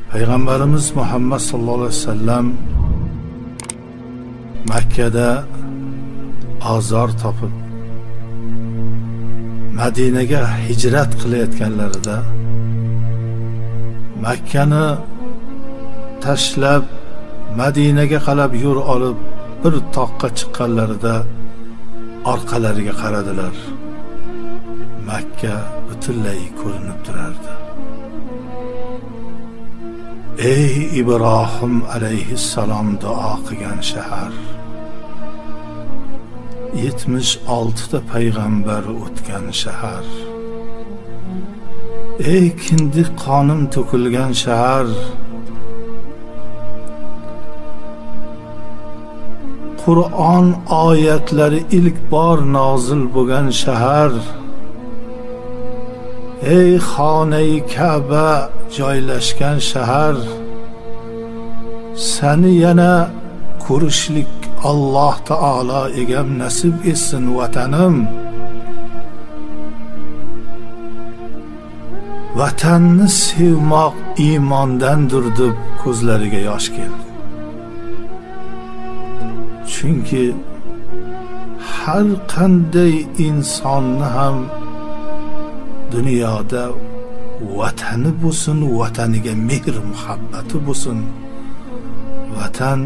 Peygamberimiz Muhammed sallallahu aleyhi ve sellem Mekke'de azar topib Medine'ge hicret qilayotganlarida Mekkeni tashlab Medine'ge qarab yo'l olib bir toqqa chiqqanlarida orqalariga qaradilar. Makka butunlay ko'rinib turardi. Ey İbrahim aleyhisselam duo qilgan shahar, 76 ta payg'ambar o'tgan shahar, ey kindik qonim to'kilgan shahar, Qur'on oyatlari ilk bor nozil bo'lgan shahar, ey xonai Ka'ba joylashgan shahar, seni yana ko'rishlik Alloh taolo egam nasib etsin vatanim. Vatanni sevmoq iymondandir deb ko'zlariga yosh keldi. Chunki har qanday insonni ham dunyoda vatani bo'lsin, vataniga mehr muhabbati bo'lsin. Vatan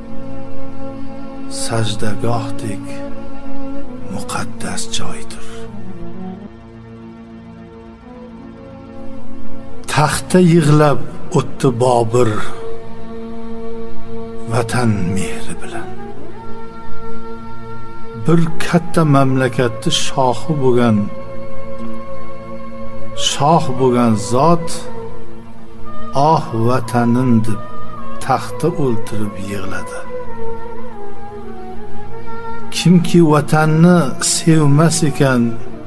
sajdagohdek muqaddas joydir. Taxta yig'lab o'tdi Bobur vatan mehri bilan. Bir katta mamlakatni shohi bo'lgan zot ah vatanim deb taxta o'ltirib yig'ladi. Kimki vatanni sevmas ekan,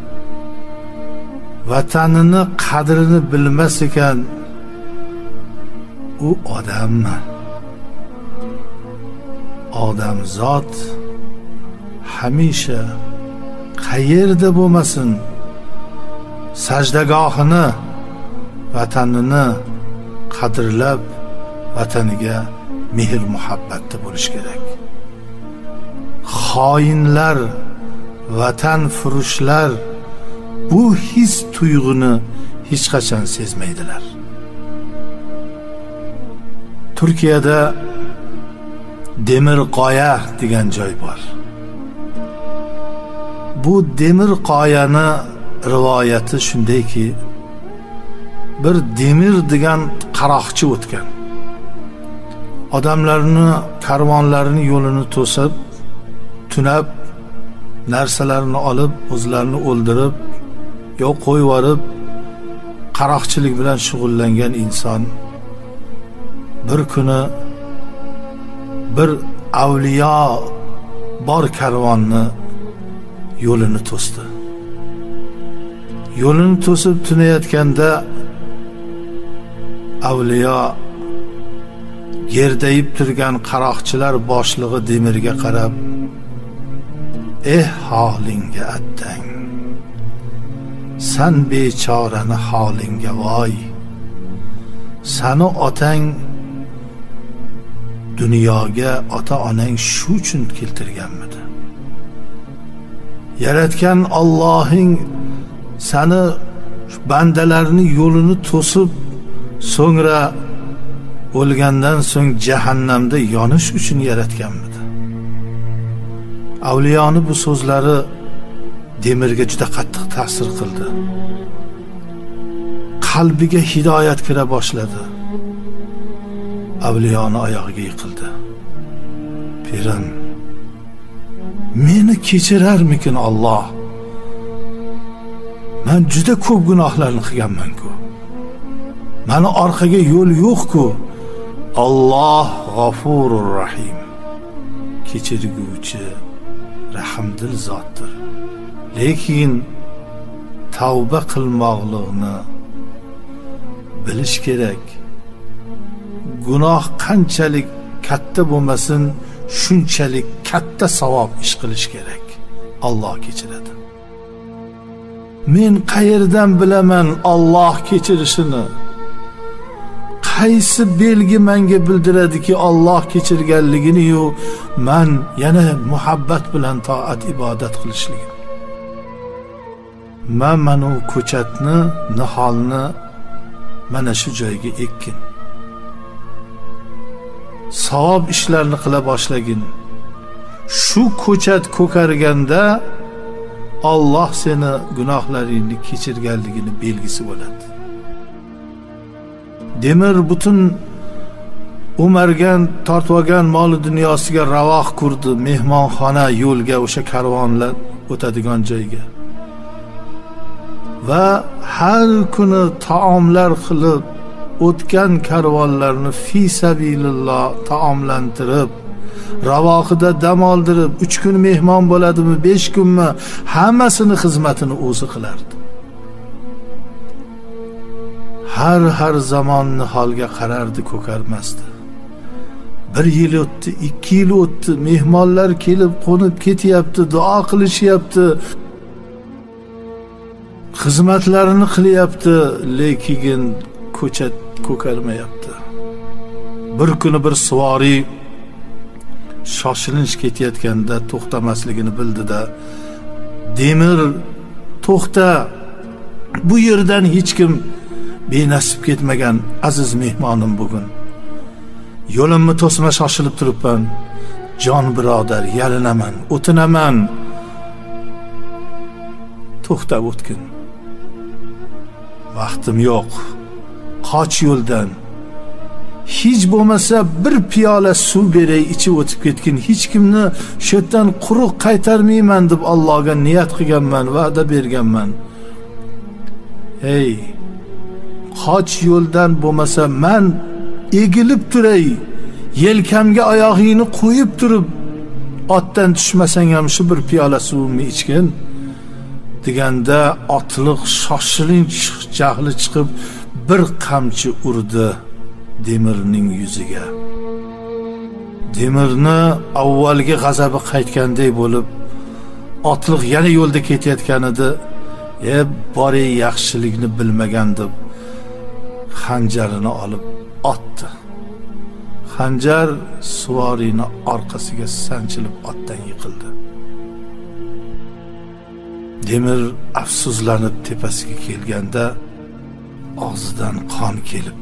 vatanini qadrini bilmas ekan, u odammi? Odamzod hamisha qayerda bo'lmasin sajdagohini, vatanini qadrlab, vataniga mehr muhabbatda bo'lish kerak. Xoinlar, vatan furushlar bu his tuyg'uni hech qachon sezmaydilar. Turkiyada Demirqoya degan joy bor. Bu Demirqoyani rivoyati shundayki, bir Demir degan qaroqchi o'tgan. Odamlarni, karvonlarni yo'lini to'sib, tunab, narsalarini olib, o'zlarini o'ldirib, yo qo'yib yorib, qaroqchilik bilan shug'ullangan inson bir kuni bir avliyo bor karvonni yo'lini to'sdi. Yo'lini to'sib tunayotganda avliyo gerdayib turgan qaroqchilar boshlig'i Demirga qarab, holingga attang, san bechorani holingga voy, sani otang dunyoga ota-onang shu uchun keltirganmidi? Yaratgan Allohing sani bandalarning yo'lini to'sib, so'ngra o'lgandan so'ng jahannamda yonish uchun yaratganmidi? Avliyoni bu so'zlari Demirga juda qattiq ta'sir qildi. Qalbiga hidoyat kira boshladi. Avliyoni oyog'iga yiqildi. Pirim, meni kechirarmikin Alloh? Men juda ko'p gunohlarni qilganman-ku. Meni orqaga yo'l yo'q-ku. Alloh G'afurur Rahim, kechirguvchi, rahmdil zotdir. Lekin tavba qilmoqlikni bilish kerak. Gunoh qanchalik katta bo'lmasin, shunchalik katta savob ish qilish kerak. Alloh kechiradi. Men qayerdan bilaman Alloh kechirishini? qaysi belgi menga bildiradiki Alloh kechirganligini-yu men yana muhabbat bilan toat ibodat qilishligim. Men mana ko'chatni, niholni mana shu joyga ekkin. Savob ishlarni qila boshlagin. Shu ko'chat ko'karganda Alloh seni gunohlaringni kechirganligini belgisi bo'ladi. Demir butun umargan, tortvagan mol dunyosiga ravoq kurdi, mehmonxona, yo'lga, o'sha karvonlar o'tadigan joyga. Va har kuni taomlar qilib o'tgan karvonlarni fi sabilillah taomlantirib, ravoqida dam oldirib, 3 kun mehmon bo'ladimi, 5 kunmi, hammasini xizmatini o'zi qilardi. Har zamonni holga qarardi, ko'karmasdi. 1 yil o'tdi, 2 yil o'tdi, mehmonlar kelib qo'nib ketyapti, duo qilishyapti, xizmatlarini qilyapti, lekin ko'chat ko'karmayapti. Bir kuni bir suvoriy shoshilinch ketayotganda to'xtamasligini bildida, Demir, to'xta, bu yerdan hech kim benasib ketmagan aziz mehmonim bugun. Yo'limni to'sma, shoshilib turibman. Jon birodar, yalinaman, o'tinaman. To'xtab o'tgin. Vaqtim yo'q. Qoch yo'ldan. Hech bo'lmasa bir piyola suv beray, ichib o'tib ketgin. Hech kimni shu yerdan quruq qaytarmayman deb Allohga niyat qilganman, va'da berganman. Hey, qoch yo'ldan, bo'lmasa men egilib turay, yelkamga oyog'ingni qo'yib turib, otdan tushmasang ham shu bir piyola suvimni ichgin deganda otliq shoshilinch jahli chiqib bir qamchi urdi Demirning yuziga. Demirni avvalgi g'azabi qaytganday bo'lib, otliq yana yo'lda ketayotgan edi. Bori yaxshilikni bilmagan deb xanjarini olib otdi. Xanjar suvoriyni orqasiga sanchilib otdan yiqildi. Demir afsuslanib tepasiga kelganda og'zidan qon kelib,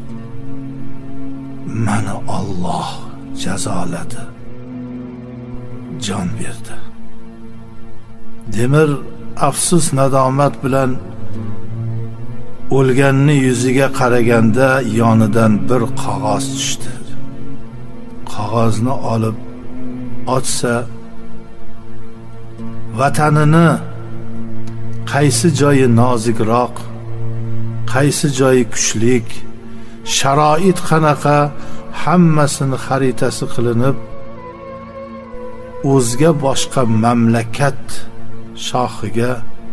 meni Alloh jazoladi, jon berdi. Demir afsus nadomat bilan o'lganni yuziga qaraganda yonidan bir qog'oz tushdi. Qog'ozni olib ochsa, vatanini qaysi joyi nozikroq, qaysi joyi kuchlik, sharoit qanaqa, hammasini xaritasi qilinib, o'zga boshqa mamlakat shohiga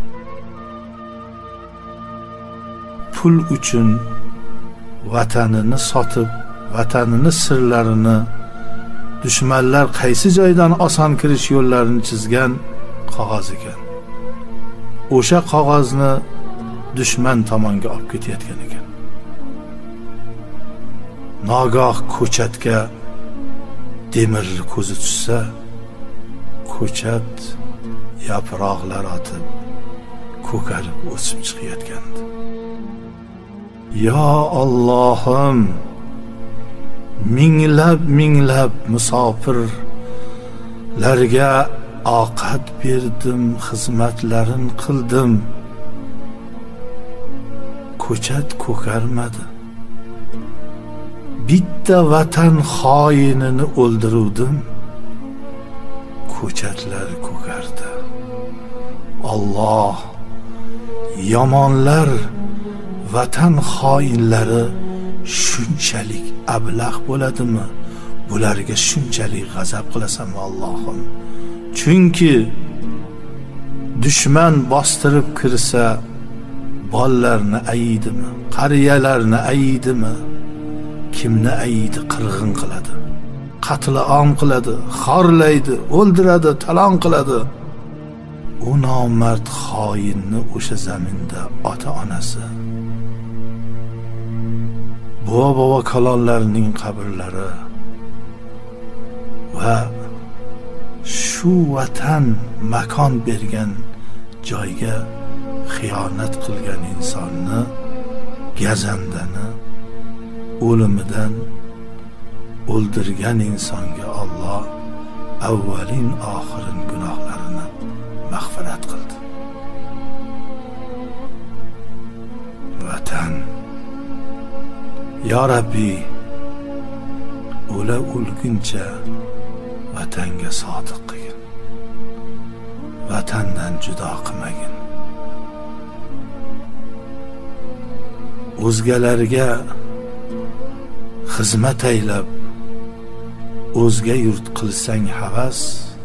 pul uchun vatanini sotib, vatanini sirlarini, dushmanlar qaysi joydan oson kirish yo'llarini chizgan qog'oz ekan. O'sha qog'ozni dushman tomonga olib ketayotgan ekan. Nogoh ko'chatga Demir ko'zi tushsa, ko'chat yaproqlar otib, ko'karib o'sib chiqayotgandi. Ya Allohim, minglab musofirlarga ovqat berdim, xizmatlarin qildim. Ko'chat ko'karmadi. Bitta vatan xoinini o'ldiruvdim. Ko'chatlar ko'kardi. Alloh, yomonlar, vatan xoinlari shunchalik ablah bo'ladimi? Bularga shunchalik g'azab qilasanmi Allohim? Chunki dushman bostirib kirsa, bollarni aydimi, qariyalarni aydimi, kimni aydi, qirg'in qiladi, qatl am qiladi, xorlaydi, o'ldiradi, talon qiladi. U nomard xoinni o'sha zaminda ota-onasi, bobo kalonlarning qabrlari va shu vatan makon bergan joyga xiyonat qilgan insonni, gazandani o'limidan o'ldirgan insonga Alloh avvalin oxirin gunohlarini mag'firat qildi. Vatan, ya Rabbi, o'lguncha vatanga sodiq qilgin, vatandan judo qilmagin. O'zgalarga xizmat aylab o'zga yurt qilsang havas,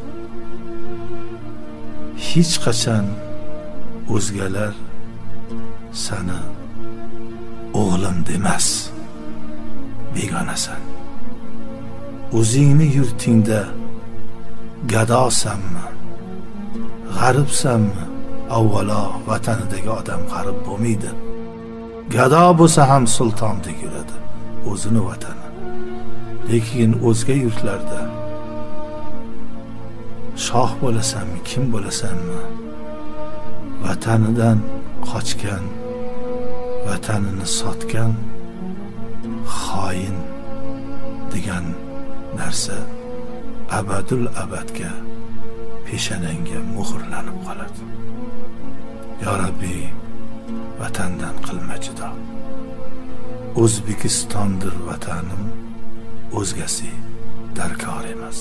hech qachon o'zgalar seni o'g'lim demas, begonasan. O'zingni yurtingda gadosanmi, g'aribsanmi? Avvalo vatanidagi odam g'arib bo'lmaydi. Gado bo'lsa ham sultondek yuradi, o'zini vatani. Lekin o'zga yurtlarda shoh bo'lasanmi, kim bo'lasanmi, vatanidan qochgan, vatanini sotgan xoin degan narsa abadul abadga peshanangga muhrlanib qoladi. Ya Rabbi, vatandan qilma judo. O'zbekistondir vatanim, o'zgasi darkor emas.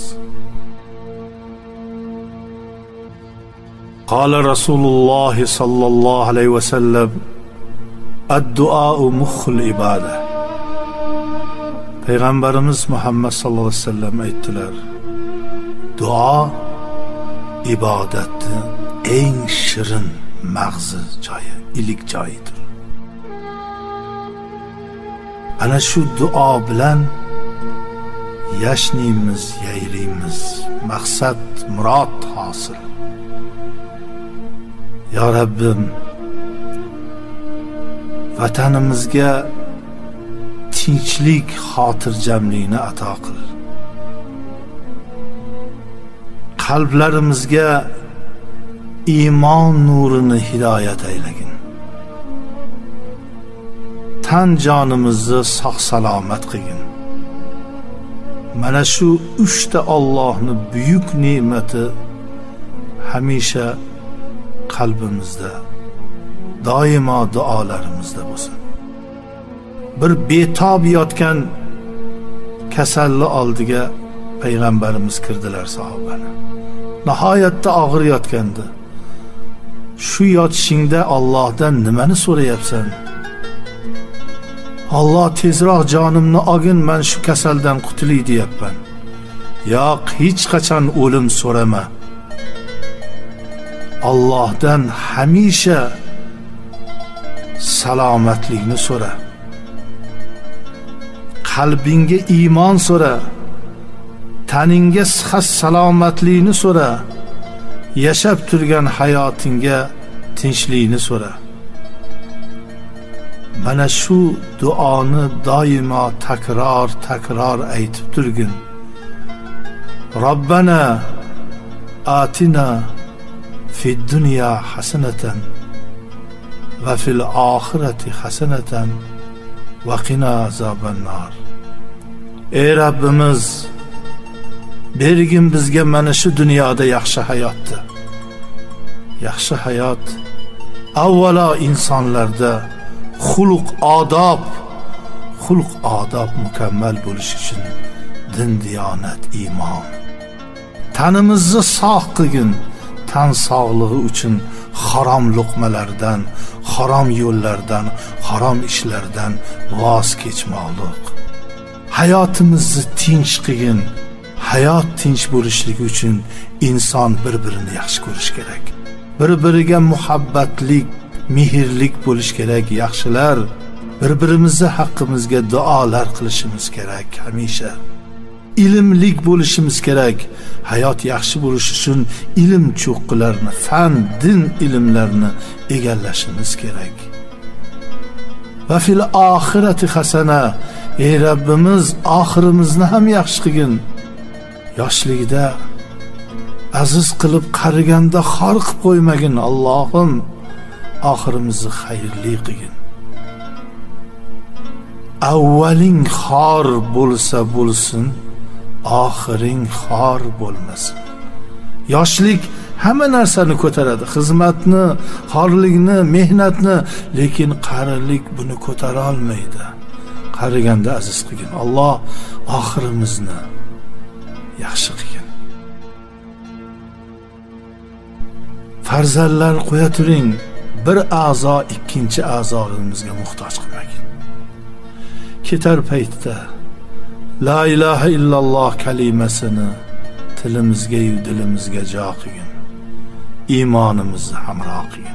Qala Rasululloh sallallohu alayhi va sallam: ad-duo mukhul iboda. Payg'ambarimiz Muhammad sallallohu alayhi vasallam aytdilar: duo ibodatning eng shirin mag'zi joyi, ilik joyidir. Ana shu duo bilan yashnaymiz, yayraymiz, maqsad, murod hosil. Ya Rabbim, vatanimizga tinchlik, xotirjamlikni ato qil. Qalblarimizga iymon nurini hidoyat aylagin. Tan jonimizni sog' salomat qilgin. Mana shu 3 ta Allohning buyuk ne'mati hamisha qalbimizda, doimo duolarimizda bo'lsin. Bir betob yotgan kasalli oldiga payg'ambarimiz kirdilar sahobani. Nihoyatda og'ir yotgandi. Shu yotishingda Allohdan nimani so'rayapsan? Alloh tezroq jonimni olgin, men shu kasaldan qutulay deyapman. Yo'q, hech qachon o'lim so'rama. Allohdan hamisha salomatlikni so'ra. Qalbingga iymon so'ra. Taningga sihat salomatlikni so'ra. Yashab turgan hayotingga tinchlikni so'ra. Mana shu duoni doimo takror aytib turgin. Robbana atina fid dunya hasanatan va fil oxirati hasanatan va qina azoban nar. Ey Rabbimiz, bergin bizga mana shu dunyoda yaxshi hayotni. Yaxshi hayot avvalo insonlarda xulq odob mukammal bo'lishi uchun din, diyonat, iymon. Tanimizni sog' qilgin. Tan sog'lig'i uchun harom luqmalardan, harom yo'llardan, harom ishlardan voz kechmoqlik. Hayotimizni tinch qilgin. Hayot tinch bo'lishligi uchun inson bir-birini yaxshi ko'rish kerak. Bir-biriga muhabbatlik, mehrlik bo'lish kerak. Yaxshilar bir-birimizni haqqimizga duolar qilishimiz kerak. Hamisha ilmlik bo'lishimiz kerak. Hayot yaxshi bo'lishi uchun ilm cho'qqilarini, fan, din ilmlarini egallashimiz kerak. va fil oxirati hasana. Ey Rabbimiz, oxirimizni ham yaxshi qilgin. Yoshligida aziz qilib, qariganda xor qilib qo'ymagin. Allohim, oxirimizni xayrli qilgin. Avvaling xor bo'lsa bo'lsin, oxiring xor bo'lmasin. Yoshlik hamma narsani ko'taradi, xizmatni, xorlikni, mehnatni, lekin qarilik buni ko'tara olmaydi. Qariganda aziz qilgin. Alloh oxirimizni yaxshi qilgin. Farzandlar qo'ya turing, bir a'zo ikkinchi a'zolarimizga muhtoj qilmagin. Ketar paytda la ilaha illalloh kalimasini tilimizga yu dilimizga jo qilgin. Iymonimizni hamroh qilgin.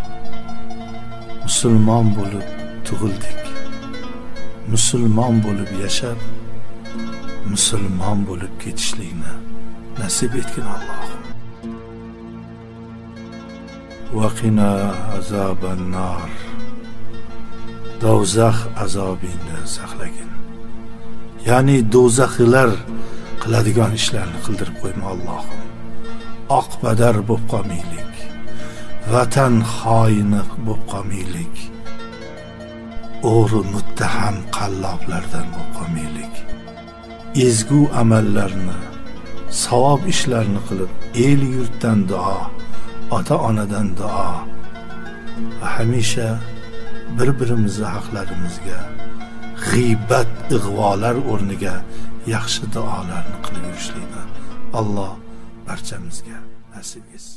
Musulmon bo'lib tug'ildik. Musulmon bo'lib yashab, musulmon bo'lib ketishlikni nasib etgin Allohim. Vaqina azoban nar. Do'zax azobini saqlagin. Ya'ni do'zaxlar qiladigan ishlarni qildirib qo'yma Allohim. Oqbadar bo'lib qolmaylik. Vatan xoini bo'lib qolmaylik. O'g'ri muttaham qalloblardan bo'lib qolmaylik. Ezgu amallarni, savob ishlarni qilib, el yurtdan duo, ota-onadan duo va hamisha bir-birimizni haqlarimizga g'iybat, ig'volar o'rniga yaxshi duolarni qilib yurishlikni Alloh barchamizga nasib etsin.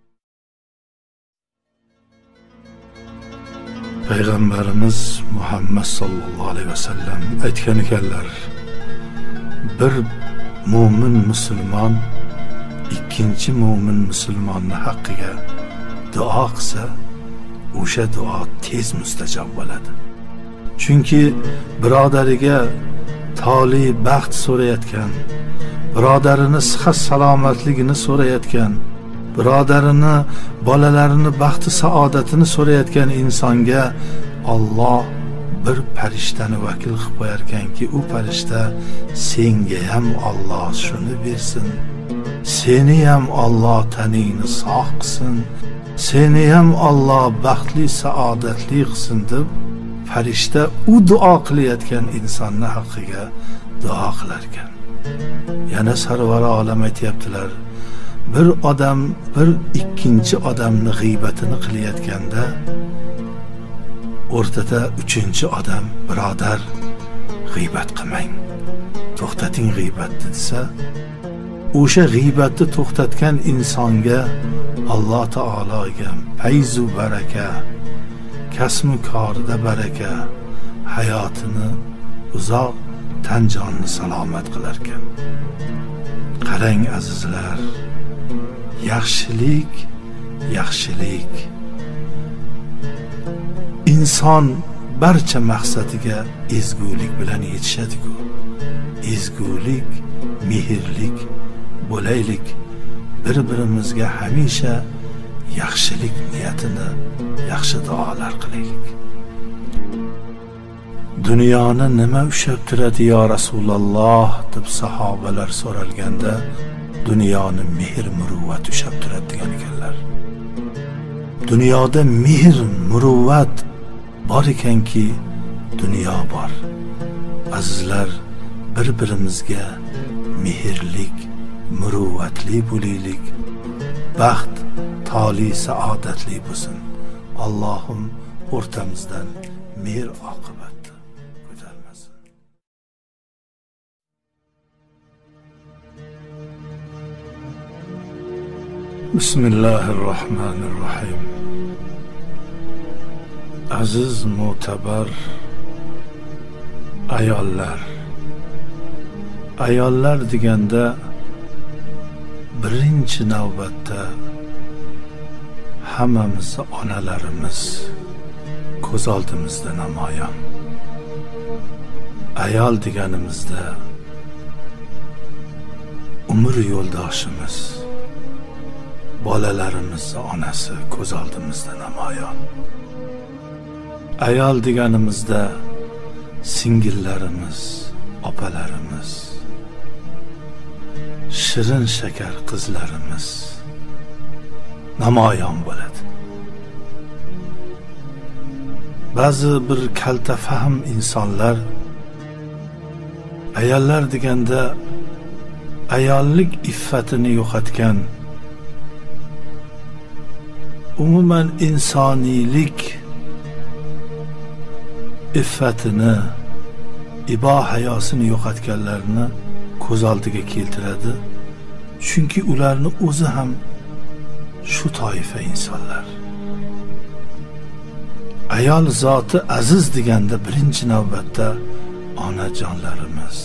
Payg'ambarimiz Muhammad sallallohu alayhi vasallam aytgan ekanlar, bir mu'min musulmon ikkinchi mu'min musulmonni haqqiga duo qilsa, o'sha duo tez mustajob bo'ladi. Chunki birodariga toli baxt so'rayotgan, birodarini sihat salomatligini so'rayotgan, birodarini, bolalarini baxti saodatini so'rayotgan insonga Alloh bir farishtani vakil qilib qo'yar ekanki, u farishta senga ham Alloh shuni bersin, seni ham Alloh taningni sog' qilsin, seni ham Alloh baxtli saodatli qilsin deb farishta u duo qilayotgan insonni haqqiga duo qilar ekan. Yana sarvari olam aytibdilar, bir odam bir ikkinchi odamni g'iybatini qilayotganda o'rtada uchinchi odam, birodar, g'iybat qilmang, to'xtating g'iybatni desa, o'sha g'iybatni to'xtatgan insonga Alloh taologa fayzu baraka, kasb korida baraka, hayotini uzoq, tan jonni salomat qilar ekan. Qarang azizlar, yaxshilik inson barcha maqsadiga ezgulik bilan yetishadi-ku. Ezgulik, mehrlik bo'laylik, bir-birimizga hamisha yaxshilik niyatini, yaxshi duolar qilaylik. Dunyoni nima ushlab turadi yo Rasululloh deb sahobalar so'ralganda, dunyoni mehr, muruvvat ushlab turadi degan ekanlar. Dunyoda mehr, muruvvat bor ekanki, dunyo bor. Azizlar, bir-birimizga mehrlik, muruvvatli bo'laylik. Baxt, toli, saodatli bo'lsin. Allohim o'rtamizdan mehr oqibatni ko'tarmasin. Bismillahirrohmanirrohim. Aziz mo'tabar ayollar deganda birinchi navbatda hammamiz onalarimiz ko'z oldimizda namoyon. Ayol deganimizda umr yo'ldoshimiz, bolalarimiz onasi ko'z oldimizda namoyon. ayol deganimizda singillarimiz, opalarimiz, shirin shakar qizlarimiz namoyon bo'ladi. Ba'zi bir kalta fahm insonlar ayollar deganda ayollik iffatini yo'qotgan, umuman insoniylik iffatini, ibo hayosini yo'qotganlarni ko'z oldiga keltiradi. Chunki ularni o'zi ham shu toifa insonlar. Ayol zoti aziz deganda birinchi navbatda onajonlarimiz.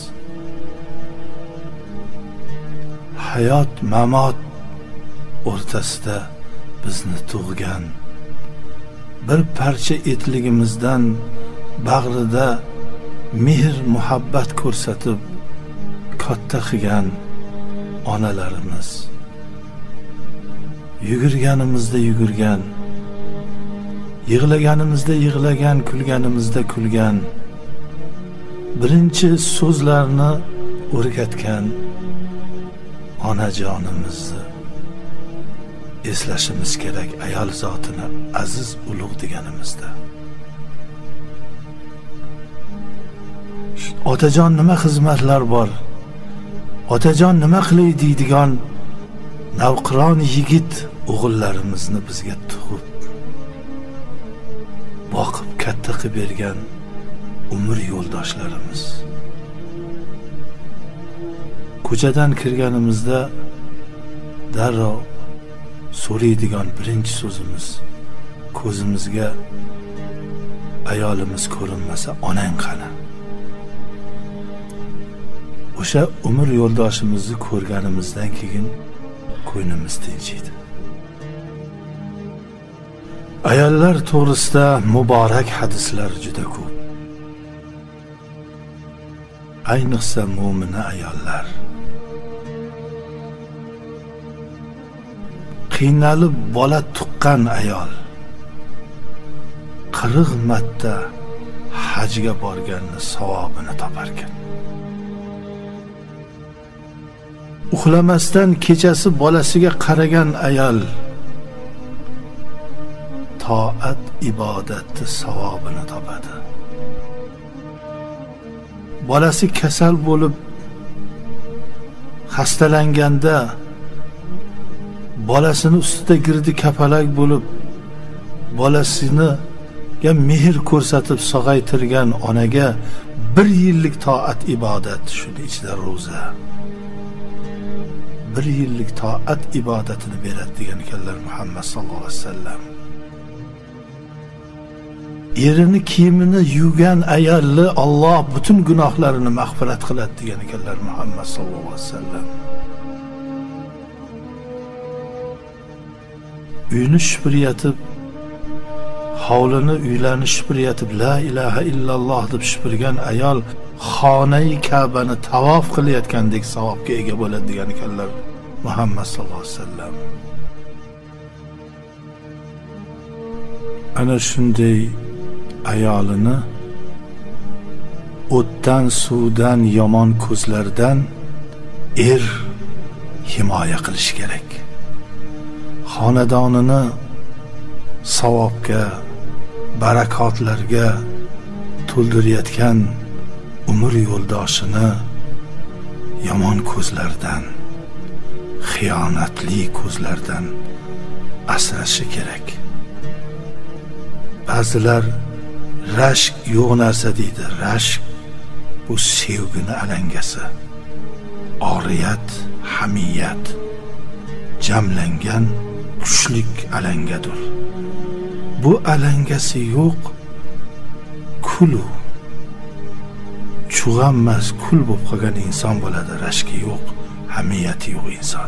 Hayot, mamot o'rtasida bizni tug'gan, bir parcha etligimizdan bag'rida mehr, muhabbat ko'rsatib katta qilgan onalarimiz. Yugurganimizda yugurgan, yig'laganimizda yig'lagan, kulganimizda kulgan, birinchi so'zlarni o'rgatgan onajonimizni eslashimiz kerak. Ayol zotini aziz, ulug' deganimizda. Otajon nima xizmatlar bor, otajon nima qilay deydigan navqiron yigit o'g'illarimizni bizga tug'ib, boqib katta qilib bergan umr yo'ldoshlarimiz. Ko'chadan kirganimizda darrov so'raydigan birinchi so'zimiz, ko'zimizga ayolimiz ko'rinmasa onang qani? O'sha umr yo'ldoshimizni ko'rganimizdan keyin ko'nglimiz tinchiydi. Ayollar to'g'risida muborak hadislar juda ko'p. Ayniqsa mo'mina ayollar. Qiynalib bola tuqqan ayol 40 marta hajga borganni savobini topar ekan. Uxlamasdan kechasi bolasiga qaragan ayol toat ibodatni savobini topadi. Bolasi kasal bo'lib xastalanganda bolasini ustida girdi kapalak bo'lib bolasini mehr ko'rsatib sog'aytirgan onaga 1 yillik toat ibodat, shuni ichida ro'za, 1 yillik toat ibodatini beradi degan ekanlar Muhammad sallallohu alayhi vasallam. Erini kiyimini yuvgan ayolni Alloh butun gunohlarini mag'firat qiladi degan ekanlar Muhammad sallallohu alayhi vasallam. Uyni shupuriyatib, hovlini, uylarni shupuriyatib, la ilaha illalloh deb shupurgan ayol xonai Ka'bani tavof qilayotgandek savobga ega bo'ladi degan ekanlar Muhammad sallallohu alayhi vasallam. Ana shunday ayolini o'tdan, suvdan, yomon ko'zlardan himoya qilish kerak. Xonadonini savobga, barakotlarga to'ldirayotgan umr yo'ldoshini yomon ko'zlardan, xiyonatli ko'zlardan asrashi kerak. Ba'zilar rashk yo'q narsa deydi. Rashk bu sevgini alangasi. Oriyat, hamiyat jamlangan kuchlik alangadir. Bu alangasi yo'q kulu, chug'anmas kul bo'lib qolgan inson bo'ladi. Rashki yo'q, hamiyati yo'q inson.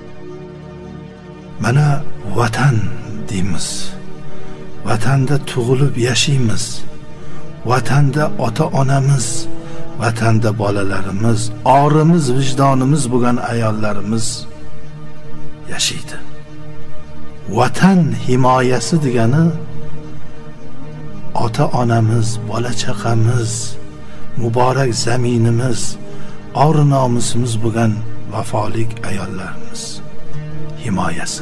Mana vatan deymiz. Vatanda tug'ilib yashaymiz. Vatanda ota-onamiz, vatanda bolalarimiz, orimiz, vijdonimiz bo'lgan ayollarimiz yashaydi. Vatan himoyasi degani ota onamiz, bola chaqamiz, muborak zaminimiz, ori nomusimiz bo'lgan vafolik ayollarimiz himoyasi.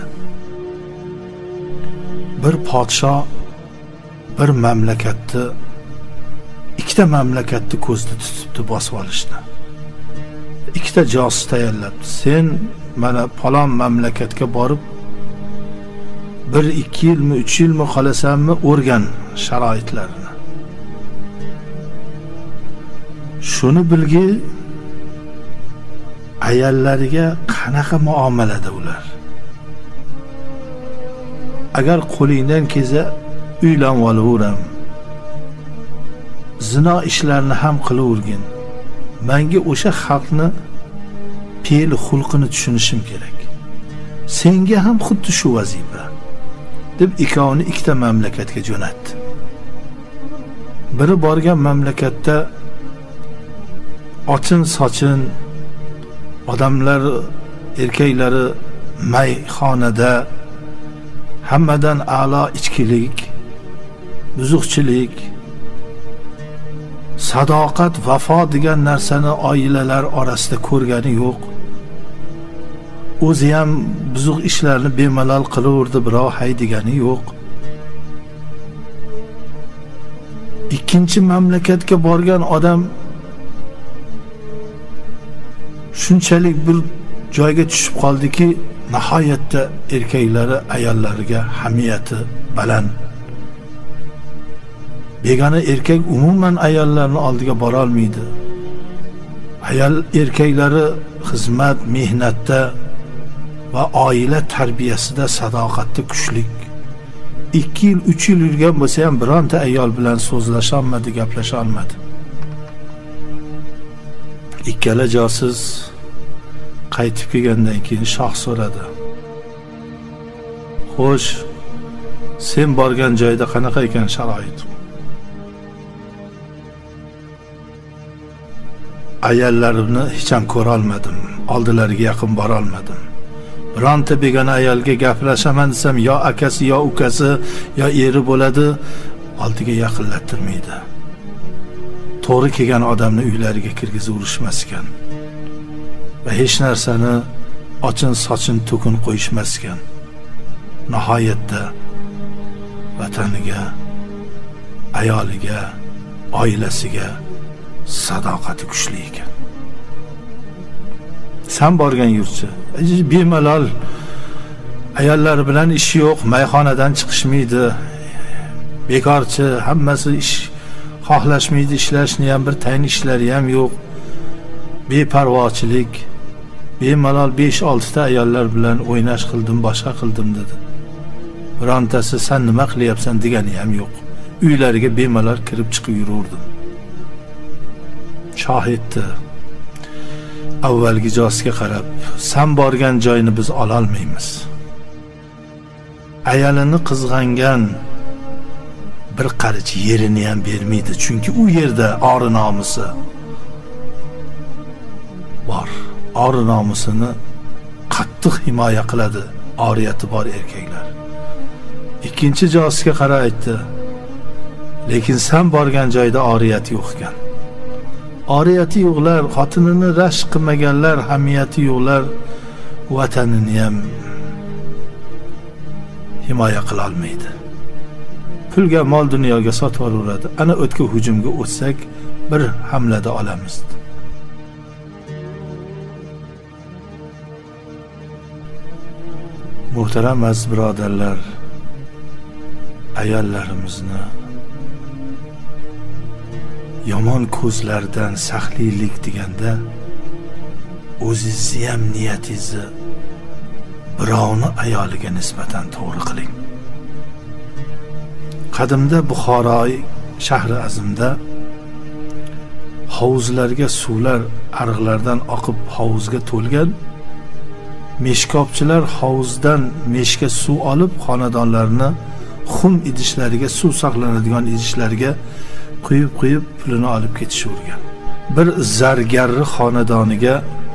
Bir podshoh bir mamlakatni, ikkita mamlakatni ko'zda tutibdi bosib olishni. Ikkita josus tayyorlabdi. Sen mana falon mamlakatga borib 1-2 yilmi, 3 yilmi qolasanmi, o'rgan sharoitlarini. Shuni bilgi, ayollariga qanaqa muomalada ular. Agar qo'lingdan kelsa uylanib olaveram. Zino ishlarini ham qilavergin. Menga o'sha xalqni fe'l xulqini tushunishim kerak. Senga ham xuddi shu vazifa deb ikkovini ikkita mamlakatga jo'natdi. Biri borgan mamlakatda ochin sochin odamlar, erkaklari mayxonada hammadan a'lo ichkilik, buzuqchilik, sadoqat, vafo degan narsani oilalar orasida ko'rgani yo'q. O'zi ham buzuq ishlarni bemalol qilaverdi, birov hay degani yo'q. Ikkinchi mamlakatga borgan odam shunchalik bir joyga tushib qoldiki, nihoyatda erkaklari ayollariga hamiyati baland. Begona erkak umuman ayollarning oldiga bora olmaydi. Ayol erkaklari xizmat, mehnatda va oila tarbiyasida sadoqatda kuchlik. 2 yil, 3 yil yurgan bo'lsa ham bironta ayol bilan so'zlasha olmadi, gaplasha olmadi. Ikkala josus qaytib kelgandan keyin shoh so'radi. Xo'sh, sen borgan joyda qanaqa ekan sharoit? Ayollarimni hech ham ko'ra olmadim, oldilariga yaqin bora olmadim. Bironta begona ayolga gaplashaman desam, yo akasi, yo ukasi, yo eri bo'ladi, oldiga yaqinlattirmaydi. To'g'ri kelgan odamni uylariga kirgizib urishmas ekan. Va hech narsani ochin sochin to'kin qo'yishmas ekan. Nihoyatda vataniga, ayoliga, oilasiga sadoqati kuchli ekan. Sen borgan yurtchi, bemalol ayollar bilan ishi yo'q, mayxonadan chiqishmaydi. Bekorchi, hammasi ish xohlashmaydi, ishlashni ham bir tayin ishlari ham yo'q. Beparvochilik, bemalol 5-6 ta ayollar bilan o'ynash qildim, boshqa qildim dedi. Birontasi sen nima qilyapsan degani ham yo'q. Uylariga bemalol kirib chiqib yuraverdim. Shohiddi avvalgi josga qarab, sen borgan joyni biz ola olmaymiz. Ayolini qizg'angan bir qarich yerini ham bermaydi, chunki u yerda ori nomusi bor. Ori nomusini qattiq himoya qiladi oriyati bor erkaklar. Ikkinchi josga qarab aytdi, lekin sen borgan joyda oriyat yo'q ekan. Oriyati yo'qlar, xotinini rashk qilmaganlar, hamiyati yo'qlar vatanini ham himoya qila olmaydi. Pulga, mol dunyoga sotib olaveradi. Ana o'tga hujumga o'tsak, bir hamlada olamiz. Muhtaram aziz birodarlar, ayollarimizni yomon ko'zlardan saqlaylik deganda, o'zingizni ham niyatingizni birovni ayoliga nisbatan to'g'ri qiling. Qadimda Buxoro shahri azimda hovuzlarga suvlar ariqlardan oqib hovuzga to'lgan. Meshkobchilar hovuzdan meshga suv olib, xonadonlarni xum idishlariga, suv saqlanadigan idishlarga quyib pulini olib ketishavergan. Bir zargarni xonadoniga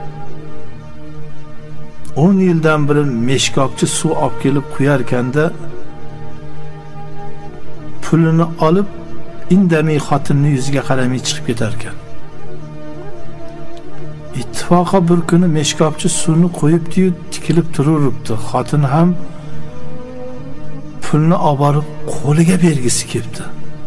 10 yildan beri meshkobchi suv olib kelib quyarkanda pulini olib indamay xotinni yuziga qaramay chiqib ketar ekan. Ittifoqa bir kuni meshkobchi suvni qo'yibdi-yu, tikilib turibdi. Xotin ham pulni olib borib qo'liga bergisi kelibdi.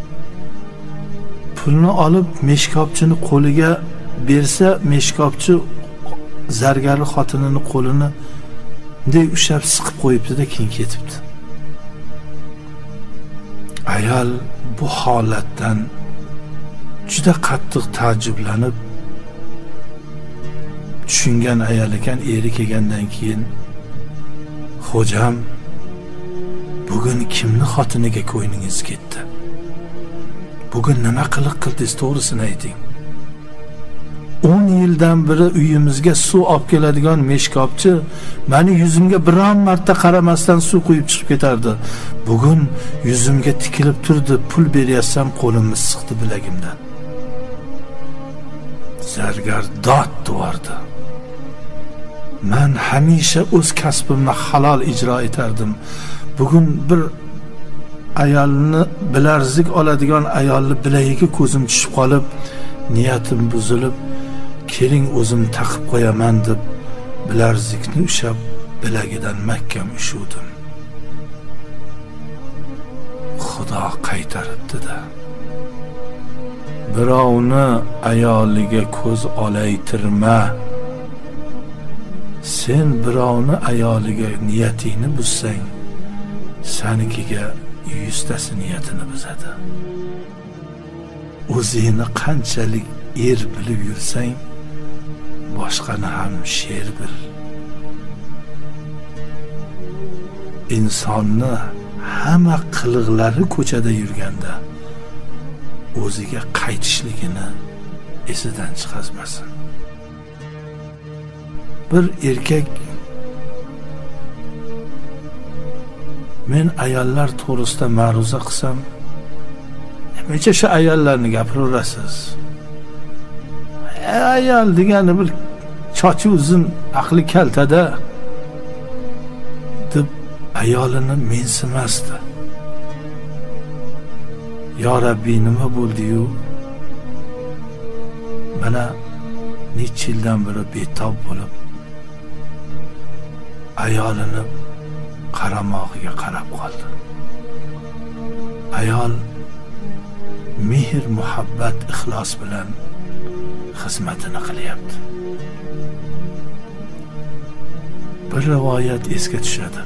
Pulni olib meshkobchini qo'liga bersa, meshkobchi zargarli xotinini qo'lini bunday ushlab siqib qo'yibdi-da, keyin ketibdi. Ayol bu holatdan juda qattiq taajjublanib tushungan ayol ekan. Eri kelgandan keyin, "Xo'jam, bugun kimni xotiniga ko'yningiz ketdi? Bugun nima qiliq qildingiz, to'g'risini ayting. 10 yildan beri uyimizga suv olib keladigan meshkobchi meni yuzimga biron marta qaramasdan suv quyib chiqib ketardi. Bugun yuzimga tikilib turdi, pul beryapsam qo'limni siqdi bilagimdan." Zargar dod tuvardi. "Men hamisha o'z kasbimni halol ijro etardim. Bugun bir ayolni bilarzik oladigan ayolni bilagiga ko'zim tushib qolib, niyatim buzilib, keling o'zim taqib qo'yaman deb bilarzikni ushlab bilagidan mahkam ushuvdim. Xudo qaytaribdi-da. Birovni ayoliga ko'z olaytirma. Sen birovni ayoliga niyatingni buzsang, sanikiga 100 tasi niyatini buzadi. O'zingni qanchalik er bilib yursang, boshqani ham sher bil. Insonni hamma qiliqlari ko'chada yurganda o'ziga qaytishligini esidan chiqazmasin. Bir erkak, men ayollar to'g'risida ma'ruza qilsam, necha shu ayollarni gapiraverasiz? Ayol degani bir chochi uzun, aqli kaltada deb ayolini mensimasdi. "Yo Rabbi, nima bo'ldi-yu? Mana necha yildan beri betob bo'lib, ayolini qaramog'iga qarab qoldi." Ayol mehr, muhabbat, ixlos bilan xizmatini qilyapti. Bir rivoyat esga tushadi.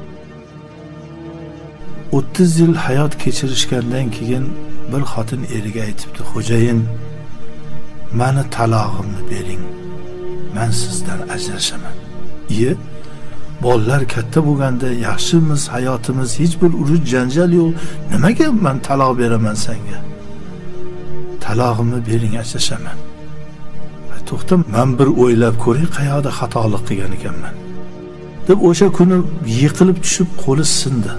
30 yil hayot kechirishgandan keyin bir xotin eriga aytibdi: "Xo'jayin, meni talog'imni bering. Men sizdan ajrashaman." Bolalar katta bo'lganda yaxshimiz, hayotimiz hech bir urush janjal yo'q. Nimaga men taloq beraman senga? Talog'imni bering, ajrashaman. To'xta, men bir o'ylab ko'ray, qayoqda xatolik qilgan ekanman deb o'sha kuni yiqilib tushib qo'li sindi.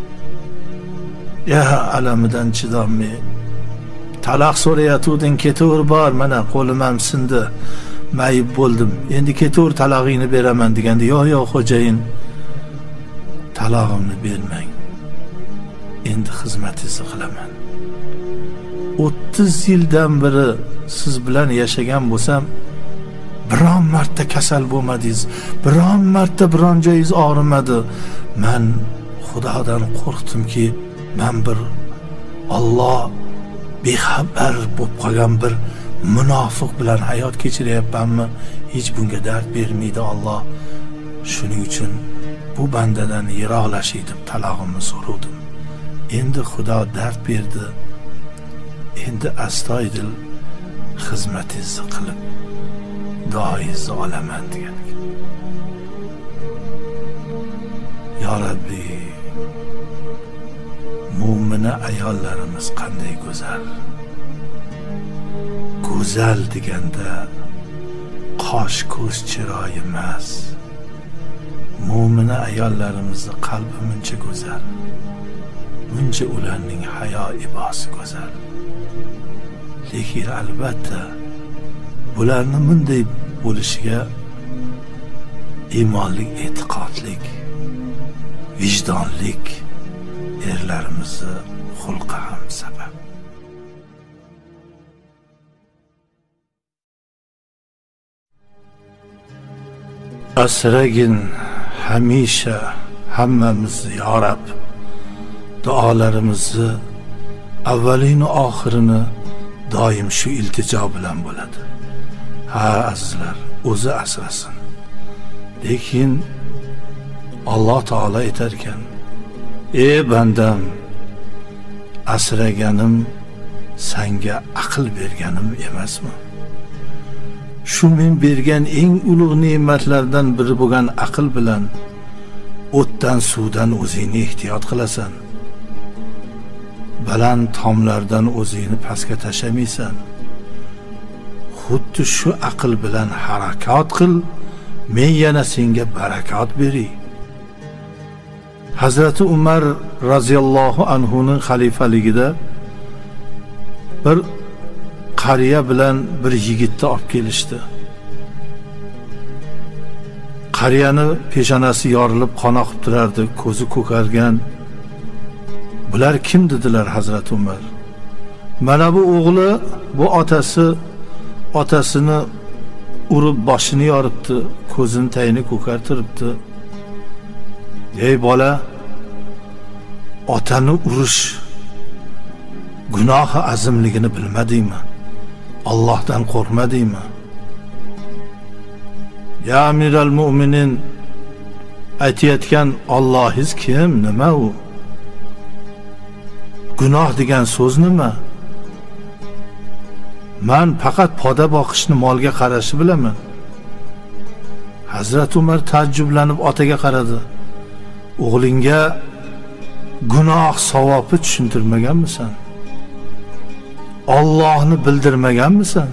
Alamidan chidolmay, "Taloq so'rayatuvding, ketaver bor, mana qo'lim ham sindi. Mayib bo'ldim. Endi ketaver, talog'ingni beraman" deganda, "Yo'q, xo'jayin, talog'imni bermang. Endi xizmatingizni qilaman. 30 yildan beri siz bilan yashagan bo'lsam, biron marta kasal bo'lmadingiz, biron marta biron joyingiz og'rimadi. Men Xudodan qo'rqdimki, men bir Alloh bexabar bo'lib qolgan bir munofiq bilan hayot kechiryapmanmi? Hech bunga dard bermaydi Alloh. Shuning uchun bu bandadan yiroqlashay deb talog'imni so'radim. Endi Xudo dard berdi. Endi astoydil xizmatingizni qilib duoingizni olaman" degan. Ya Rabbi, mo'mina ayollarimiz qanday go'zal. Go'zal deganda qosh ko'z chiroyi emas. Mo'mina ayollarimizni qalbi muncha go'zal. Muncha ularning hayo ibosi go'zal. Lekin albatta bularning bunday bo'lishiga iymonlik, e'tiqodlik, vijdonlik erlarimizni xulqi ham sabab. asragin hamisha hammamizni ya Rab. Duolarimizni avvalini oxirini doim shu iltijo bilan bo'ladi. Ha azizlar, o'zi asrasin. Lekin Alloh taolo aytar ekan: "Ey bandam, asraganim senga aql berganim emasmi? Shu men bergan eng ulug' ne'matlardan biri bo'lgan aql bilan o'tdan suvdan o'zingni ehtiyot qilasan. Baland tomlardan o'zingni pastga tashamaysan. Xuddi shu aql bilan harakat qil, men yana senga barakat beray." Hazrati Umar radhiyallohu anhuning xalifaligida bir qariya bilan bir yigitni olib kelishdi. Qariyani peshonasi yorilib qon oqib turardi, ko'zi ko'kargan. Bular kim dedilar Hazrati Umar? Mana bu o'g'li, bu otasini urib boshini yoribdi, ko'zini tayini ko'kartiribdi. Ey bola, otani urish gunohi azimligini bilmadingmi? Allohdan qo'rqmadingmi? Ya Amiral Mu'minin, aytayotgan Allohingiz kim? Nima u? Gunoh degan so'z nima? Men faqat poda boqishni, molga qarashni bilaman. Hazrat Umar taajjublanib otaga qaradi. O'g'lingga gunoh savobni tushuntirmaganmisan? Allohni bildirmaganmisan?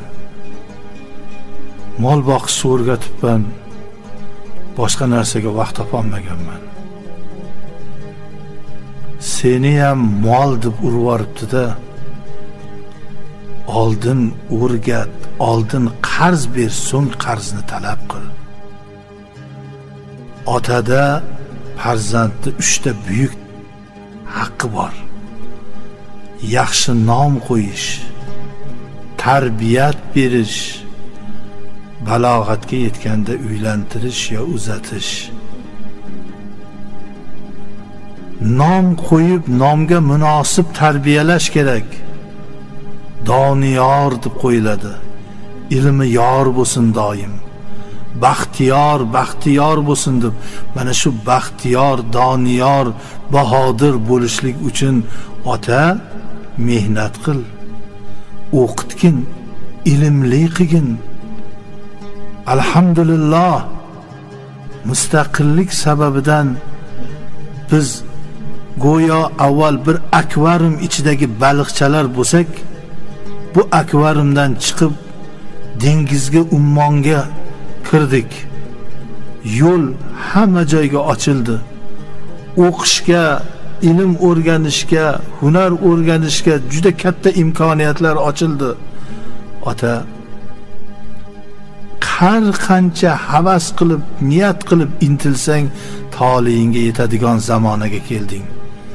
Mol boqishni o'rgatibman, boshqa narsaga vaqt topolmaganman. Seni ham mol deb urib yuboribdi-da. Oldin o'rgat, oldin qarz ber, so'ng qarzni talab qil. Otada farzandni 3 ta buyuk haqqi bor. Yaxshi nom qo'yish, tarbiyat berish, balog'atga yetganda uylantirish yo uzatish. Nom qo'yib, nomga munosib tarbiyalash kerak. Doniyor deb qo'yiladi. Ilmi yor bo'lsin doim. Baxtiyor bo'lsin deb. Mana shu baxtiyor, doniyor, bahodir bo'lishlik uchun ota mehnat qil. O'qitgin, ilmli qilgin. Alhamdulillah, mustaqillik sababidan biz go'yo avval bir akvarium ichidagi baliqchalar bo'lsak, bu akvariumdan chiqib dengizga, ummonga kirdik. Yo'l hamma joyga ochildi. O'qishga, ilm o'rganishga, hunar o'rganishga juda katta imkoniyatlar ochildi. Ota, har qancha havas qilib, niyat qilib intilsang, toleyingga yetadigan zamonaga kelding.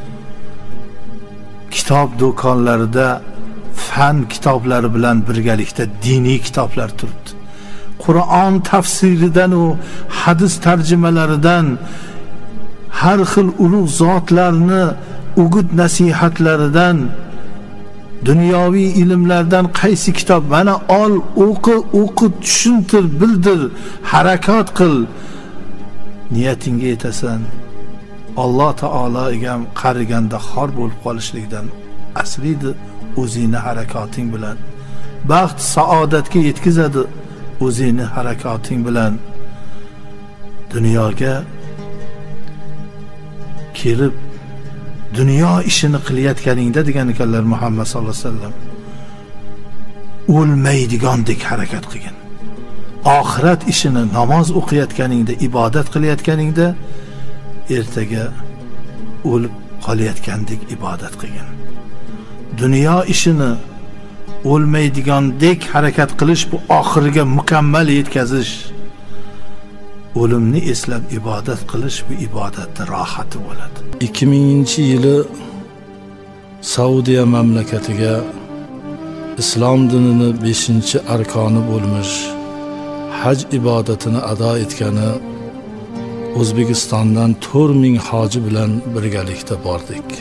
Kitob do'konlarida fan kitoblari bilan birgalikda diniy kitoblar turibdi. Qur'on tafsiridan u hadis tarjimalaridan har xil ulug' zotlarni o'git nasihatlaridan, dunyoviy ilmlardan qaysi kitob mana ol, o'qi, tushuntir, bildir, harakat qil. Niyatingga yetasan. Alloh taologa qariganda xor bo'lib qolishlikdan asraydi o'zingni harakating bilan. Baxt, saodatga yetkazadi o'zingni harakating bilan. Dunyoga kelib dunyo ishini qilayotganingda degan ekanlar Muhammad sallallohu alayhi vasallam, o'lmaydigandek harakat qilgin. Oxirat ishini namoz o'qiyotganingda, ibodat qilayotganingda ertaga o'lib qolayotgandek ibodat qilgin. Dunyo ishini o'lmaydigandek harakat qilish, bu oxiriga mukammal yetkazish. O'limni eslab ibodat qilish, bu ibodatda rohati bo'ladi. 2000-yili Saudiya mamlakatiga islom dinining 5-arkoni bo'lmish haj ibodatini ado etgani O'zbekistondan 4000 hoji bilan birgalikda bordik.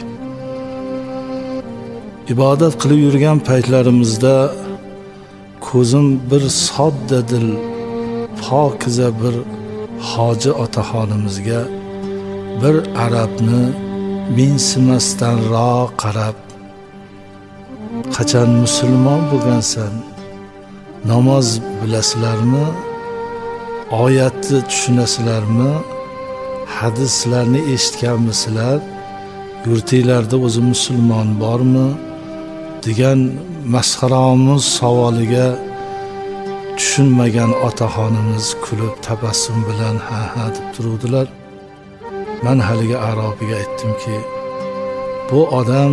Ibodat qilib yurgan paytlarimizda ko'zim bir sodda dil, pokiza bir hoji otaxonimizga bir arabni mensimasdan ro qarab, qachon musulmon bo'lgansan, namoz bilasizlarmi, oyatni tushunasizlarmi, hadislarni eshitganmisizlar, yurtinglarda o'zi musulmon bormi degan masxaromiz savoliga tushunmagan otaxonimiz kulib tabassum bilan ha deb turuvdilar. Men haligi arobiga aytdimki, bu odam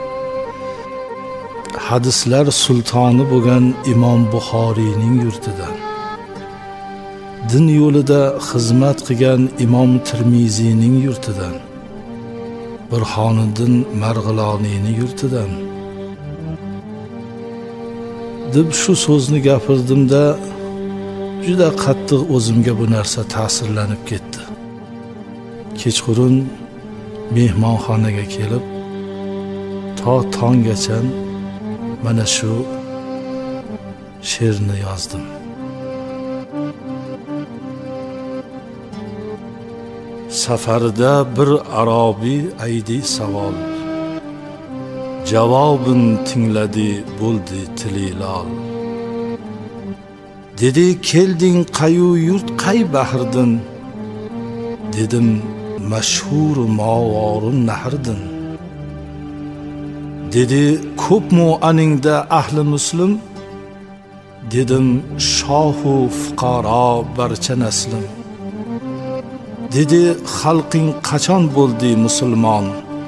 hadislar sultoni bo'lgan Imom Buxoriyning yurtidan, din yo'lida xizmat qilgan Imom Tirmiziyning yurtidan, Burhoniddin Marg'iloniyning yurtidan deb shu so'zni gapirdimda juda qattiq o'zimga bu narsa ta'sirlanib ketdi. Kechqurun mehmonxonaga kelib, to tonggacha mana shu she'rni yozdim. Safarda bir arobiy aydi savol, javobin tingladi bo'ldi tililol. Dedi, kelding qayu yurt qay bahrdin? Dedim, mashhur movorun nahrdin. Dedi, ko'pmu aningda ahli muslim? Dedim, shohu fuqaro barcha naslim. Dedi, xalqing qachon bo'ldi musulmon?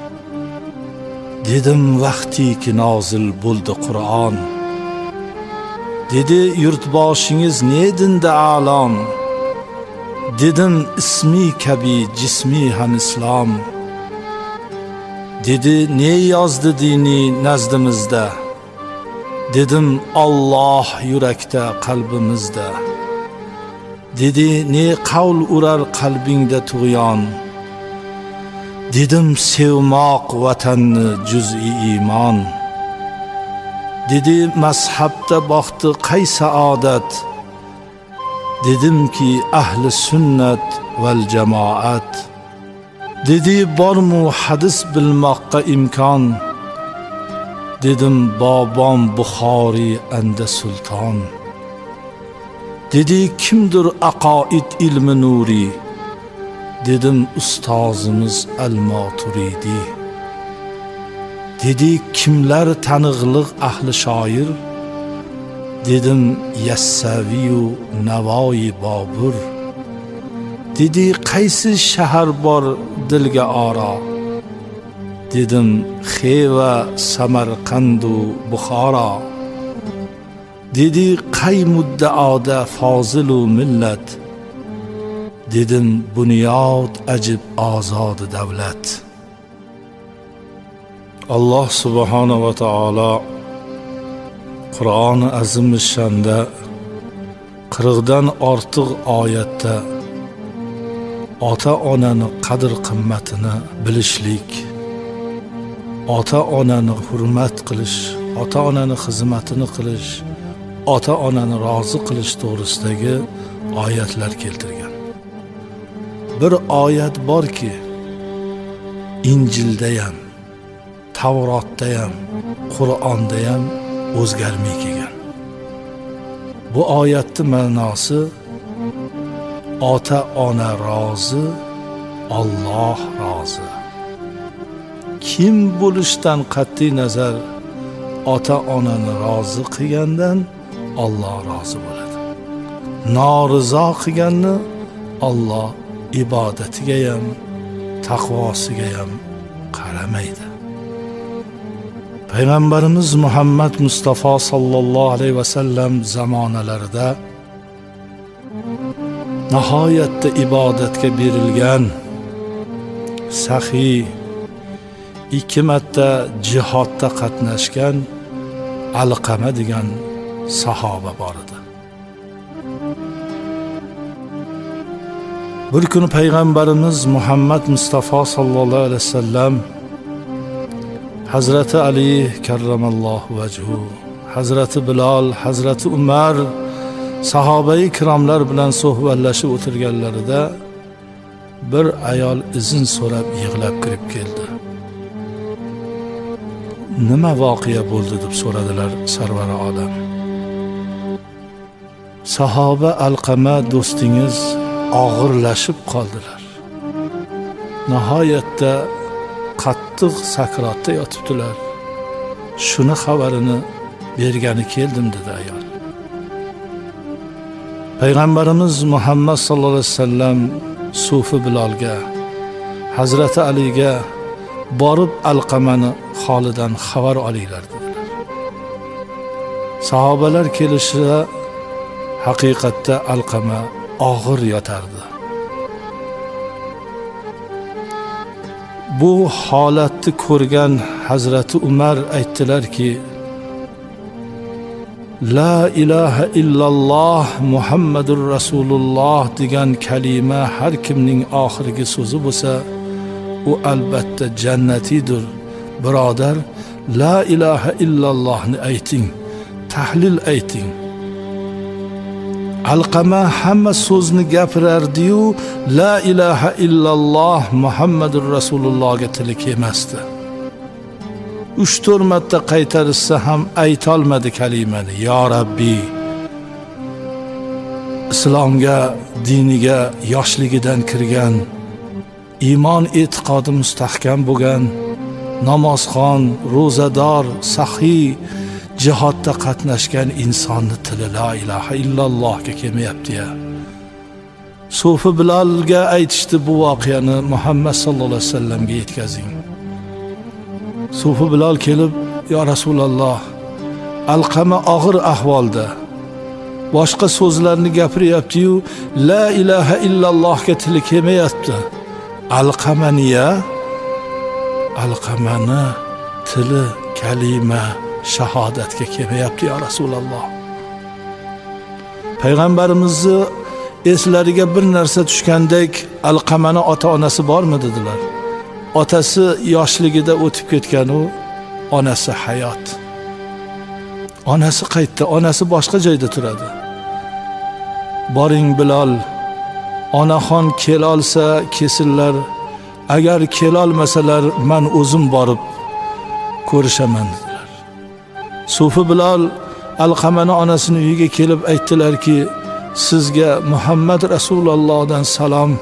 Dedim, vaqtiki nozil bo'ldi Qur'on. Dedi, yurtboshingiz ne dinda a'lon? Dedim, ismi kabi jismi ham islom. Dedi, ne yozdi dini nazdimizda? Dedim, Alloh yurakda qalbimizda. Dedi, ne qavl urar qalbingda tug'yon? Dedim, sevmoq vatanni juz'i iymon. Dedi, mazhabda baxti qay saodat? Dedimki, ahli sunnat val jamoat. Dedi, bormu hadis bilmoqqa imkon? Dedim, bobom Buxoriy anda sulton. Dedi, kimdir aqoid ilmi nuri? Dedim, ustozimiz al-Maturidi. Dedi, kimlar tanig'liq ahli shoir? Dedim, Yassaviyu Navoiy Bobur. Dedi, qaysi shahar bor dilga oro? Dedim, Xiva, Samarqandu, Buxoro. Dedi, qay muddaoda fozilu millat? Dedim, bunyod ajib ozod davlat. Alloh subhanahu va taolo Qur'oni azim-shanda 40dan ortiq oyatda ota-onani qadr qimmatini bilishlik, ota-onani hurmat qilish, ota-onani xizmatini qilish, ota-onani rozi qilish to'g'risidagi oyatlar keltirgan. Bir oyat borki, Injilda ham, Tavrotda ham, Qur'onda ham o'zgarmay kelgan. Bu oyatning ma'nosi ota-ona rozi, Alloh rozi. Kim bo'lishdan qat'iy nazar ota-onani rozi qilgandan Alloh rozi bo'ladi. Norizo qilganni Alloh ibodatiga ham, taqvosiga ham qaramaydi. Payg'ambarimiz Muhammad Mustafa sallallohu alayhi va sallam zamonalarida nihoyatda ibodatga berilgan, saxiy, 2 marta jihodda qatnashgan Alqama degan sahoba bor edi. Bir kuni payg'ambarimiz Muhammad Mustafa sallallohu alayhi vasallam Hazrati Ali karramallohu vajhu, Hazrati Bilal, Hazrati Umar sahobai kiromlar bilan suhbatlashib o'tirganlarida bir ayol izin so'rab yig'lab kirib keldi. Nima voqea bo'ldi deb so'radilar sarvari olam. Sahoba Alqama do'stingiz og'irlashib qoldilar. Nihoyatda qattiq sakratda yotibdilar. Shuni xabarini bergani keldim dedi ayol. Payg'ambarimiz Muhammad sallallohu alayhi vasallam Sufi Bilolga, Hazrati Aliga borib Alqamani holidan xabar olinglar dedilar. Sahobalar kelishida haqiqatda Alqama og'ir yotardi. Bu holatni ko'rgan Hazrati Umar aytdilarki, La ilaha illalloh Muhammadur Rasululloh degan kalima har kimning oxirgi so'zi bo'lsa, u albatta jannatidir. Birodar, la ilaha illallohni ayting, tahlil ayting. Alqama hamma so'zni gapirardi-yu, la ilaha illalloh Muhammadur Rasulullohga tili kelmasdi. 3-4 marta qaytarishsa ham aytolmadi kalimani. Ya Rabbi, islomga, diniga yoshligidan kirgan, iymon e'tiqodi mustahkam bo'lgan, namozxon, ro'zador, sahiy, jihodda qatnashgan insonni tili la ilaha illallohga kelmayapti-ya. Sufi Bilolga aytishdi bu voqeani Muhammad sallallohu alayhi vasallamga yetkazing. Sufi Bilol kelib, ya Rasululloh, Alqama og'ir ahvolda, boshqa so'zlarni gapiryapti-yu, la ilaha illallohga tili kelmayapti. Alqamaniya, Alqamani tili kalima shahodatga kelmayapti ya Rasululloh. Payg'ambarimizni eslariga bir narsa tushgandek, Alqamani ota-onasi bormi dedilar. Otasi yoshligida o'tib ketgan, u onasi hayot. Onasi qaytdi, onasi boshqa joyda turadi. Boring Bilol, onaxon kel olsa kesillar, agar kel olmasalar men o'zim borib ko'rishaman dedilar. Sufi Bilol Alqamani onasini uyiga kelib aytdilarki, sizga Muhammad Rasulullohdan salom.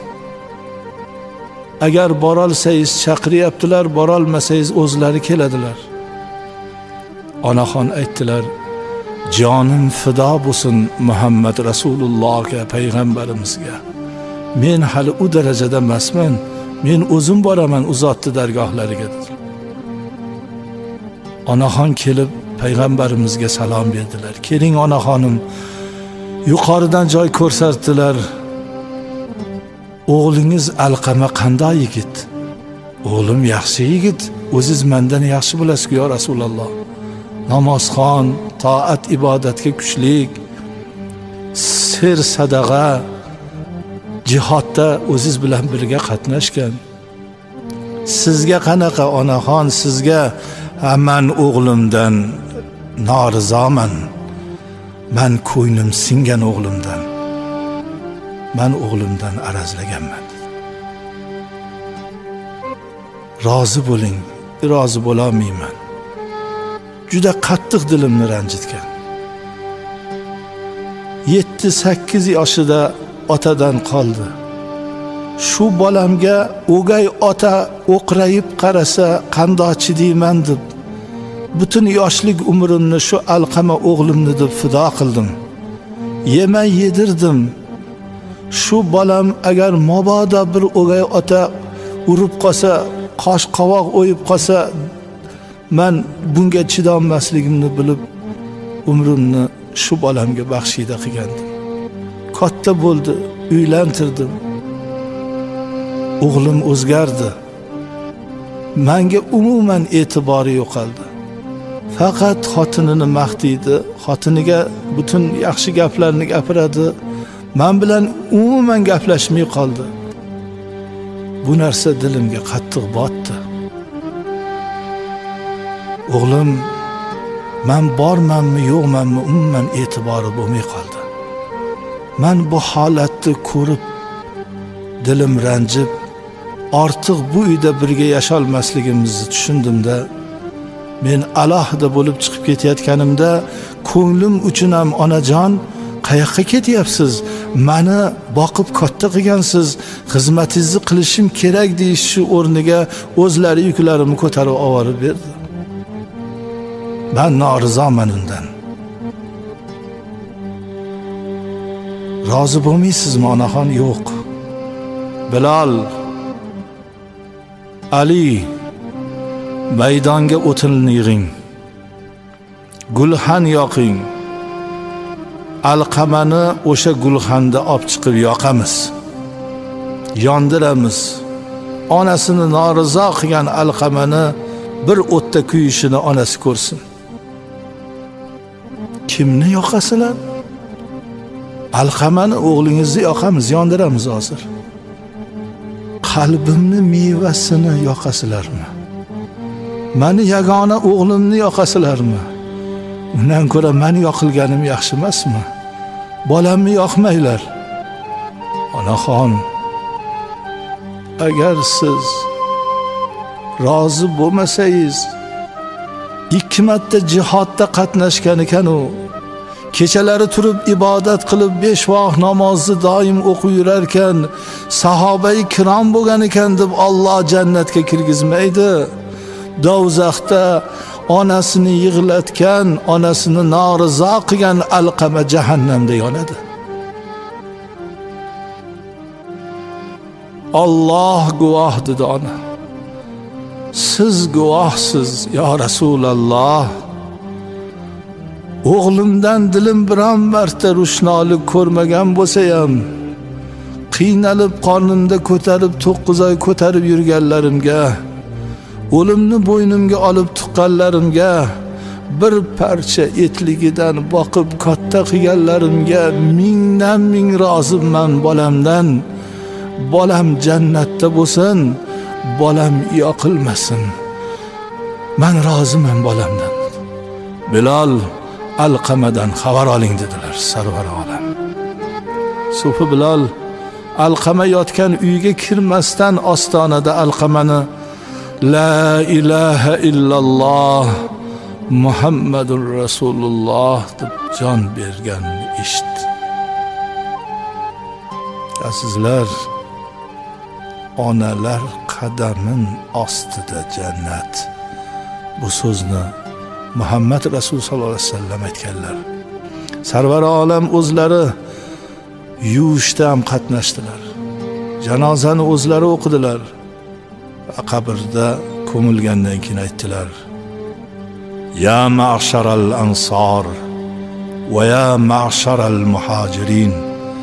Agar borolsangiz chaqiryaptilar, borolmasangiz o'zlari keladilar. Onaxon aytdilar, jonim fido bo'lsin Muhammad Rasulullohga, payg'ambarimizga. Men hali u darajada emasman. Men o'zim boraman u zotning dargohlariga dedilar. Onaxon kelib payg'ambarimizga salom berdilar. Keling onaxonim, yuqoridan joy ko'rsatdilar. O'g'lingiz Alqama qanday yigit? O'g'lim yaxshi yigit, o'ziz mendan yaxshi bilasiz ya Rasululloh. Namozxon, toat ibodatga kuchlik, sir sadaqa, jihodda o'ziz bilan birga qatnashgan. Sizga qanaqa onaxon, sizga men o'g'limdan norizoman. Men ko'nglim singan o'g'limdan. Men o'g'limdan arazlaganman. Rozi bo'ling, rozi bo'la olmayman. Juda qattiq dilimni ranjitgan. 7-8 yoshida otadan qoldi. Shu bolamga o'gay ota o'qrayib qarasa qandoqchi deyman deb butun yoshlik umrimni shu Alqama o'g'limni deb fido qildim. Yemay yedirdim. Shu bolam agar mabodo bir o'gay ota urib qolsa, qosh qovoq o'yib qolsa, men bunga chidolmasligimni bilib umrimni shu bolamga baxshida qilgandim. Katta bo'ldi, uylantirdim. O'g'lim o'zgardi. Menga umuman e'tibori yo'qoldi. Faqat xotinini maqtaydi, xotiniga butun yaxshi gaplarni gapiradi. Men bilan umuman gaplashmay qoldi. bu narsa dilimga qattiq botdi. O'g'lim, men bormanmi yo'qmanmi umuman e'tibori bo'lmay qoldi. Men bu holatni ko'rib dilim ranjib, ortiq bu uyda birga yasholmasligimizni tushundimda, men alohida bo'lib chiqib ketayotganimda ko'nglim uchun ham onajon, qayoqqa ketyapsiz? Meni boqib katta qilgansiz, xizmatingizni qilishim kerak deyish shu o'rniga o'zlari yuklarimni ko'tarib olib berdi. Ben norizoman undan. Rozi bo'lmaysizmi onaxon? Yo'q. Bilal, Ali, maydonga o'tinni yig'ing. Gulxan yoqing. Alqamani o'sha gulxanda olib chiqib yoqamiz. Yondiramiz. Onasini norizo qilgan Alqamani bir o'tda kuyishini onasi ko'rsin. Kimni yoqasizlar? Alqamani o'g'lingizni yoqamiz, yondiramiz hozir. Qalbimni mevasini yoqasizlarmi? Meni yagona o'g'limni yoqasizlarmi? Undan ko'ra meni yoqilganim yaxshi emasmi? Bolamni yoqmanglar. Onaxon, agar siz rozi bo'lmasangiz, 2 marta jihodda qatnashgan ekan u. Kechalari turib ibodat qilib 5 vaqt namozni doim o'qib yurar ekan, sahobai kirom bo'lgan ekan deb Alloh jannatga kirgizmaydi. Do'zaxda onasini yig'latgan, onasini norizo qilgan Alqama jahannamda yonadi. Alloh guvoh dedi ona. Siz guvohsiz ya Rasululloh. O'g'limdan dilim biron marta rushnolik ko'rmagan bo'lsa ham, qiynalib qornimda ko'tarib 9 oy ko'tarib yurganlarimga, o'limni bo'ynimga olib tuqqanlarimga, bir parcha etligidan boqib katta qilganlarimga mingdan ming roziman bolamdan. Bolam jannatda bo'lsin, bolam yoqilmasin. Men roziman bolamdan. Bilal, Alqamadan xabar oling dedilar Sarvar olam. Sufi Bilal Alqama yotgan uyga kirmasdan ostonada Alqamani La ilaha illalloh Muhammadur Rasululloh deb jon berganini eshitdi. Azizlar, onalar qadamin ostida jannat. Bu so'zni Muhammad Rasul sallallohu alayhi vasallam aytganlar. Sarvar olam o'zlari yuvishda ham qatnashdilar. Janozani o'zlari o'qidilar. Qabrda ko'milgandan keyin aytdilar: Ya ma'sharal ansor va ya ma'sharal muhajirin.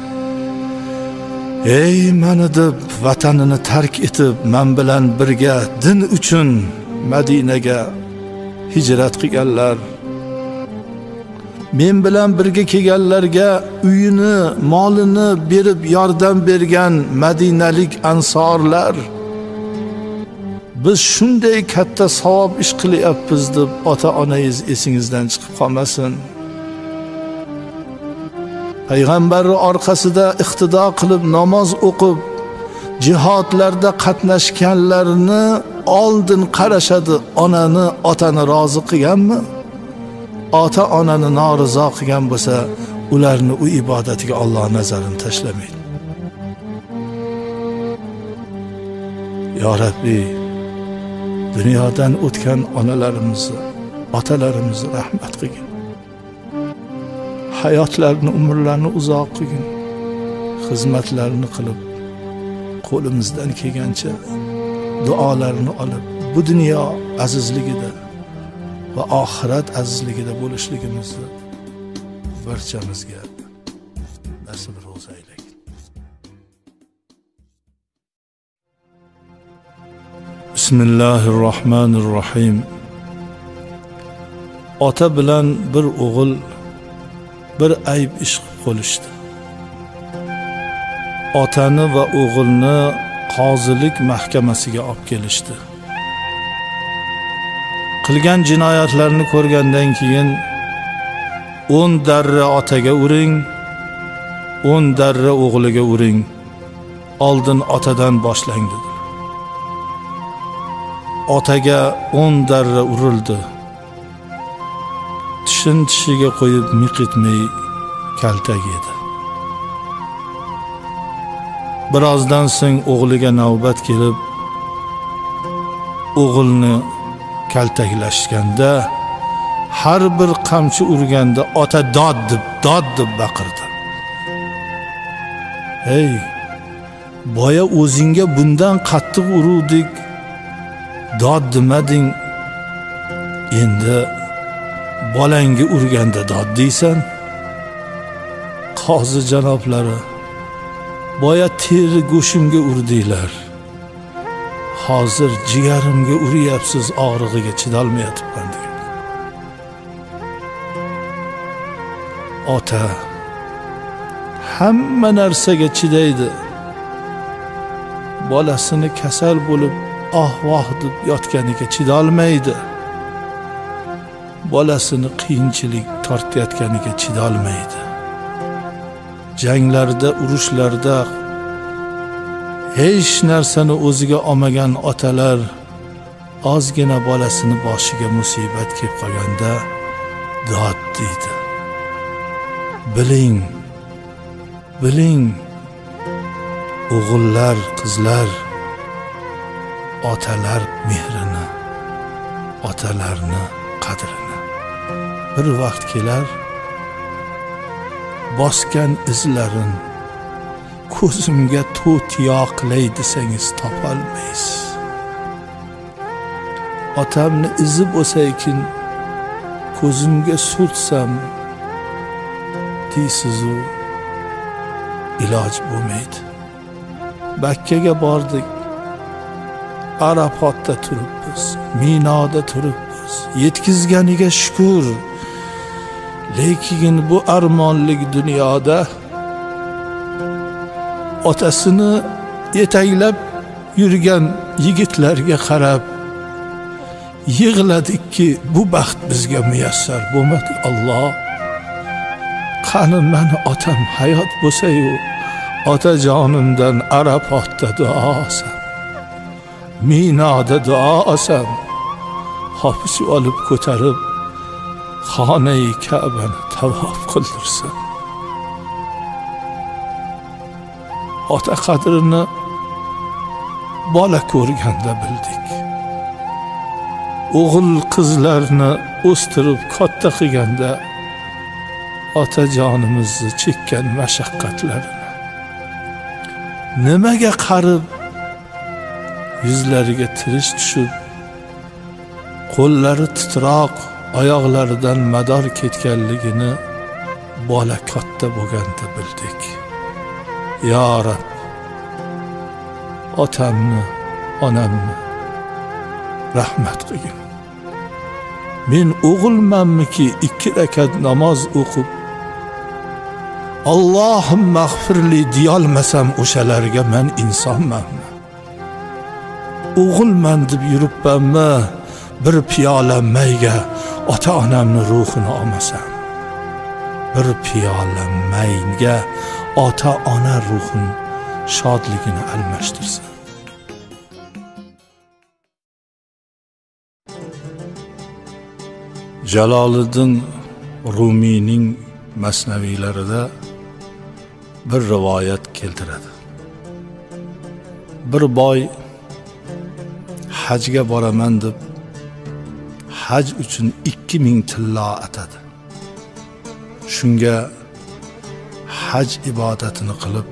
Ey meni deb vatanini tark etib, men bilan birga din uchun Madinaga hijrat qilganlar, men bilan birga kelganlarga uyini, molini berib yordam bergan madinalik ansorlar, biz shunday katta savob ish qilyapmiz deb ota-onangiz esingizdan chiqib qolmasin. Payg'ambarning orqasida iqtido qilib namoz o'qib, jihodlarda qatnashganlarni oldin qarashadi. Onani, otani rozi qilganmi? Ota-onani norizo qilgan bo'lsa, ularni u ibodatiga Alloh nazarini tashlamaydi. Ya Rabbi, dunyodan o'tgan onalarimizni, otalarimizni rahmat qilgin. Hayotlarini, umrlarini uzoq qilgin. Xizmatlarini qilib, qo'limizdan kelgancha duolarni olib, bu dunyo azizligida va oxirat azizligida bo'lishligimizni barchamizga nasib ro'za aylasin. Bismillahirrohmanirrohim. Ota bilan bir o'g'il bir ayb ish qilib qo'lishdi. Otani va o'g'ilni qozilik mahkamasiga olib kelishdi. Qilgan jinoyatlarini ko'rgandan keyin 10 darra otaga uring, 10 darra o'g'liga uring. Oldin otadan boshlang dedi. Otaga 10 darra urildi. Tishiga qo'yib miqitmay kaltak yedi. Birozdan so'ng o'g'liga navbat kelib, o'g'ilni kaltaklashganda, har bir qamchi urganda ota dod deb baqirdi. Ey, boya o'zingga bundan qattiq uruvdik, dod demading, endi bolangga urganda dod deysan. Qozi janoblari, boya teri go'shimga urdinglar, hozir jigarimga uryapsiz, og'rig'iga chidolmayapman degan. Ota hamma narsaga chidaydi. Bolasini kasal bo'lib voh deb yotganiga chidolmaydi. Bolasini qiyinchilik tortayotganiga chidolmaydi. Janglarda, urushlarda hech narsani o'ziga olmagan otalar ozgina bolasini boshiga musibat kelib qolganda dod deydi. Biling, o'g'illar, qizlar otalar mehrini, otalarni qadrini. Bir vaqt kelar, bosgan izlarin ko'zimga to'tiyo qilay desangiz topolmaysiz. Otamni izi bo'lsa ekan ko'zimga surtsam deysiz-u, iloj bo'lmaydi. Bakkaga bordik, Arafotda turibmiz, Minoda turibmiz. Yetkizganiga shukr. Lekin bu armonlik dunyoda otasini yetaklab yurgan yigitlarga qarab yig'ladikki, bu baxt bizga muyassar bo'lmadi. Alloh, qani mani otam hayot bo'lsa-yu, otajonimdan Arafotda duo olsam, Minoda duo olsam, hopis olib ko'tarib xonai Ka'bani tavof qildirsam. Ota qadrini bola ko'rganda bildik. O'g'il qizlarni o'stirib katta qilganda otajonimizni chekkan mashaqqatlarini nimaga qarib yuzlariga tirish tushib, qo'llari titroq, oyoqlaridan mador ketganligini bola katta bo'lganda bildik. Ya Rab, otamni, onamni rahmat qilgin. Men o'g'ilmanmiki 2 rakat namoz o'qib Allohim mag'firli deyolmasam o'shalarga men insonmanmi? O'g'ilman deb yuribmanmi? Bir piyola mayga ota-onamni ruhini olmasam, bir piyola mayga ota-ona ruhin shodligini almashtirsa. Jaloliddin Rumiyning masnaviylarida bir rivoyat keltiradi. Bir boy hajga boraman deb haj uchun 2000 tillo atadi. Shunga haj ibodatini qilib,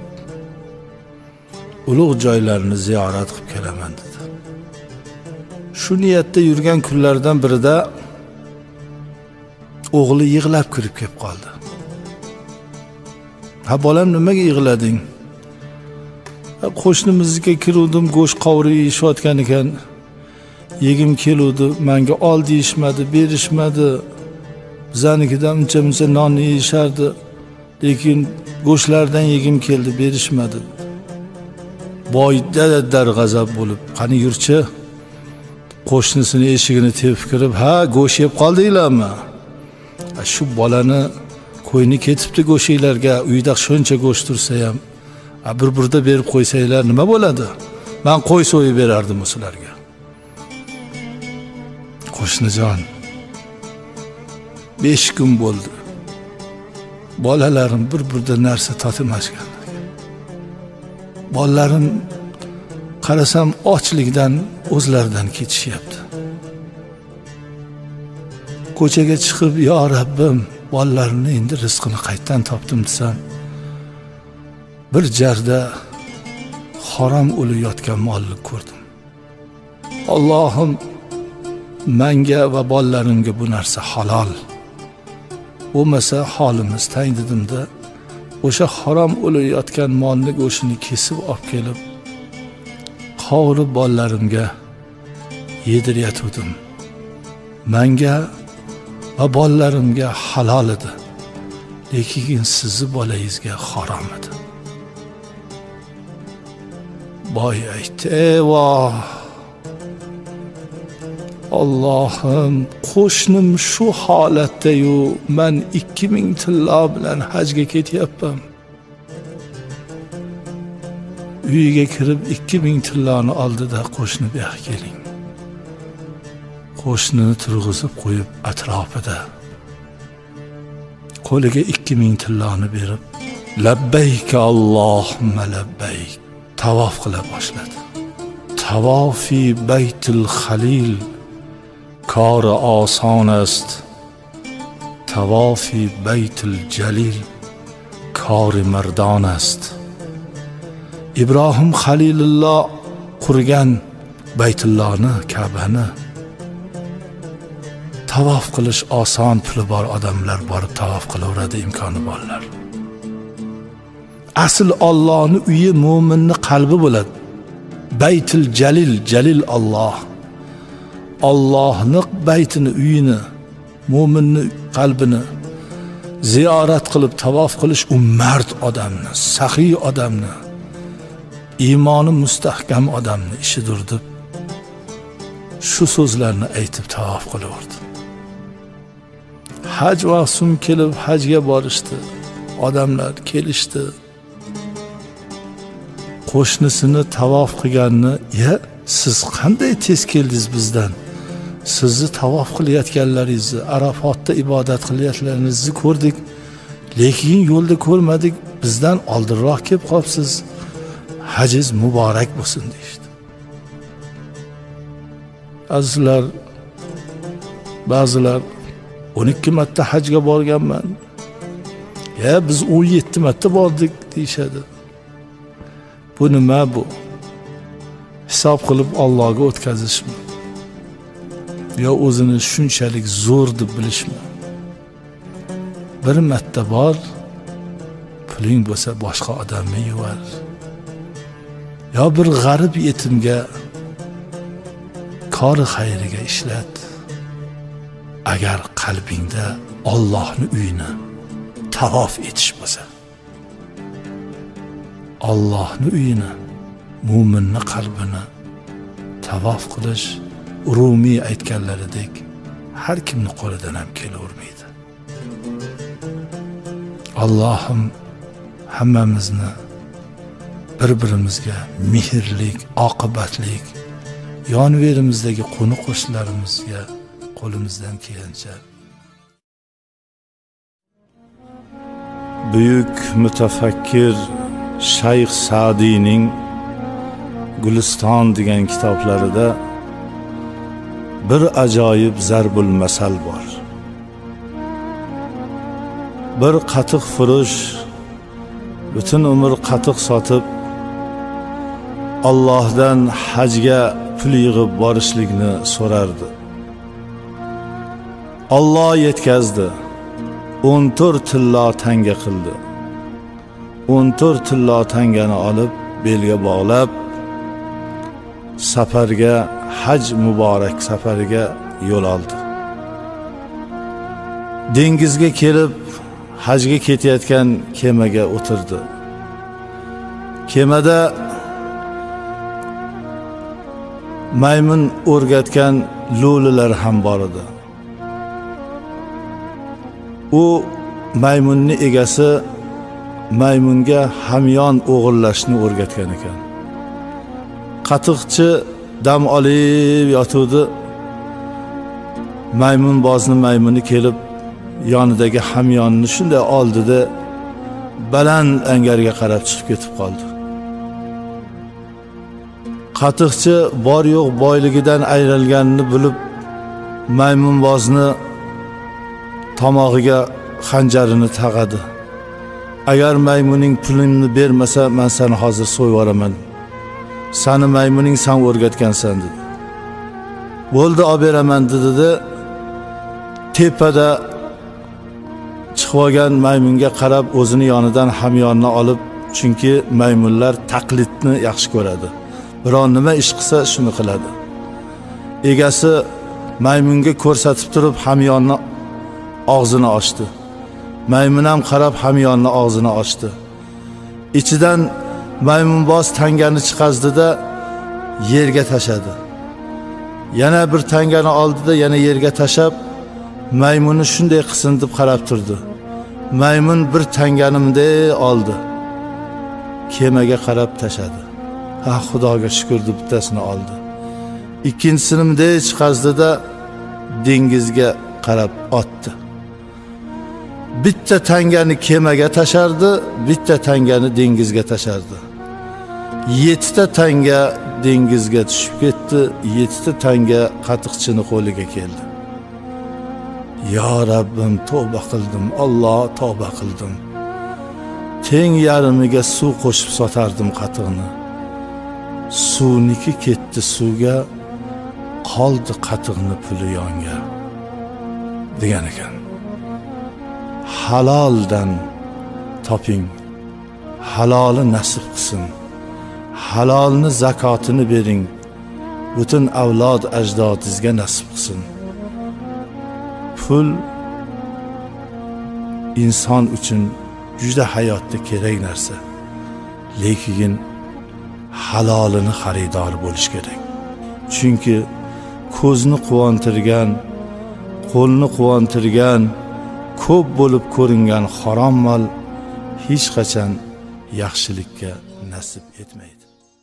ulug' joylarni ziyorat qilib kelaman dedi. Shu niyatda yurgan kunlardan birida o'g'li yig'lab kirib kelib qoldi. Ha bolam, nimaga yig'lading? Qo'shnimizga kiruvdim, go'sht qovurib yeyishayotgan ekan. Yegim keluvdi, menga ol deyishmadi, berishmadi. Bizanikidan uncha nonni yeyishardi, lekin go'shtlardan yegim keldi, berishmadi. boyda darg'azab bo'lib, qani yurchi, qo'shnisini eshigini tepib kirib, ha, go'sht yeb qoldinglarmi? Shu bolani qo'yni ketibdi go'shinglarga, uyda shuncha go'sht tursa ham, bir-birda berib qo'ysanglar nima bo'ladi? Men qo'y so'yib berardim sizlarga. Qo'shnijon, 5 kun bo'ldi. Bolalarim bir-birda narsa tatmashgan. Bolalarim qarasam ochlikdan o'zlaridan ketishyapti. Ko'chaga chiqib, "Yo Rabbim, bolalarimni endi rizqini qayerdan topdim" desam, bir jarda harom o'layotgan molni ko'rdim. Allohim, menga va bolalarimga bu narsa halol. Bo'lmasa holimiz tang dedimda, o'sha harom o'layotgan molni go'shtini kesib olib kelib, qovurib bolalarimga yediryatuvdim. Menga va bolalarimga halol edi, lekin sizni bolangizga harom edi. Boy aytdi, "Eyvoh! Allohim, qo'shnim shu holatda-yu, men 2000 tillo bilan hajga ketyapman. Uyiga kirib 2000 tilloni oldida qo'shni bu yoqqa keling." Qo'shnini turg'izib qo'yib atrofida qo'liga 2000 tilloni berib, "Labbayka Allohumma labbayk" tavof qila boshladi. Tavofi Baytul Xalil kori oson است. tavofi Baytul Jalil kori mardon است. İbrahim Halilulloh qurgan Baytullohni, Ka'bani tavof qilish oson, puli bor odamlar borib tavof qilaveradi, imkoni borlar. Asl Allohning uyi mo'minning qalbi bo'ladi. Baytul Jalil, Jalil Alloh. Allohning baytini, uyini, mo'minning qalbini ziyorat qilib tavof qilish u mard odamni, saxiy odamni, iymoni mustahkam odamni ishidir deb shu so'zlarni aytib tavof qilaverdi. Haj vaqtim kelib hajga borishdi. Odamlar kelishdi. Qo'shnisini tavof qilganni, "Ya, siz qanday tez keldingiz bizdan? Sizni tavof qilayotganlaringizni, Arafotda ibodat qilayotganlaringizni ko'rdik, lekin yo'lda ko'rmadik, bizdan oldinroq kelib qolibsiz. Hajiz muborak bo'lsin" deydi. Azizlar, ba'zilar 12 marta hajga borganman. Ya biz 17 marta bordik deyshadi. Bu nima bu? Hisob qilib Allohga o'tkazishmi? Yo o'zini shunchalik zo'r deb bilishmi? Bir marta bor, puling bo'lsa boshqa odamni yuvar. Yo bir g'arib yetimga kori xayriga ishlat. Agar qalbingda Allohning uyini tavof etish bo'lsa, Allohning uyini, mo'minning qalbini tavof qilish Rumiy aytganlaridek har kimning qo'lidan ham kelavermaydi. Allohim hammamizni bir-birimizga mehrlik, oqibatlik, yonverimizdagi qo'ni qo'shnilarimizga qo'limizdan kelgancha buyuk mutafakkir Shayx Sa'diyning Guliston degan kitoblarida bir ajoyib zarbul masal bor. Bir qatiq furush butun umr qatiq sotib Allohdan hajga pul yig'ib borishlikni so'rardi. Alloh yetkazdi. 14 tillo tanga qildi. 14 tillo tangani olib belga bog'lab safarga, haj muborak safariga yo'l oldi. Dengizga kelib hajga ketayotgan kemaga o'tirdi. Kemada maymun o'rgatgan lo'lilar ham bor edi. U maymunning egasi maymunga hamyon o'g'irlashni o'rgatgan ekan. Qatiqchi dam olib yotuvdi. Maymunbozning maymuni kelib yonidagi hamyonni shunday oldida baland angarga qarab chiqib ketib qoldi. Qatiqchi bor yo'q boyligidan ayrilganini bilib maymunbozni tomog'iga xanjarini taqadi. Agar maymuning pulingni bermasa, men seni hozir so'yib yuboraman. Seni maymuning sen o'rgatgansan dedi. Bo'ldi, olib beraman dedi. Tepada chiqib olgan maymunga qarab o'zini yonidan hamyonni olib, chunki maymunlar taqlidni yaxshi ko'radi. Biron nima ish qilsa shuni qiladi. Egasi maymunga ko'rsatib turib hamyonni og'zini ochdi. Maymun ham qarab hamyonni og'zini ochdi. Ichidan maymunboz tangani chiqazdida yerga tashadi. Yana bir tangani oldida yana yerga tashab, maymuni shunday qilsin deb qarab turdi. Maymun bir tanganimda oldi. Kemaga qarab tashadi. Ha, Xudoga shukr deb bittasini oldi. Ikkinchisini bunday chiqazdida dengizga qarab otdi. Bitta tangani kemaga tashardi, bitta tangani dengizga tashardi. 7 ta tanga dengizga tushib ketdi, 7 ta tanga qatiqchini qo'liga keldi. Ya Rabbim, tavba qildim, Alloh tavba qildim. Teng yarimiga suv qo'shib sotardim qatiqni. Suvniki ketdi suvga, qoldi qatiqni puli yonga degan ekan. Haloldan toping, haloli nasib qilsin. Halolni zakotini bering, butun avlod ajdodingizga nasib qilsin. Pul inson uchun juda hayotda kerak narsa. Lekin halolini xaridori bo'lish kerak. Chunki ko'zni quvontirgan, qo'lni quvontirgan, ko'p bo'lib ko'ringan harom mol hech qachon yaxshilikka nasib etmaydi.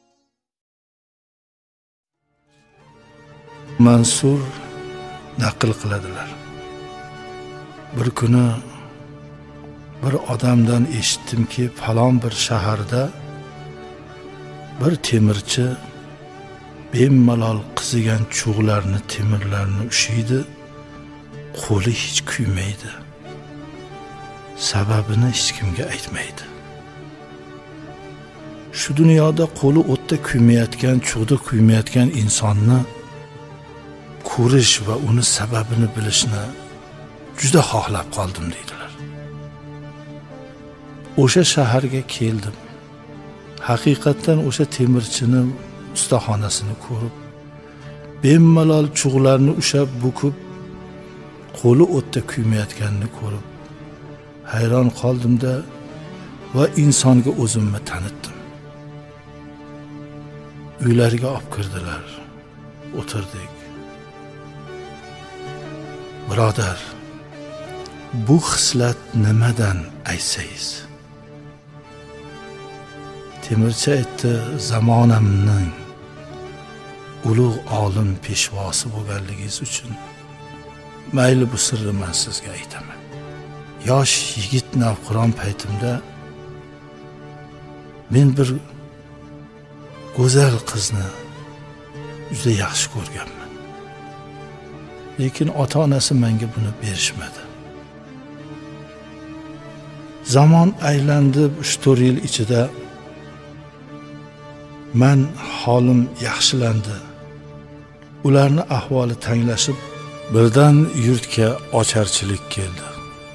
Mansur naql qiladilar. Bir kuni bir odamdan eshitdimki, falon bir shaharda bir temirchi bemalol qizigan cho'g'larni, temirlarni ushiydi, qo'li hech kuymaydi. Sababini hech kimga aytmaydi. Shu dunyoda qo'li o'tda kuymayotgan, cho'g'da kuymayotgan insonni ko'rish va uni sababini bilishni juda xohlab qoldim deydilar. O'sha shaharga keldim. Haqiqatan o'sha temirchini ustaxonasini ko'rib, bemalol cho'g'larni ushab bukib, qo'li o'tda kuymayotganini ko'rib hayron qoldimda va insonga o'zimni tanitdim. Uylariga olib kirdilar. O'tirdik. Birodar, bu xislat nimadan aytsangiz? Temirchi aytdi, zamonamning ulug' olim peshvosi bo'lganligingiz uchun mayli bu sirni men sizga aytaman. Yosh yigit navqiron paytimda men bir go'zal qizni juda yaxshi ko'rganman. Lekin ota-onasi menga buni berishmadi. Zamon aylandi, 3-4 yil ichida men holim yaxshilandi. Ularning ahvoli tanglashib, birdan yurtga ocharchilik keldi.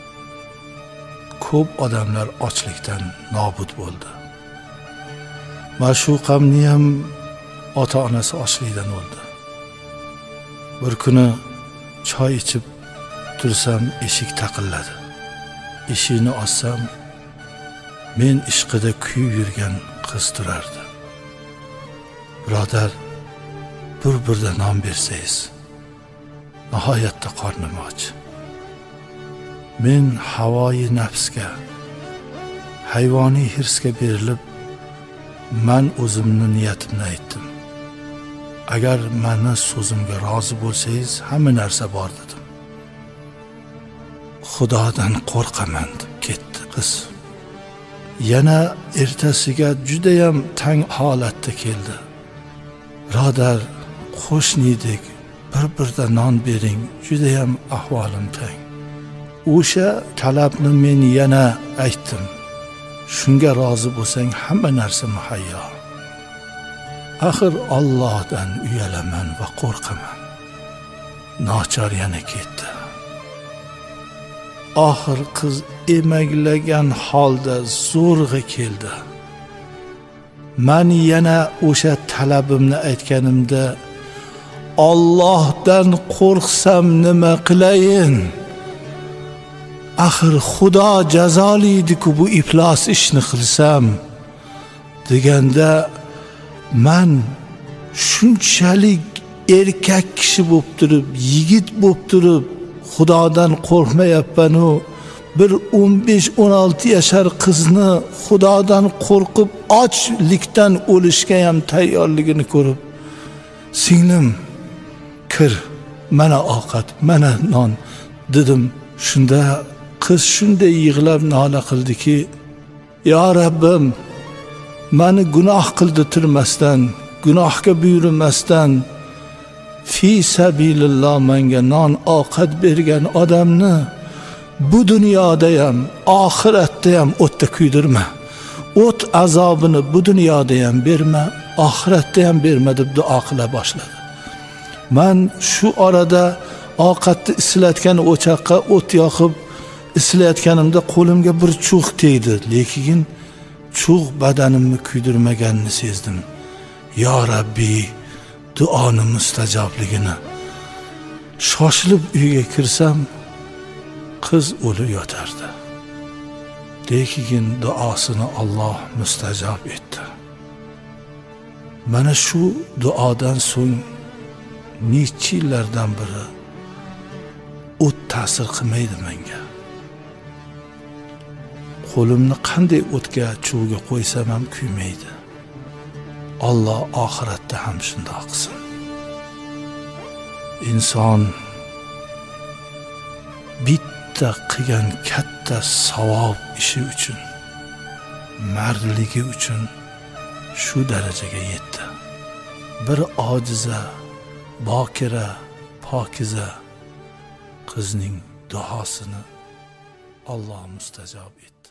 Ko'p odamlar ochlikdan nobud bo'ldi. Ma'shuqamni ham ota-onasi ochlikdan o'ldi. Bir kuni choy ichib tursam, eshik taqilladi. Eshikni ochsam, men ishqida kuyib yurgan qiz turardi. Birodar, bir-biriga non bersangiz, nihoyatda qornim och. Men havoyi nafsga, hayvoniy hirsga berilib, men o'zimni niyatimni aytdim. Agar meni so'zimga rozi bo'lsangiz, hamma narsa bor dedim. Xudodan qo'rqaman deb ketdi qiz. Yana ertasiga juda ham tang holatda keldi. Birodar, qo'shnidek, bir-birda non bering, juda ham ahvolim tang. O'sha talabni men yana aytdim. Shunga rozi bo'lsang, hamma narsa muhayyo. Axir Allohdan uyalaman va qo'rqaman. Nochor yana ketdi. Oxir qiz emaglagan holda zo'rg'a keldi. Men yana o'sha talabimni aytganimda, Allohdan qo'rqsam nima qilayin? Axir Xudo jazolaydi-ku bu iflos ishni qilsam deganda, men shunchalik erkak kishi bo'lib turib, yigit bo'lib turib, Xudodan qo'rqmayapman-u, bir 15-16 yashar qizni Xudodan qo'rqib ochlikdan o'lishga ham tayyorligini ko'rib, singlim, kir, mana ovqat, mana non dedim. Shunda qiz shunday yig'lab nola qildiki, yo Rabbim, meni gunoh qildirmasdan, gunohga buyurmasdan fi sabilillah menga non ovqat bergan odamni bu dunyoda ham, oxiratda ham o'tda kuydirma. O't azobini bu dunyoda ham berma, oxiratda ham berma deb duo qila boshladi. Men shu orada ovqatni islatgan o'choqqa o't yoqib islayotganimda qo'limga bir cho'g' tegdi, lekin cho'g' badanimni kuydirmaganini sezdim. Yo Rabbi, duoni mustajobligini. Shoshilib uyga kirsam, qiz o'lib yotardi. Lekin duosini Alloh mustajob etdi. Mana shu duodan so'ng necha yillardan beri o't ta'sir qilmaydi menga. Qo'limni qanday o'tga, cho'g'ga qo'ysam ham kuymaydi. Alloh oxiratda ham shunday qilsin. Inson bitta qilgan katta savob ishi uchun, mardligi uchun shu darajaga yetdi. Bir ojiza, bokira, pokiza qizning duosini Alloh mustajob etdi.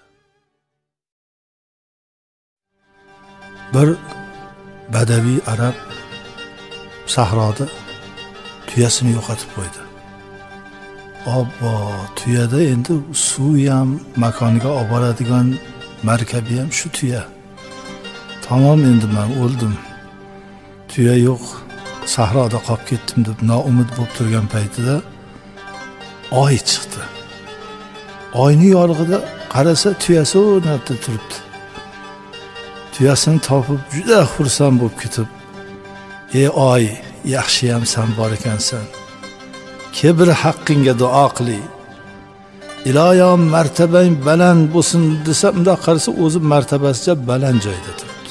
Bir badaviy arab sahroda tuyasini yo'qotib qo'ydi. Obbo, tuyada endi suv ham makoniga olib boradigan markabi ham shu tuya. Tamom, endi men o'ldim. Tuya yo'q, sahroda qolib ketdim deb noumid bo'lib turgan paytida oy chiqdi. Oyning yorug'ida qarasa, tuyasi o'rnatda turibdi. Tuyasini topib juda xursand bo'lib ketib, "Ey oy, yaxshi ham sen bor ekansan. Kibr haqqingga duo qilay. Iloyim martabang baland bo'lsin" desa, unda qarasa o'zi martabasicha baland joyda turibdi.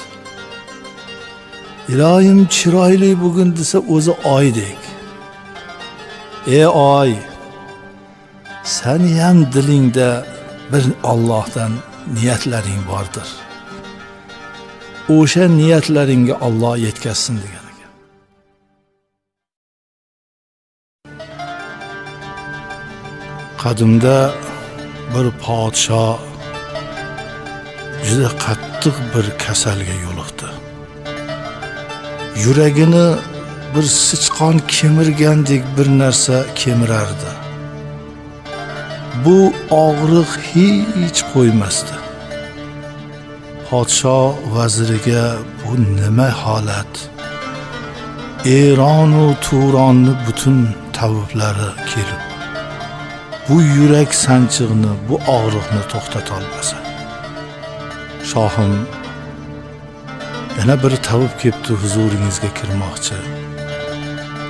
Iloyim chiroyli bugun desa, o'zi oydek. "Ey oy, seni ham dilingda bir Allohdan niyatlaring bordir. O'sha niyatlaringga Alloh yetkazsin" degan ekan. Qadimda bir podsho juda qattiq bir kasalga yo'liqdi. Yuragini bir sichqon kemirgandek bir narsa kemirardi. Bu og'riq hech qo'ymasdi. Podsho vaziriga bu nima holat? Eron va Turonni butun tabiblari kelib, bu yurak sanchig'ini, bu og'riqni to'xtata olmasa, shohim, yana bir tabib kelibdi, huzuringizga kirmoqchi.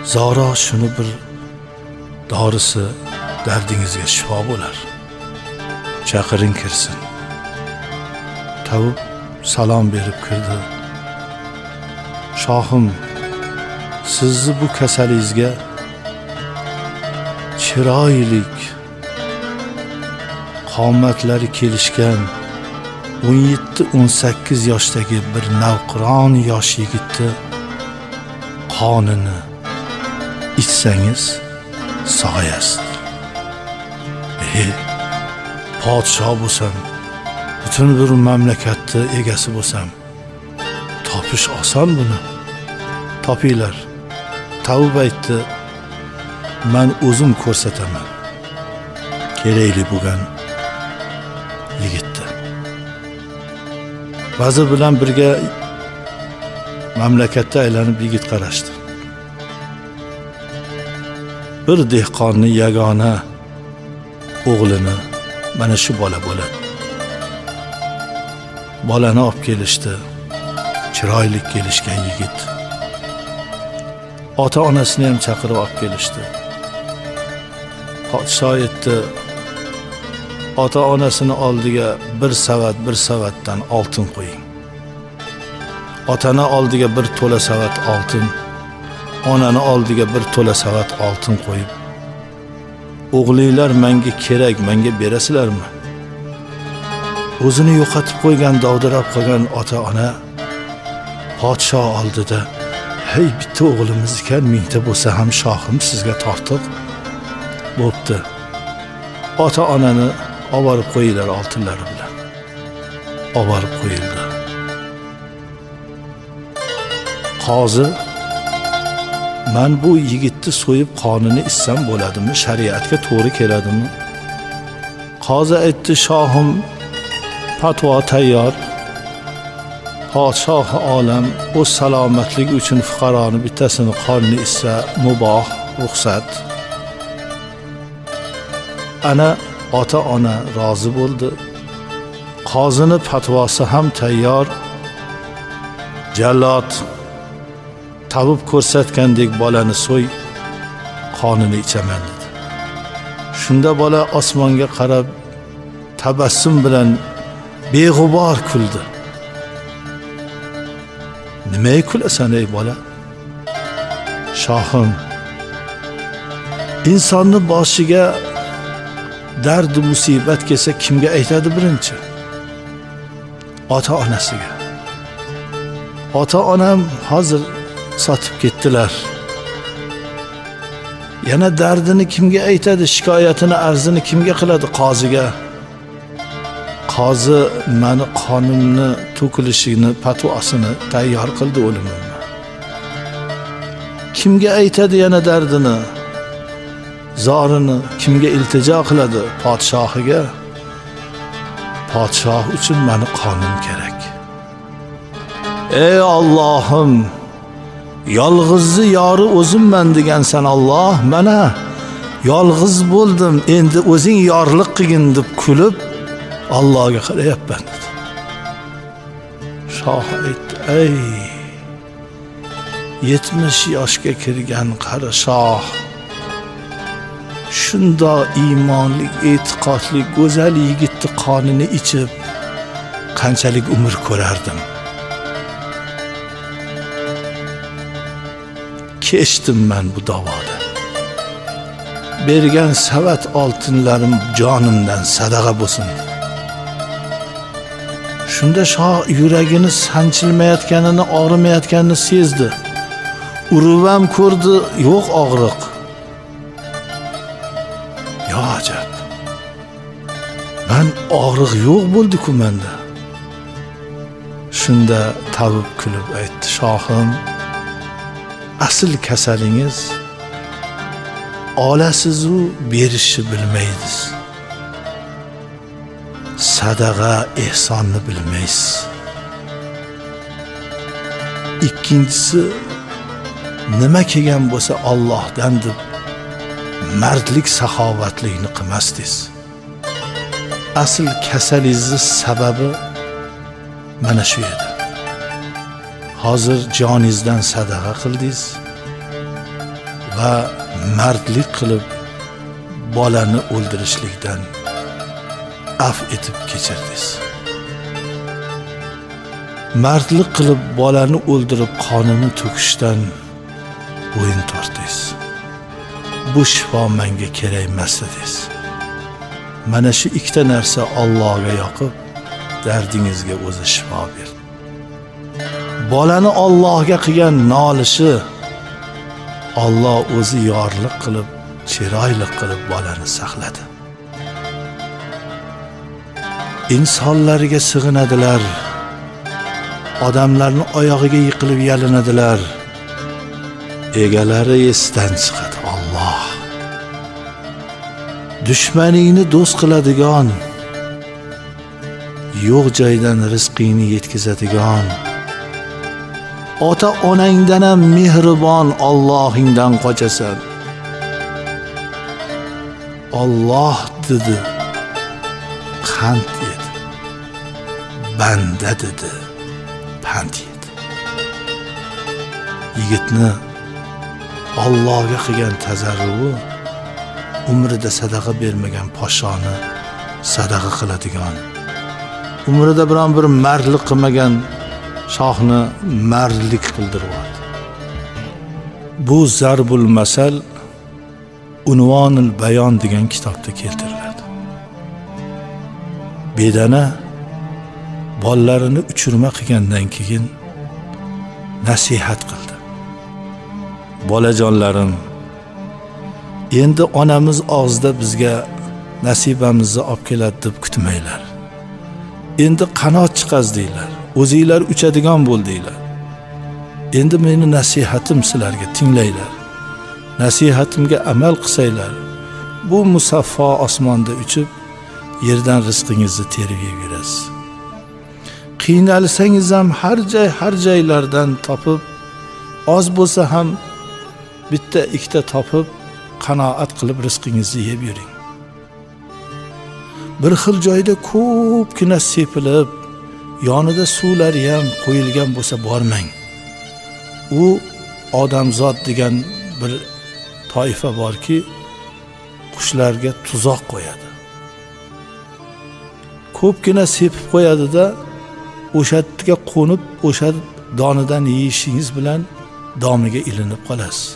zora shuni bir dorisi dardingizga shifo bo'lar. Chaqiring kirsin. Tavib salom berib kirdi. Shohim, sizni bu kasalingizga chiroylik, qomatlari kelishgan 17-18 yoshdagi bir navqiron yosh yigitni qonini ichsangiz sog'ayasiz. Podshoh bo'lsam, butun bir mamlakatni egasi bo'lsam, topish oson buni. Topinglar. Tavba aytdi. Men o'zim ko'rsataman. Kerakli bo'lgan yigitni. Vazir bilan birga mamlakatda aylanib yigit qarashdi. Bir dehqonning yagona o'g'lini mana shu bola bo'ladi. Bolani olib kelishdi. Chiroyli kelishgan yigit. Ota-onasini ham chaqirib olib kelishdi. Podshoh aytdi, ota-onasini oldiga bir savatdan oltin qo'ying. Otani oldiga bir to'la savat oltin, onani oldiga bir to'la savat oltin qo'yib, o'g'linglar menga kerak, menga berasizlarmi? O'zini yo'qotib qo'ygan, dovdirab qolgan ota-ona podshoh oldida, "Hey, bitta o'g'limiz ekan, mingta bo'lsa ham shohim sizga tortiq bo'pti. Ota-onani olib qo'yinglar oltinlari bilan." Olib qo'yildi. Qozi, "Men bu yigitni so'yib qonini ichsam bo'ladimi? Shariatga to'g'ri keladimi?" Qozi aytdi, "Shohim, fatvo tayyor. Podshoh olam o'z salomatligi uchun fuqaroni bittasini qonini ichsa muboh, ruxsat." Ana ota-ona rozi bo'ldi. Qozini fatvosi ham tayyor. Jallod tabib ko'rsatgandek bolani so'y, qonini ichaman dedi. Shunda bola osmonga qarab tabassum bilan beg'ubor kuldi. "Nimaga kulasan ey bola?" "Shohim, insonni boshiga dard musibat kelsa kimga aytadi birinchi? Ota-onasiga. Ota-onam hozir sotib ketdilar. Yana dardini kimga aytadi, shikoyatini, arzini kimga qiladi? Qoziga. Qozi meni qonimni to'kilishini, fatvosini tayyor qildi o'limimni. Kimga aytadi yana dardini, zorini kimga iltijo qiladi? Podshohiga. Podshoh uchun meni qonim kerak. Ey Allohim, yolg'izni yori o'zimman degansan Alloh, mana yolg'iz bo'ldim, endi o'zing yorliq qilgin deb kulib Allohga qarayapman dedi. Shoh aytdi, "Ey 70 yoshga kirgan qari shoh, shunda iymonli, e'tiqodli, go'zal yigitni qonini ichib qanchalik umr ko'rardim. Kechdim men bu davoda. Bergan savat oltinlarim jonimdan sadaqa bo'lsin." Shunda shoh yuragini sanchilmayotganini, og'rimayotganini sezdi. Urib ham ko'rdi, yo'q og'riq. Yo ajab. Men og'riq yo'q bo'ldi-ku menda. Shunda tabib kulib aytdi, "Shohim, asl kasalingiz olasiz-u berishni bilmaysiz. Sadaqa, ehsonni bilmaysiz. Ikkinchisi, nima kelgan bo'lsa Allohdan deb mardlik, saxovatlikni qilmasdingiz. Asl kasalingizni sababi mana shu edi. Hozir joningizdan sadaqa qildingiz. va mardlik qilib bolani o'ldirishlikdan af etib kechirdingiz. Mardlik qilib bolani o'ldirib qonini to'kishdan bo'yin tortdingiz. Bu shifo menga kerak emas dedingiz. Mana shu ikkita narsa Allohga yoqib, dardingizga o'zi shifo berdi. Bolani Allohga qilgan nolishi, Alloh o'zi yorliq qilib, chiroyli qilib bolani saqladi. İnsonlarga sig'inadilar, odamlarni oyog'iga yiqilib yalinadilar. Egalari esdan chiqadi. Alloh dushmaningni do'st qiladigan, yo'q joydan rizqingni yetkazadigan, ota onangdan ham mehribon Allohingdan qochasan. Alloh dedi, qand yedi. Banda dedi, pand yedi. Yigitni Allohga qilgan tazarruvi umrida sadaqa bermagan poshoni sadaqa qiladigan, umrida biron bir mardlik qilmagan shohni mardlik qildiryapti. Bu Zarbul Masal Unvonul Bayon degan kitobda keltiriladi. Bedana bolalarini uchirma qilgandan keyin nasihat qildi. Bolajonlarim, endi onamiz og'zida bizga nasibamizni olib keladi deb kutmanglar. Endi qanot chiqazdinglar, o'zinglar uchadigan bo'ldinglar. Endi meni nasihatim sizlarga tinglanglar. Nasihatimga amal qilsanglar, bu musaffo osmonda uchib, yerdan rizqingizni terib yurasiz. Qiynalsangiz ham har joylardan topib, oz bo'lsa ham bitta ikkita topib, qanoat qilib rizqingizni yeb yuring. Bir xil joyda ko'pgina sepilib, yonida suvlar ham qo'yilgan bo'lsa bormang. U odamzod degan bir toifa borki, qushlarga tuzoq qo'yadi. Ko'pgina sepib qo'yadi-da, o'sha yerga qo'nib, o'sha donidan yeyishingiz bilan domiga ilinib qolasiz.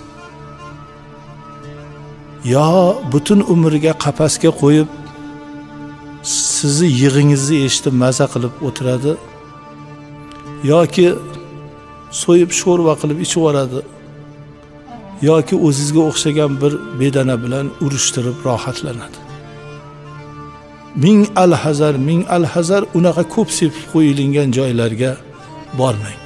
Yo butun umriga qafasga qo'yib, sizni yig'ingizni eshitib maza qilib o'tiradi, yoki so'yib sho'rva qilib ichib yuboradi, yoki o'zingizga o'xshagan bir bedana bilan urushtirib rohatlanadi. Ming alhazar unaqa ko'p sepib qo'yilgan joylarga bormang.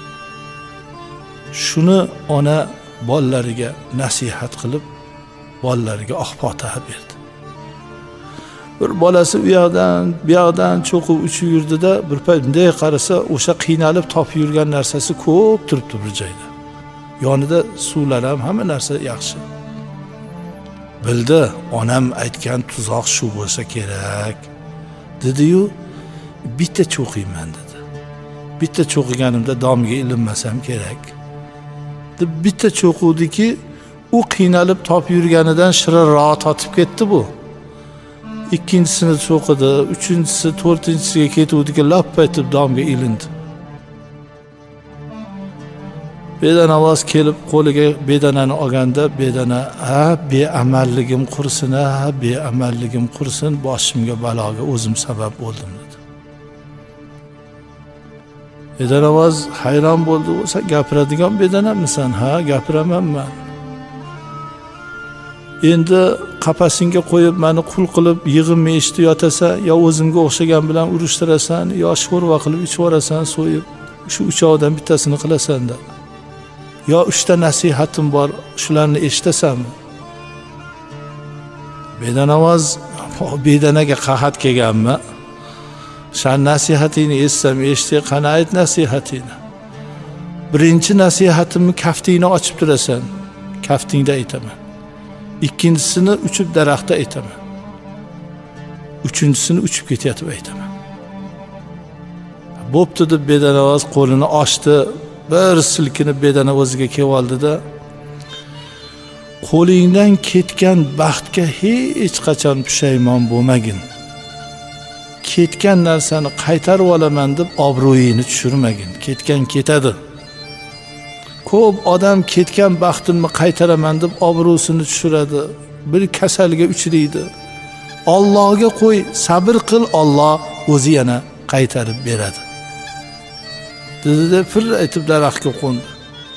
Shuni ona bolalariga nasihat qilib, bolalariga oq-fotiha berdi. Bir bolasi u yoqdan cho'qib uchib yurdida, bir payt bunday qarasa, o'sha qiynalib topib yurgan narsasi ko'p turibdi bir joyda. Yonida suvlar ham, hamma narsa yaxshi. Bildi, onam aytgan tuzoq shu bo'lsa kerak, dedi-yu, bitta cho'qiyman dedi. Bitta cho'qiganimda domiga ilinmasam kerak. Deb bitta cho'quvdiki, u qiynalib topib yurganidan shirinroq totib ketdi bu. Ikkinchisini cho'qidi, uchinchisi, to'rtinchisiga ketuvdiki, lap etib domiga ilindi. Bedanavoz kelib qo'liga bedanani olganda, bedana, beamalligim qursin, beamalligim qursin, boshimga baloga o'zim sabab bo'ldim dedi. Bedanavoz hayron bo'ldi. "Sen gapiradigan bedanamisan?" "Ha, gapiramanman. Endi qafasingga qo'yib meni qul qilib yig'inma eshitib yotasa, yo o'zimga o'xshagan bilan urushtirasan, yo sho'rva qilib ichib yuborasan, so'yib, shu uchoqdan bittasini qilasan da. Yo 3 ta nasihatim bor, shularni eshitasanmi?" Bedanavoz bedanaga qahat kelganmi? "Sen nasihatingni eshitsam, eshitay, qani ayt nasihatingni." "Birinchi nasihatimni kaftingni ochib turasan, kaftingda aytaman. Ikkinchisini uchib daraxtda aytaman. Uchinchisini uchib ketayotib aytaman." Bo'pti deb bedanavoz qo'lini ochdi, bir silkinib bedana o'ziga kelib oldi-da, qo'lingdan ketgan baxtga hech qachon pushaymon bo'lmagin. Ketgan narsani qaytarib olaman deb obro'yingni tushirmagin. Ketgan ketadi. Ko'p odam ketgan baxtimni qaytaraman deb obro'sini tushiradi. Bir kasalga uchraydi. Allohga qo'y, sabr qil, Alloh o'zi yana qaytarib beradi. Dedi fir aytib daraxtga qo'ndi.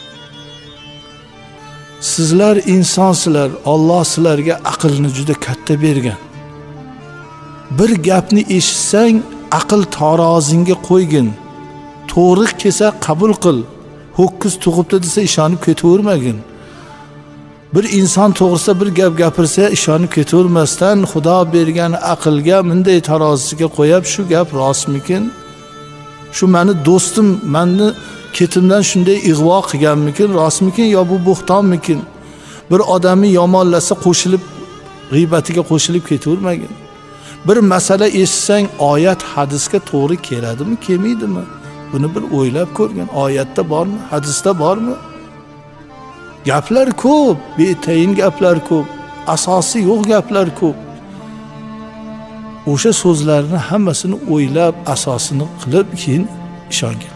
Sizlar insonsizlar, Alloh sizlarga aqlni juda katta bergan. Bir gapni eshitsang, aql tarozingga qo'ygin. To'g'ri kelsa qabul qil. Ho'kiz tug'ibdi desa ishonib ketavermagin. Bir inson to'g'risida bir gap gapirsa ishonib ketavermasdan Xudo bergan aqlga bunday tarozisiga qo'yib, shu gap rostmikin? Shu meni do'stim, meni ketimdan shunday ig'vo qilganmikin, rostmikin yo bu bo'xtonmikin? Bir odamni yomonlasa qo'shilib g'ibatiga qo'shilib ketavermagin. Bir masala eshitsang, oyat hadisga to'g'ri keladimi, kelmaydimi? Buni bir o'ylab ko'rgin. Oyatda bormi, hadisda bormi? Gaplar ko'p, betayin gaplar ko'p, asosiy yo'q gaplar ko'p. O'sha so'zlarni hammasini o'ylab, asosini qilib keyin ishongin.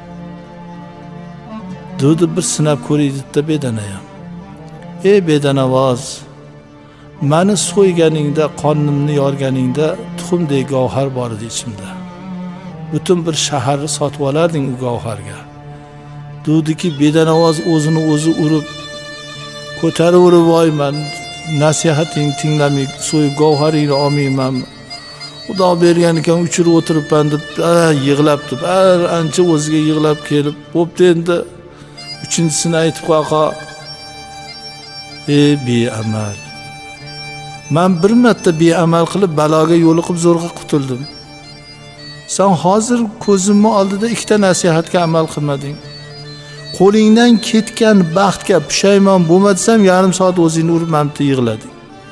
Dedi bir sinab ko'raydi-da bedanayam. Ey bedanavoz, meni so'yganingda, qonimni yorganingda tuxumdek gavhar bor edi ichimda. Butun bir shaharni sotib olarding u gavharga. Dediki bedanavoz o'zini o'zi urib, ko'tarib urib, voy men nasihating tinglamay so'yib gavharingni olmayman. Xudo bergan ekan uchirib o'tiribman deb yig'lab deb, ancha o'ziga yig'lab kelib, bo'pti endi uchinchisini aytib qo'yaqa. Ey beamal. Men bir marta beamal qilib baloga yo'liqib zo'rg'a qutuldim. Sen hozir ko'zimni oldida ikkita nasihatga amal qilmading. Qo'lingdan ketgan baxtga pushaymon bo'lmasam, yarim soat o'zingni urib mamta yig'lading.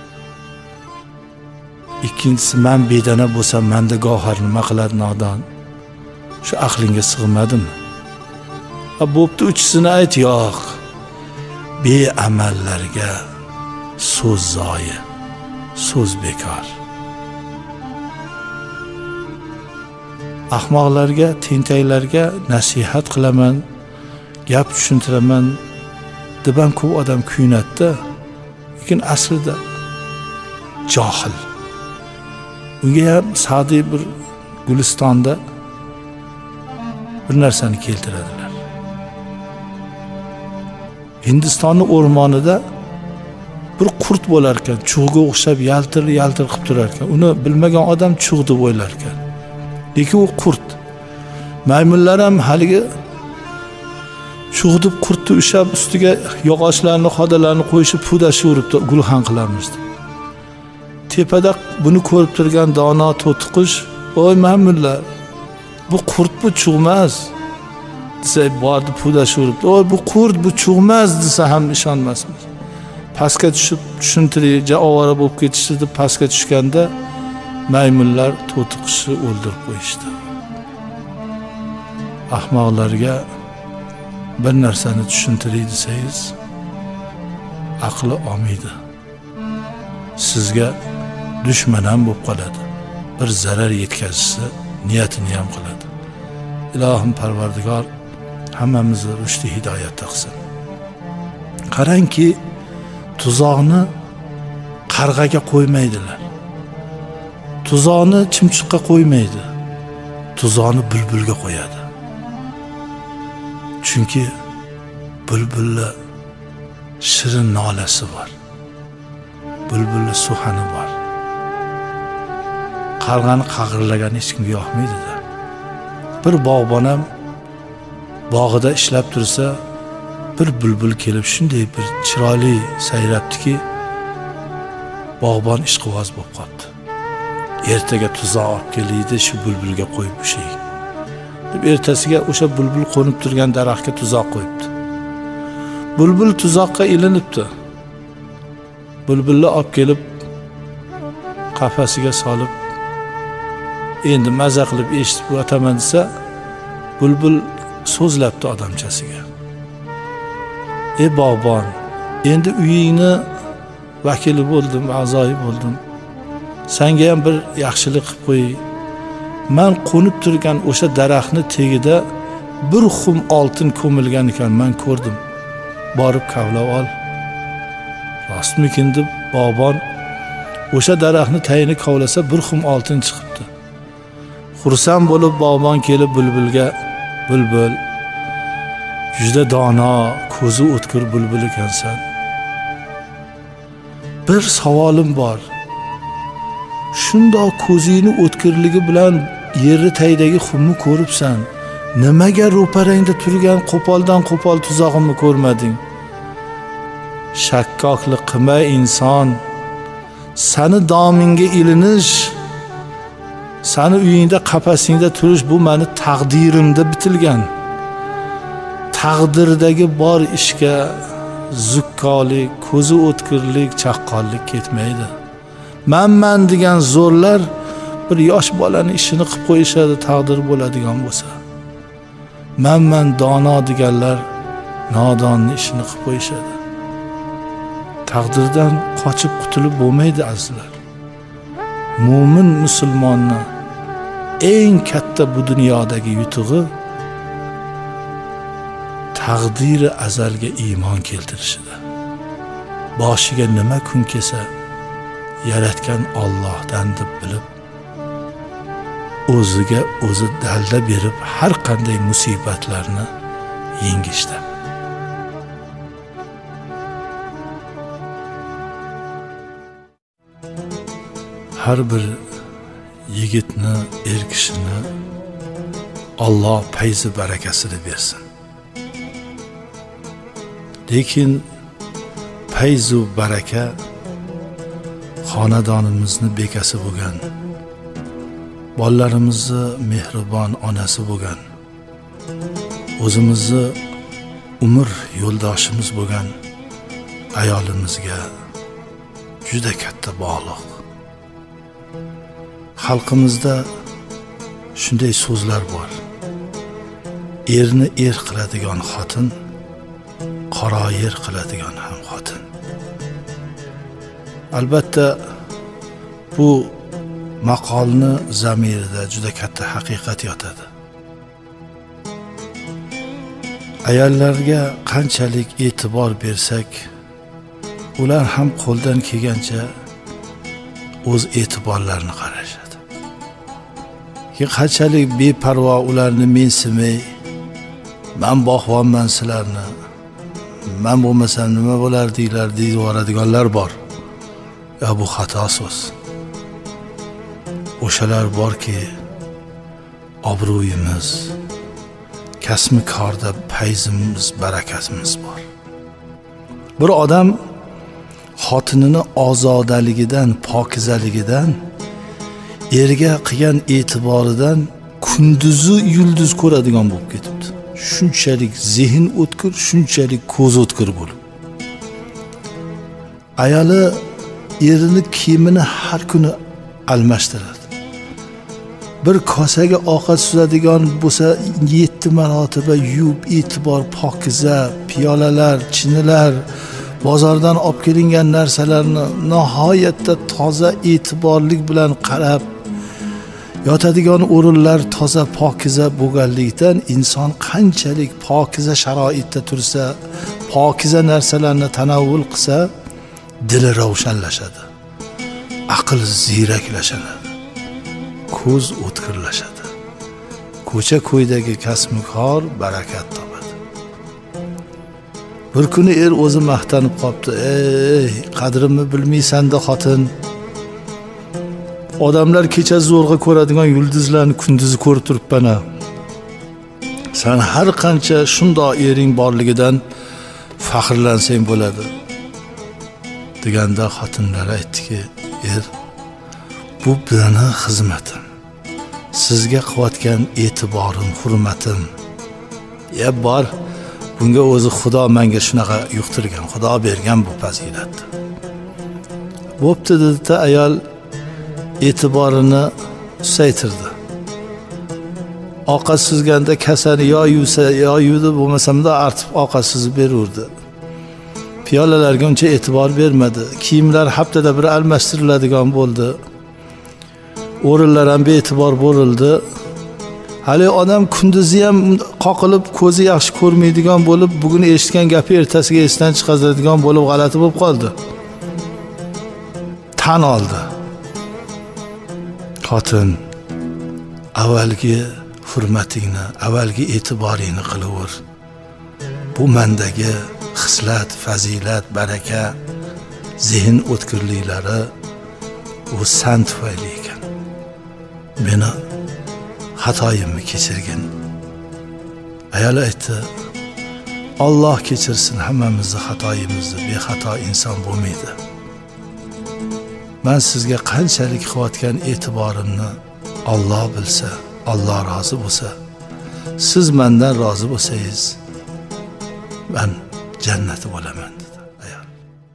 Ikkinchisi, men bedana bo'lsam, menda gavhar nima qiladi nodon? Shu aqlingga sig'madimi? Bo'pti, uchisini ayt, yo'q. Beamallarga so'z zoyi, so'z bekor. Ahmoqlarga, tentaklarga nasihat qilaman, gap tushuntiraman deb ham ko'p odam kuyinadi-da. Lekin aslida johil. Unga ham Sa'diy bir Gulistonda bir narsani keltiradilar. Hindistonning o'rmonida bir qurt bo'lar ekan, chug'ga o'xshab yaltir-yaltir qilib turar ekan. Uni bilmagan odam chug' deb o'ylar ekan. Lekin u qurt. Maymunlar ham haligi chug' deb qurtni ushab ustiga yog'ochlarni, xodalarni qo'yishib pudashib uribdi, gulxan qilamizdi. Tepada buni ko'rib turgan dono to'tiqush, "Oy maymunlar, bu qurt, bu chug' emas." desa, bordi pudashib uribdi. "Oy bu qurt, bu chug' emas" desa ham ishonmasmiz. Pastga tushib tushuntirib, ovora bo'lib ketishdi deb pastga tushganda maymunlar to'tiqushni o'ldirib qo'yishdi. Ahmoqlarga bir narsani tushuntiray desangiz, aqli olmaydi. Sizga dushman ham bo'lib qoladi. Bir zarar yetkazishsa, niyatini ham qiladi. Ilohim Parvardigor hammamizni rushdi hidoyatda qilsin. Qarangki, tuzoqni qarg'aga qo'ymaydilar. Tuzoqni chimchiqqa qo'ymaydi. Tuzoqni bulbulga qo'yadi. Chunki bulbullar shirin nolasi bor. Bulbullar suhani bor. Qarg'ani qag'irlagani hech kimga yoqmaydi-da. Bir bog'bon ham bog'ida ishlab tursa, bir bulbul kelib shunday bir chiroyli sayrabdiki, bog'bon ishqiboz bo'lib qoldi. Ertaga tuzoq olib keldi, shu bulbulga qo'yib ushaylik deb ertasiga o'sha bulbul qo'nib turgan daraxtga tuzoq qo'yibdi. Bulbul tuzoqqa ilinibdi. Bulbulni olib kelib qafasiga solib, endi maza qilib eshitib o'taman desa, bulbul so'zlabdi odamchasiga. "Ey bog'bon, endi uyingni vakili bo'ldim, a'zoyi bo'ldim. Senga ham bir yaxshilik qilib qo'y. Men qo'nib turgan o'sha daraxtni tagida bir xum oltin ko'milgan ekan, men ko'rdim. Borib kavlab ol. Rostmikin deb bog'bon o'sha daraxtni tagini kavlasa bir xum oltin chiqibdi. Xursand bo'lib bog'bon kelib bulbulga, bulbul, juda dono, ko'zi o'tkir bulbul ekansan. Bir savolim bor. Shundoq ko'zingni o'tkirligi bilan yerni tagidagi xumni ko'ribsan. Nimaga ro'parangda turgan qo'poldan qo'pol tuzog'imni ko'rmading? Shakkoklik qilma inson. Sani domingga ilinish, sani uyingda qafasingda turish bu meni taqdirimda bitilgan. Taqdirdagi bor ishga zukkolik, ko'zi o'tkirlik, chaqqonlik ketmaydi. Men degan zo'rlar bir yosh bolani ishini qilib qo'yishadi, taqdir bo'ladigan bo'lsa. Men dono deganlar nodonni ishini qilib qo'yishadi. Taqdirdan qochib qutulib bo'lmaydi azizlar. Mo'min musulmonni eng katta bu dunyodagi yutug'i taqdiri azalga iymon keltirishida. Boshiga nima kun kelsa yaratgan Allohdan deb bilib, o'ziga o'zi dalda berib har qanday musibatlarni yengishda. Har bir yigitni, er kishini Alloh fayzi barakasini bersin. Lekin fayzu baraka xonadonimizni bekasi bo'lgan, bolalarimizni mehribon onasi bo'lgan, o'zimizni umr yo'ldoshimiz bo'lgan ayolimizga juda katta bog'liq. Xalqimizda shunday so'zlar bor. Erni er qiladigan xotin, qora yer qiladigan ham xotin. Albatta bu maqolni zamirida juda katta haqiqat yotadi. Ayollarga qanchalik e'tibor bersak, ular ham qo'ldan kelgancha o'z e'tiborlarini qarashadi. Qanchalik beparvo ularni mensimay, men boqvonman sizlarni, men bo'lmasam nima bo'lardinglar deyib yuboradiganlar bor. Ya bu xato so'z. O'shalar borki, obro'yimiz, kasmi korda fayzimiz, barakatimiz bor. Bir odam xotinini ozodaligidan, pokizaligidan, erga qilgan e'tiboridan kunduzi yulduz ko'radigan bo'lib ketibdi. Shunchalik zehn o'tkir, shunchalik ko'z o'tkir bo'lib. Ayoli erini kiyimini har kuni almashtiradi. Bir kosaga ovqat suzadigan bo'lsa 7 marotaba yuvib, e'tibor, pokiza, piyolalar, chinilar, bozordan olib kelingan narsalarni nihoyatda toza e'tiborlik bilan qarab, yotadigan o'rinlar toza, pokiza bo'lganlikdan inson qanchalik pokiza sharoitda tursa, pokiza narsalarni tanovvul qilsa, dili ravshanlashadi, aql ziyraklashadi, ko'z o'tkirlashadi. Ko'cha ko'ydagi kasb-kor barakat topadi. Bir kuni er o'zi maqtanib qopti. Ey, qadrimni bilmaysan-da xotin. Odamlar kecha zo'rg'a ko'radigan yulduzlarni kunduzi ko'rib turibman. Sen har qancha shundoq ering borligidan faxrlansang bo'ladi. Deganda xotinlar aytdiki, er, bu meni xizmatim. Sizga qilayotgan e'tiborim, hurmatim. Ya bor, bunga o'zi Xudo menga shunaqa yuqtirgan, Xudo bergan bu fazilatni. Bo'pti dedi, ayol e'tiborini susaytirdi. Ovqat suzganda kasani yo yuvsa, yo yuvdi, bo'lmasamda artib ovqat suzib berurdi. piyolalarga uncha e'tibor bermadi. Kiyimlar haftada bir almashtiriladigan bo'ldi. O'rinlar ham bee'tibor bo'ldi. Hali odam kunduzi ham qoqilib, ko'zi yaxshi ko'rmaydigan bo'lib, bugun eshitgan gapi ertasiga esdan chiqazadigan bo'lib, g'alati bo'lib qoldi. Tan oldi. Xotin, avvalgi hurmatingni, avvalgi e'tiboringni qilaver. Bu mendagi xislat, fazilat, baraka, zehn o'tkirliklari u san tufayli ekan. Meni xatoyimni kechirgin. Ayol aytdi, Alloh kechirsin hammamizni xatoyimizni, bexato inson bo'lmaydi. Men sizga qanchalik qilayotgan e'tiborimni Alloh bilsa, Alloh rozi bo'lsa, siz mendan rozi bo'lsangiz, men jannati bo'laman dedi ayol.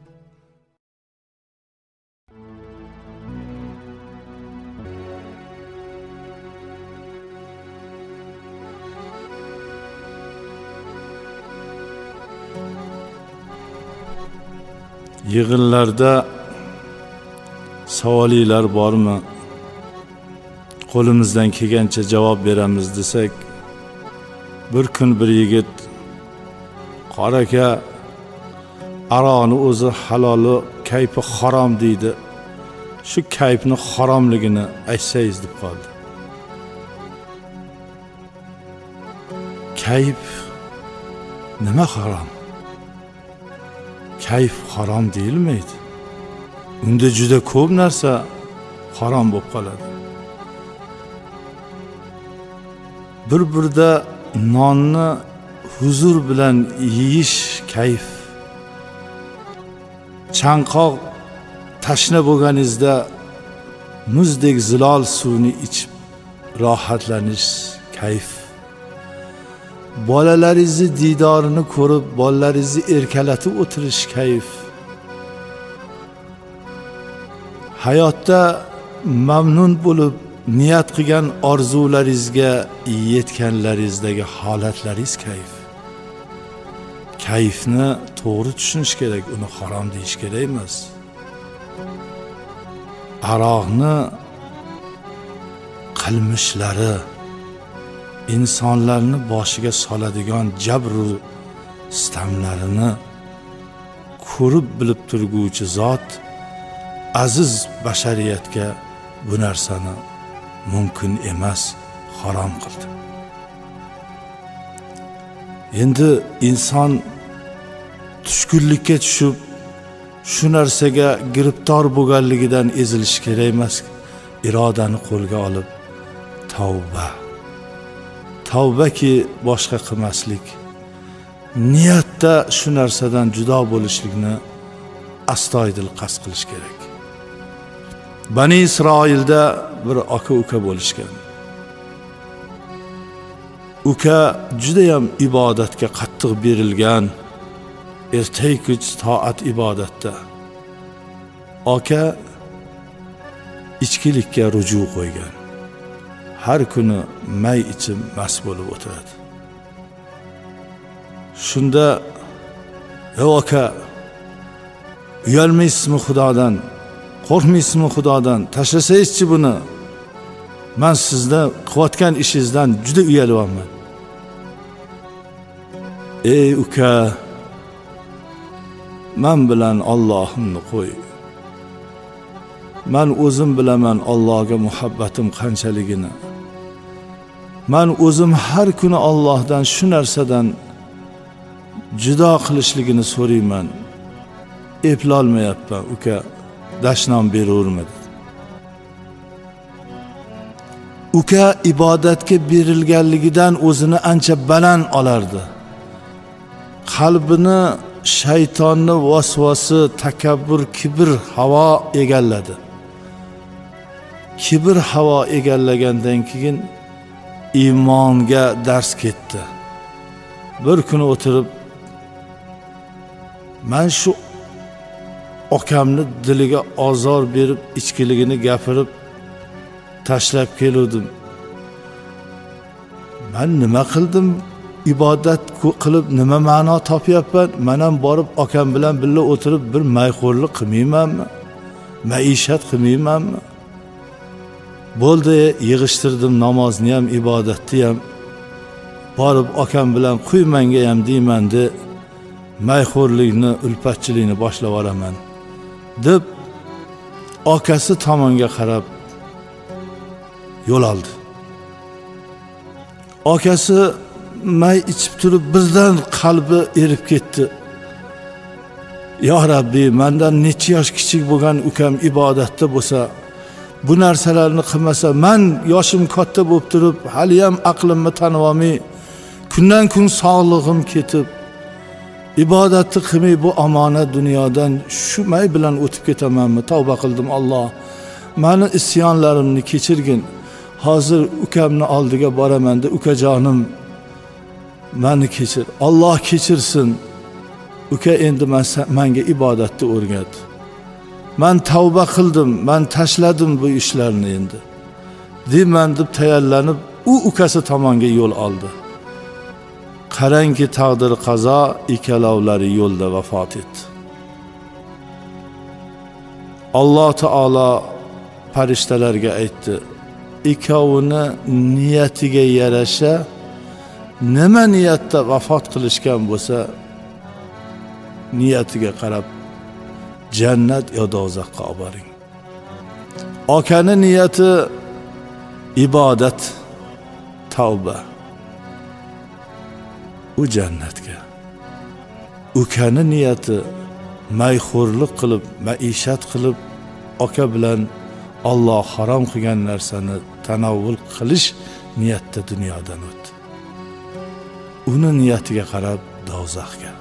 Yig'inlarda savollar bormi? Qo'limizdan kelgancha javob beramiz desak, bir kun bir yigit qora aka aroqni o'zi haloli, kayfi harom deydi. Shu kayfni haromligini aytsangiz deb qoldi. Kayf nima harom? Kayf harom deyilmaydi. Unda juda ko'p narsa harom bo'lib qoladi. Bir-birda nonni huzur bilan yeyish kayf. Chanqoq tashna bo'lganingizda muzdek zilol suvni ichib rohatlanish kayf. Bolalaringizni didorini ko'rib, bolalaringizni erkalatib o'tirish kayf. Hayotda mamnun bo'lib, niyat qilgan orzularingizga yetganlaringizdagi holatlaringiz kayf. Kayfni to'g'ri tushunish kerak, uni harom deyish kerak emas. Aroqni qilmishlari insonlarni boshiga soladigan jabru sitamlarini ko'rib bilib turguvchi zot aziz bashariyatga bu narsani mumkin emas, harom qildi. Endi inson tushkunlikka tushib, shu narsaga giribtor bo'lganligidan ezilish kerak emas. Irodani qo'lga olib tavbaki boshqa qilmaslik. Niyatda shu narsadan judo bo'lishlikni astoydil qasd qilish kerak. Bani Isroilda bir aka-uka bo'lishgan. Uka juda ham ibodatga qattiq berilgan, ertak-kech toat ibodatda. Aka ichkilikka ruju qo'ygan. Har kuni may ichib mast bo'lib o'tiradi. Shunda, "Ey aka, uyalmaysizmi Xudodan? Qo'rqmaysizmi Xudodan? Tashlasangiz-chi buni. Men sizda qilayotgan ishingizdan juda uyalyapman." "Ey uka, men bilan Allohimni qo'y. Men o'zim bilaman Allohga muhabbatim qanchaligini. Men o'zim har kuni Allohdan shu narsadan judo qilishligini so'rayman. Eplolmayapman uka, dashnom beraverma." Uka ibodatga berilganligidan o'zini ancha baland olardi. Qalbini shaytonni vasvasi, takabbur, kibr havo egalladi. Kibr havo egallagandan keyin iymonga dars ketdi. Bir kuni o'tirib, "Men shu okamni diliga azor berib, ichkiligini gapirib tashlab keldim. Men nima qildim ibodat qilib nima ma'no topyapman? Men ham borib akam bilan birga o'tirib bir mayxo'rlik qilmaymanmi? Maishat qilmaymanmi? Bo'ldi, yig'ishtirdim namozni ham, ibodatni ham. Borib akam bilan quy menga ham deymandi, mayxo'rlikni, ulfatchilikni boshlab olaman deb akasi tomonga qarab yo'l oldi. Akasi may ichib turib birdan qalbi erib ketdi. Ya Rabbi, mendan necha yosh kichik bo'lgan ukam ibodatda bo'lsa, bu narsalarni qilmasa, men yoshim katta bo'lib turib, hali ham aqlimni tanib olmay, kundan kun sog'lig'im ketib, ibodatni qilmay bu omonat dunyodan shu may bilan o'tib ketamanmi? Tavba qildim, Alloh, meni isyonlarimni kechirgin. Hozir ukamni oldiga boraman-da, ukajonim, meni kechir. Alloh kechirsin. Uka, endi menga ibodatni o'rgat. Men tavba qildim, men tashladim bu ishlarni endi. Deyman deb tayyorlanib, u ukasi tomonga yo'l oldi. Qarangki, taqdir qazo, ikkalovlari yo'lda vafot etdi. Alloh taolo farishtalarga aytdi, ikkovini niyatiga yarasha nima niyatda vafot qilishgan bo'lsa, niyatiga qarab jannat yo do'zaxga olib boring. Akani niyati ibodat, tavba, u jannatga. Ukani niyati mayxo'rlik qilib, maishat qilib, aka bilan Alloh harom qilgan narsani tanovvul qilish niyatda dunyodan o'tdi. Uni niyatiga qarab do'zaxga.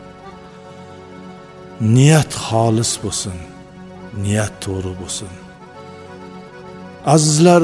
Niyat xolis bo'lsin, niyat to'g'ri bo'lsin. Azizlar,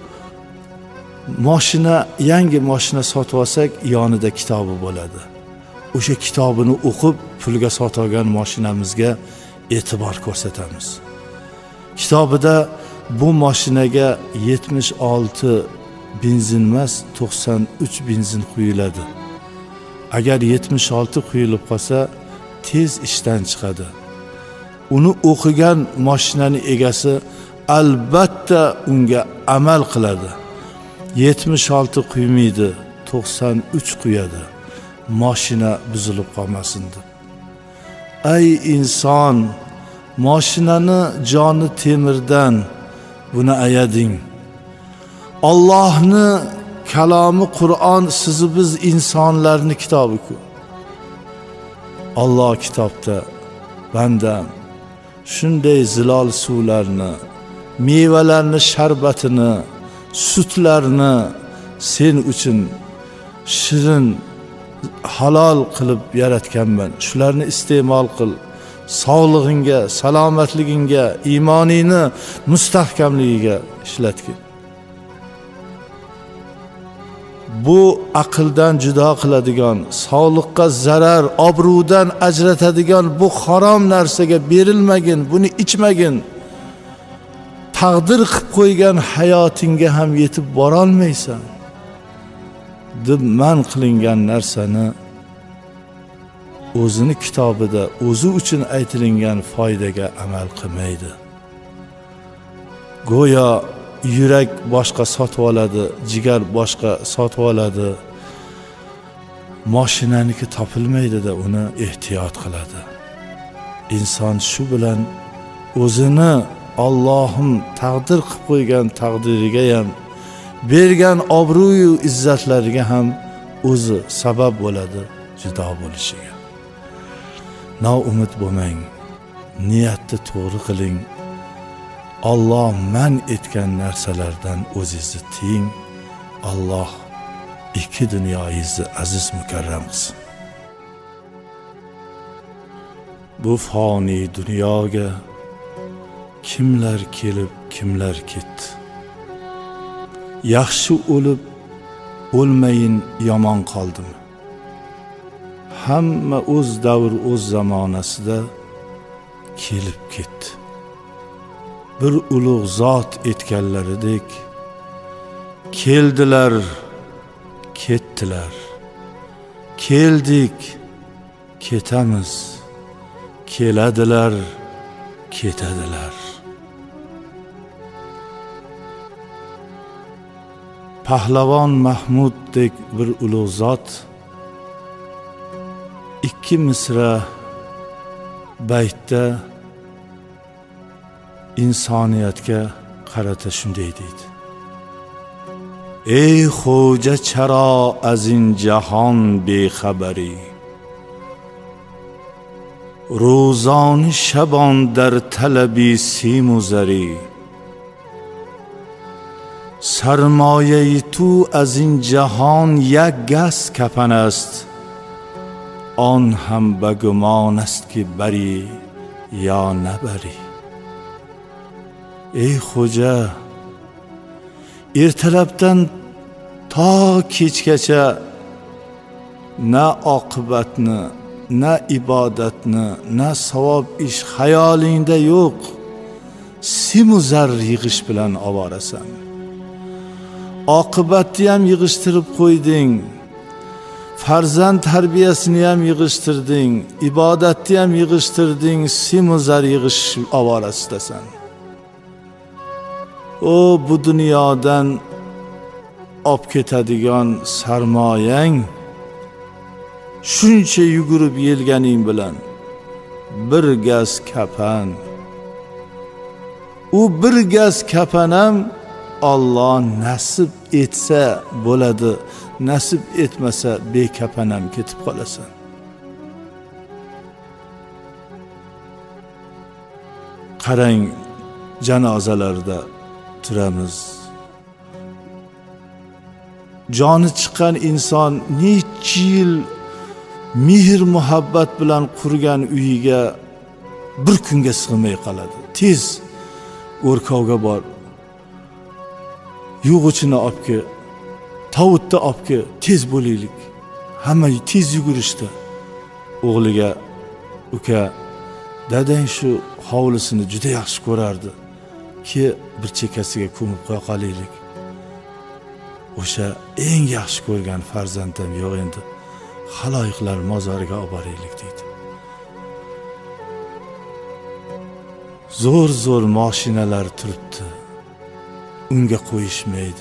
yangi mashina sotib olsak, yonida kitobi bo'ladi. O'sha kitobini o'qib, pulga sotib olgan mashinamizga e'tibor ko'rsatamiz. Kitobida bu mashinaga 76 benzin emas, 93 benzin quyiladi. Agar 76 quyilib qolsa, tez ishdan chiqadi. Uni o'qigan mashinaning egasi albatta unga amal qiladi. 76 quymaydi, 93 quyadi. Mashina buzilib qolmasin deb. Ey inson, mashinani joni temirdan buni ayading. Allohni kalomi Qur'on sizni biz insonlarni kitobi-ku. Alloh kitobda bandam shunday zilol suvlarni, mevalarni sharbatini, sutlarni sen uchun shirin, halol qilib yaratganman. Shularni iste'mol qil. Sog'lig'ingga, salomatligingga, iymoningni mustahkamligiga ishlatgin. Bu aqldan judo qiladigan, sog'liqqa zarar, obro'dan ajratadigan bu harom narsaga berilmagin, buni ichmagin. Taqdir qilib qo'ygan hayotingga ham yetib bora olmaysan deb man qilingan narsani o'zini kitobida o'zi uchun aytilingan foydaga amal qilmaydi. Go'yo yurak boshqa sotib oladi, jigar boshqa sotib oladi. Mashinaniki topilmaydi-da, uni ehtiyot qiladi. Inson shu bilan o'zini Allohim taqdir qilib qo'ygan taqdiriga ham, bergan obro'yu izzatlariga ham o'zi sabab bo'ladi judo bo'lishiga. Noumid bo'lmang, niyatni to'g'ri qiling. Alloh man etgan narsalardan o'zingizni tiying. Alloh ikki dunyoyingizni aziz mukarram qilsin. Bu foni dunyoga kimlar kelib, kimlar ketdi. Yaxshi o'lib, o'lmayin yomon qoldimi? Hamma o'z davr, o'z zamonasida kelib ketdi. Bir ulug' zot etganlaridek keldilar, ketdilar. keldik, ketamiz, keladilar, ketadilar. Pahlavon Mahmuddek bir ulug' zot ikki misra baytda insoniyatga qarata shunday deydi: ey xo'ja, charo azin jahon bexabari, ro'zoni shabon dar talabi simu zari, sarmoyai tu az in jahon yak gas kapan ast, on ham bagumon ast ki bari ya nabari. Ey xo'ja, ertalabdan to kechgacha na oqibatni, na ibodatni, na savob ish xayolingda yo'q. Simu zar yig'ish bilan ovorasan. Oqibatni ham yig'ishtirib qo'yding, farzand tarbiyasini ham yig'ishtirding, ibodatni ham yig'ishtirding, simu zar yig'ish ovorasidasan. O bu dunyodan olib ketadigan sarmoyang shuncha yugurib yelganing bilan bir gaz kapan. U bir gaz kapan ham Allah nasib etsa bo'ladi, nasib etmasa bekapan ham ketib qolasan. Qarang, janozalarda turamiz. Joni chiqqan inson necha yil mehr muhabbat bilan qurgan uyiga bir kunga sig'may qoladi. Tez o'rkovga bor, yug'uchini olib kel, tovutni olib kel, tez bo'laylik. Hamma tez yugurishdi. O'g'liga: uka, dadang shu hovlisini juda yaxshi ko'rardi ki bir chekkasiga ko'mib qo'ya qolaylik. O'sha eng yaxshi ko'rgan farzandim yo'q endi, xaloyiqlar mozoriga olib boraylik deydi. Zo'r mashinalar turibdi, unga qo'yishmaydi.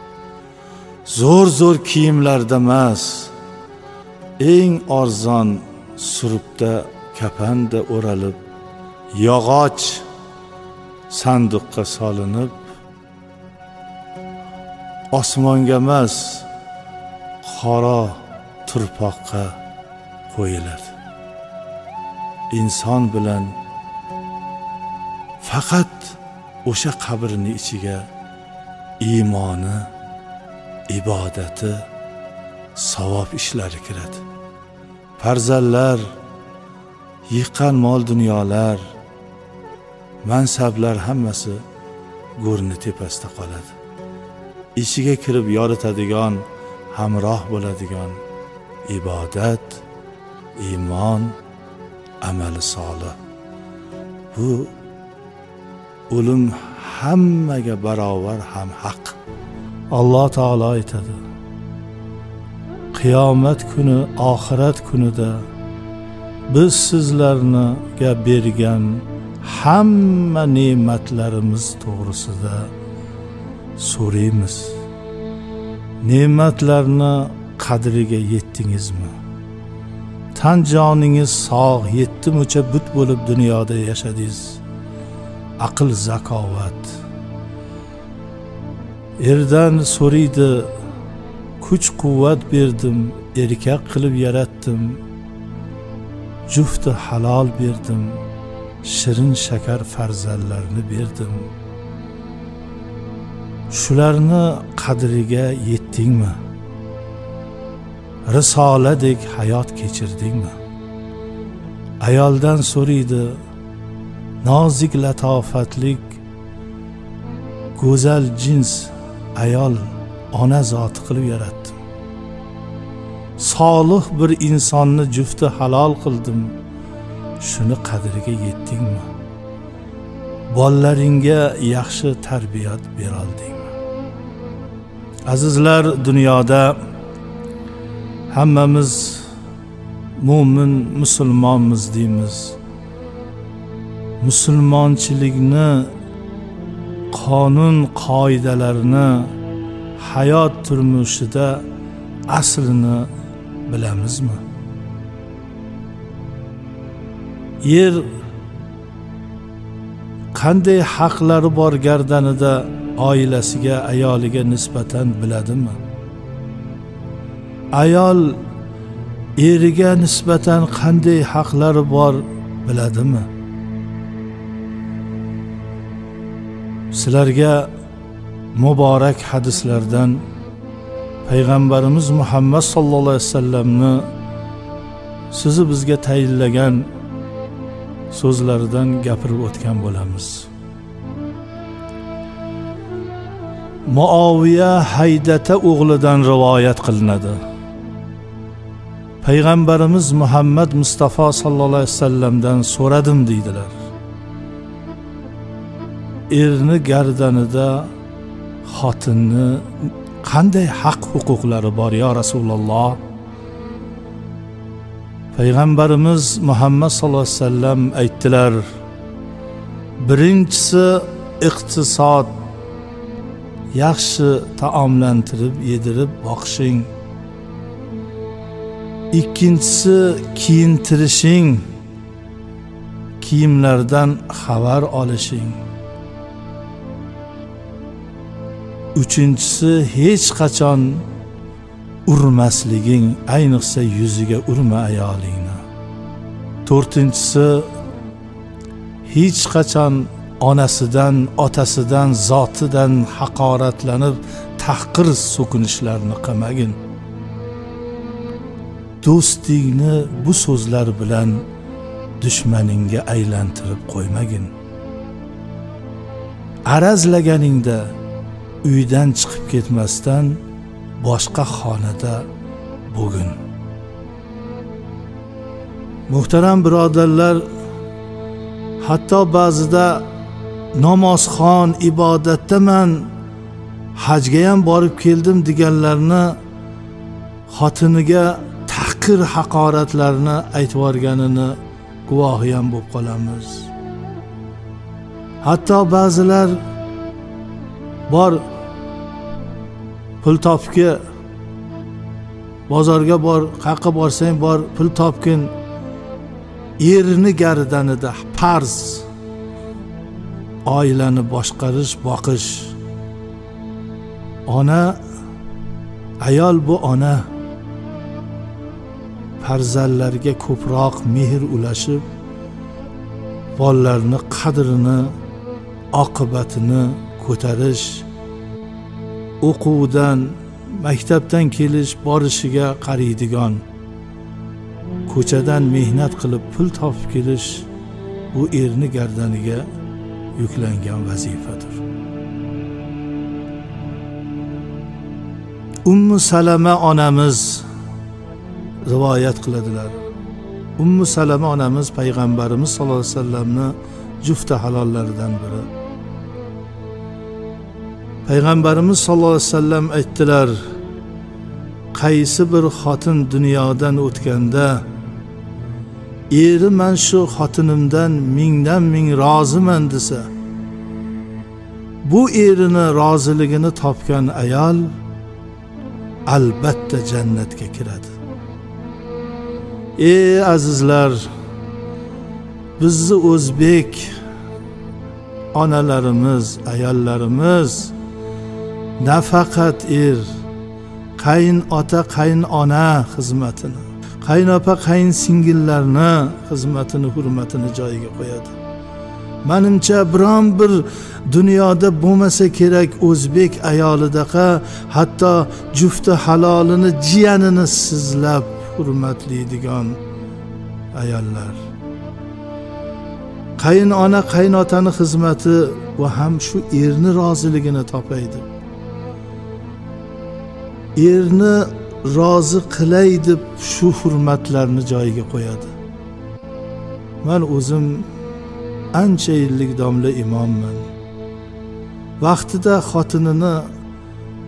Zo'r kiyimlarda emas, eng arzon surubda, kafanda o'ralib, yog'och sanduqqa solinib, osmonga emas, qora turpoqqa qo'yiladi. Inson bilan faqat o'sha qabrning ichiga iymoni, ibodati, savob ishlari kiradi. Farzandlar, yiqqan mol dunyolar, mansablar hammasi go'rni tepasida qoladi. Ichiga kirib yoritadigan, hamroh bo'ladigan ibodat, iymon, amali solih. Bu o'lim hammaga barobar ham haq. Alloh taolo aytadi: qiyomat kuni, oxirat kunida biz sizlarga bergan hamma ne'matlarimiz to'g'risida so'raymiz. Ne'matlarni qadriga yetdingizmi? Tan joningiz sog' yetdimicha but bo'lib dunyoda yashadingiz. Aql, zakovat. Erdan so'raydi: kuch quvvat berdim, erkak qilib yaratdim, jufti halol berdim, shirin shakar farzandlarni berdim. Shularni qadriga yetdingmi? Risoladek hayot kechirdingmi? Ayoldan so'raydi: nozik, latofatlik, go'zal jins ayol ona zoti qilib yaratdim. Solih bir insonni jufti halol qildim. Shuni qadriga yetdingmi? Bolalaringga yaxshi tarbiyat beroldingmi? Azizlar, dunyoda hammamiz mo'min musulmonmiz deymiz. Musulmonchilikni, qonun qoidalarini hayot turmushida aslini bilamizmi? Yer qanday haqlari bor gardanida oilasiga, ayoliga nisbatan biladimi? Ayol eriga nisbatan qanday haqlari bor biladimi? Sizlarga muborak hadislardan Payg'ambarimiz Muhammad sallallohu alayhi vasallamni sizni bizga tayinlagan so'zlaridan gapirib o'tgan bo'lamiz. Muoviya Haydata o'g'lidan rivoyat qilinadi. Payg'ambarimiz Muhammad Mustafa sallallohu alayhi vasallamdan so'radim deydilar. Erni gardanida xotinni qanday haq huquqlari bor ya Rasululloh? Payg'ambarimiz Muhammad sallallohu alayhi vasallam aytdilar: birinchisi iqtisod, yaxshi taomlantirib, yedirib boqishing. Ikkinchisi kiyintirishing, kiyimlardan xabar olishing. Uchinchisi hech qachon urmasliging, ayniqsa yuziga urma ayolingni. To'rtinchisi hech qachon onasidan, otasidan, zotidan haqoratlanib tahqir so'kinishlarni qilmagin. Do'stingni bu so'zlar bilan dushmaningga aylantirib qo'ymagin. Arazlaganingda uydan chiqib ketmasdan boshqa xonada bo'lgin. Muhtaram birodarlar, hatto ba'zida namozxon, ibodatdaman, hajga ham borib keldim deganlarni xotiniga tahqir haqoratlarni aytib yorganini guvohi ham bo'lib qolamiz. Hatto ba'zilar bor, pul topga, bozorga bor, qayerga borsang bor, pul topgin. Erini gardanida farz, oilani boshqarish, boqish. Ona, ayol bu ona. Farzandlarga ko'proq mehr ulashib, bolalarni qadrini, oqibatini ko'tarish, o'quvdan, maktabdan kelish, borishiga qaraydigan, ko'chadan mehnat qilib pul topib kelish, bu erni gardaniga yuklangan vazifadir. Ummu Salama onamiz rivoyat qiladilar. Ummu Salama onamiz Payg'ambarimiz sollallohu alayhi vasallamni jufti halollaridan biri. Payg'ambarimiz sollallohu alayhi vasallam aytdilar: qaysi bir xotin dunyodan o'tganda eri men shu xotinimdan mingdan ming roziman desa, bu erini roziligini topgan ayol albatta jannatga kiradi. Ey azizlar, bizni o'zbek onalarimiz, ayollarimiz nafaqat qaynota, qaynona xizmatini, qaynopa, qaynsingillarni xizmatini, hurmatini joyiga qo'yadi. Menimcha biron bir dunyoda bo'lmasa kerak o'zbek ayolidaqa hatto jufti halolini, jiyanini sizlab hurmatlaydigan ayollar. Qaynona, qaynotani xizmati va ham shu erni roziligini topaydi. Erni rozi qilay deb shu hurmatlarni joyiga qo'yadi. Men o'zim ancha yillik domla imomman. Vaqtida xotinini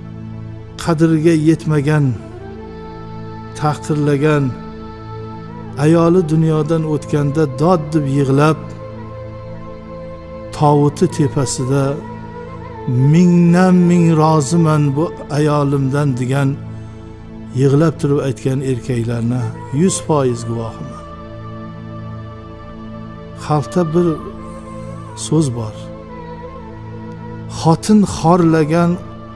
qadriga yetmagan, tahqirlagan ayoli dunyodan o'tganda dod deb yig'lab, tovuti tepasida mingdan ming roziman bu ayolimdan degan yig'lab turib aytgan erkaklarni 100% guvohiman. Xalqda bir so'z bor. Xotin xorlagan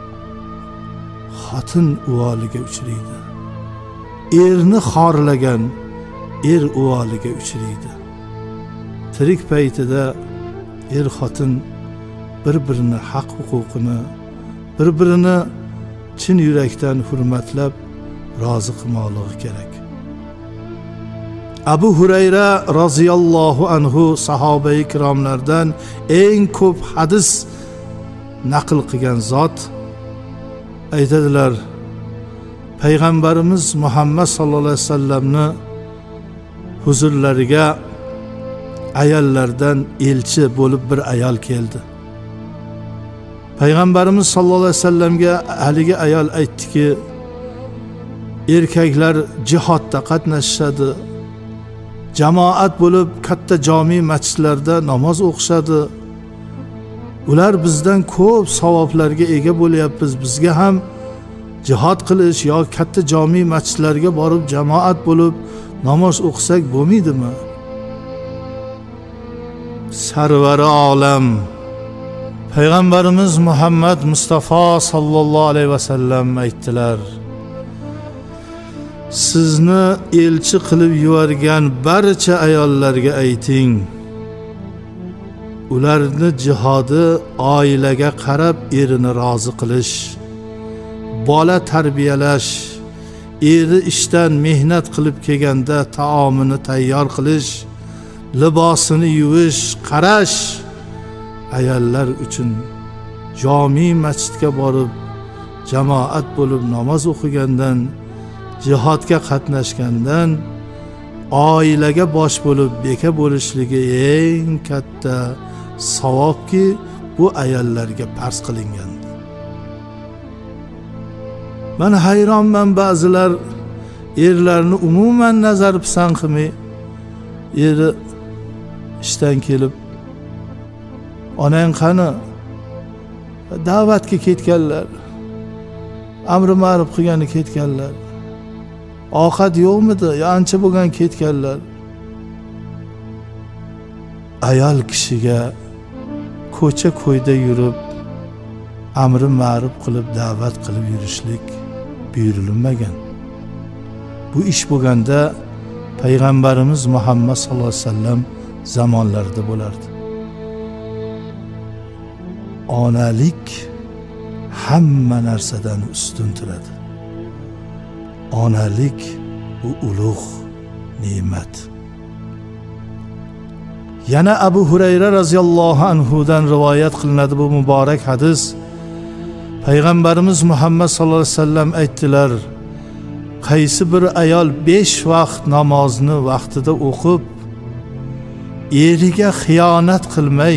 xotin uvoliga uchraydi. Erni xorlagan er uvoliga uchraydi. Tirik paytida er xotin bir-birini haq huquqini, bir-birini chin yurakdan hurmatlab rozi qilmoqligi kerak. Abu Hurayra roziyallohu anhu sahobai kiromlardan eng ko'p hadis naql qilgan zot aytadilar, Payg'ambarimiz Muhammad sallallohu alayhi vasallamni huzurlariga ayollardan elchi bo'lib bir ayol keldi. Payg'ambarimiz sallallohu alayhi vasallamga haligi ayol aytdiki, erkaklar jihodda qatnashadi, jamoat bo'lib katta jami masjidlarda namoz o'qishadi. Ular bizdan ko'p savoblarga ega bo'lyapmiz. Bizga ham jihod qilish yoki katta jami masjidlarga borib jamoat bo'lib namoz o'qisak bo'lmaydimi? Sarvari olam Payg'ambarimiz Muhammad Mustafa sallallohu alayhi vasallam aytdilar, sizni elchi qilib yuborgan barcha ayollarga ayting, ularni jihodi oilaga qarab erini rozi qilish, bola tarbiyalash, eri ishdan mehnat qilib kelganda taomini tayyor qilish, libosini yuvish, qarash, ayollar uchun jami masjidga borib jamoat bo'lib namoz o'qigandan, jihodga qatnashgandan oilaga bosh bo'lib beka bo'lishligi eng katta savobki bu ayollarga farz qilingan. Men hayronman, ba'zilar erlarni umuman nazar pisand qilmay, eri ishdan kelib, onang qani? Da'vatga ketganlar, amri ma'ruf qilgani ketganlar. Ovqat yo'qmidi? Ya ancha bo'lgan ketganlar. Ayol kishiga ko'cha-ko'yda yurib, amri ma'ruf qilib, da'vat qilib yurishlik buyurilmagan. Bu ish bo'lganda Payg'ambarimiz Muhammad sallallohu alayhi vasallam zamonlarida bo'lardi. Onalik hamma narsadan ustun turadi. Onalik bu ulug' ne'mat. Yana Abu Hurayra roziyallohu anhudan rivoyat qilinadi bu muborak hadis. Payg'ambarimiz Muhammad sallallohu alayhi vasallam aytdilar, qaysi bir ayol 5 vaqt namozni vaqtida o'qib, eriga xiyonat qilmay,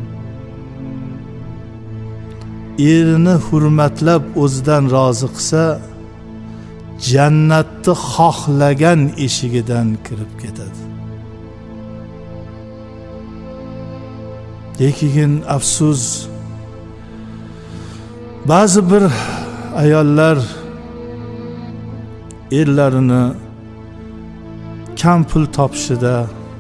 erini hurmatlab o'zidan rozi qilsa, jannatni xohlagan eshigidan kirib ketadi. Lekin afsus, ba'zi bir ayollar erlarini kam pul topishida,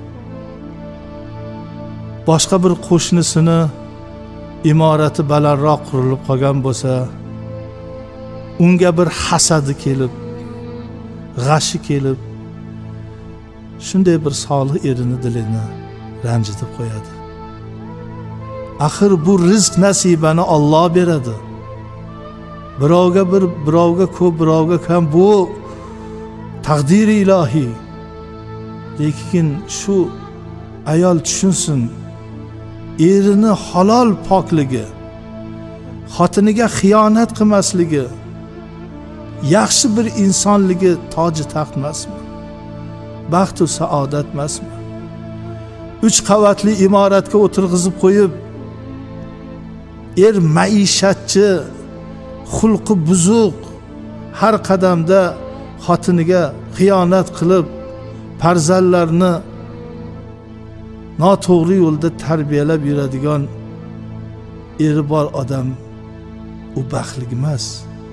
boshqa bir qo'shnisini imorati balandroq qurilib qolgan bo'lsa, unga bir hasadi kelib, g'ashi kelib, shunday bir solih erini dilini ranjitib qo'yadi. Axir bu rizq nasibani Alloh beradi. Birovga bir, birovga ko'p, birovga kam, bu taqdiri ilohiy. Lekin shu ayol tushunsin, erini halol pokligi, xotiniga xiyonat qilmasligi, yaxshi bir insonligi toji taxt emasmi? Baxt va saodat emasmi? 3 qavatli imoratga o'tirg'izib qo'yib, er maishatchi, xulqi buzuq, har qadamda xotiniga xiyonat qilib, farzandlarni noto'g'ri yo'lda tarbiyalab yuradigan eri bor odam u baxtli emas.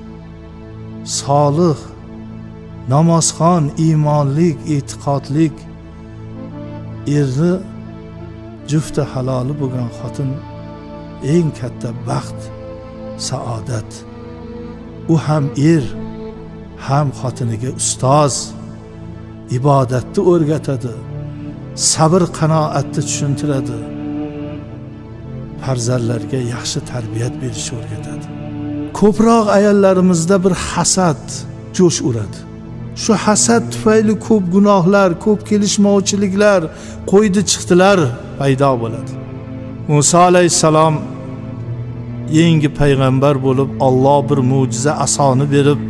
Solih, namozxon, iymonlik, e'tiqodlik erni jufti haloli bo'lgan xotin eng katta baxt, saodat. U ham er, ham xotiniga ustoz, ibodatni o'rgatadi, sabr qanoatni tushuntiradi, farzandlarga yaxshi tarbiyat berishni o'rgatadi. Ko'proq ayollarimizda bir hasad jo'sh uradi. Shu hasad tufayli ko'p gunohlar, ko'p kelishmovchiliklar, qo'ydi chiqdilar paydo bo'ladi. Musa alayhissalom yangi payg'ambar bo'lib, Alloh bir mo'jiza asoni berib,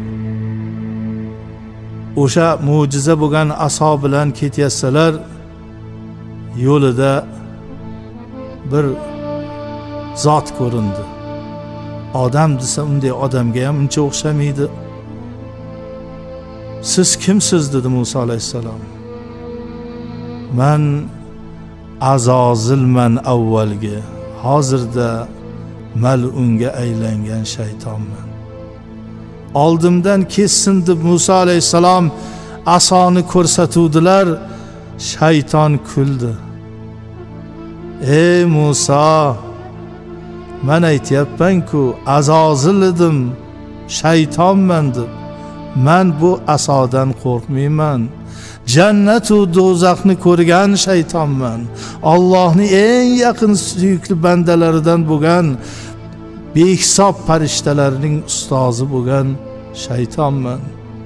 o'sha mo'jiza bo'lgan aso bilan ketayotsalar, yo'lida bir zot ko'rindi. Odam desa unday odamga ham uncha o'xshamaydi. Siz kimsiz dedi Musa alayhissalom. Men Azozilman avvalgi, hozirda mal'unga aylangan shaytonman. Oldimdan kessin deb Musa alayhissalom asoni ko'rsatuvdilar, shayton kuldi. Ey Musa, men aytyapman-ku, Azozil edim, shaytonman deb. Men bu asodan qo'rqmayman. Jannat va do'zaxni ko'rgan shaytonman. Allohning eng yaqin suyukli bandalaridan bo'lgan, behisob farishtalarning ustozi bo'lgan shaytonman.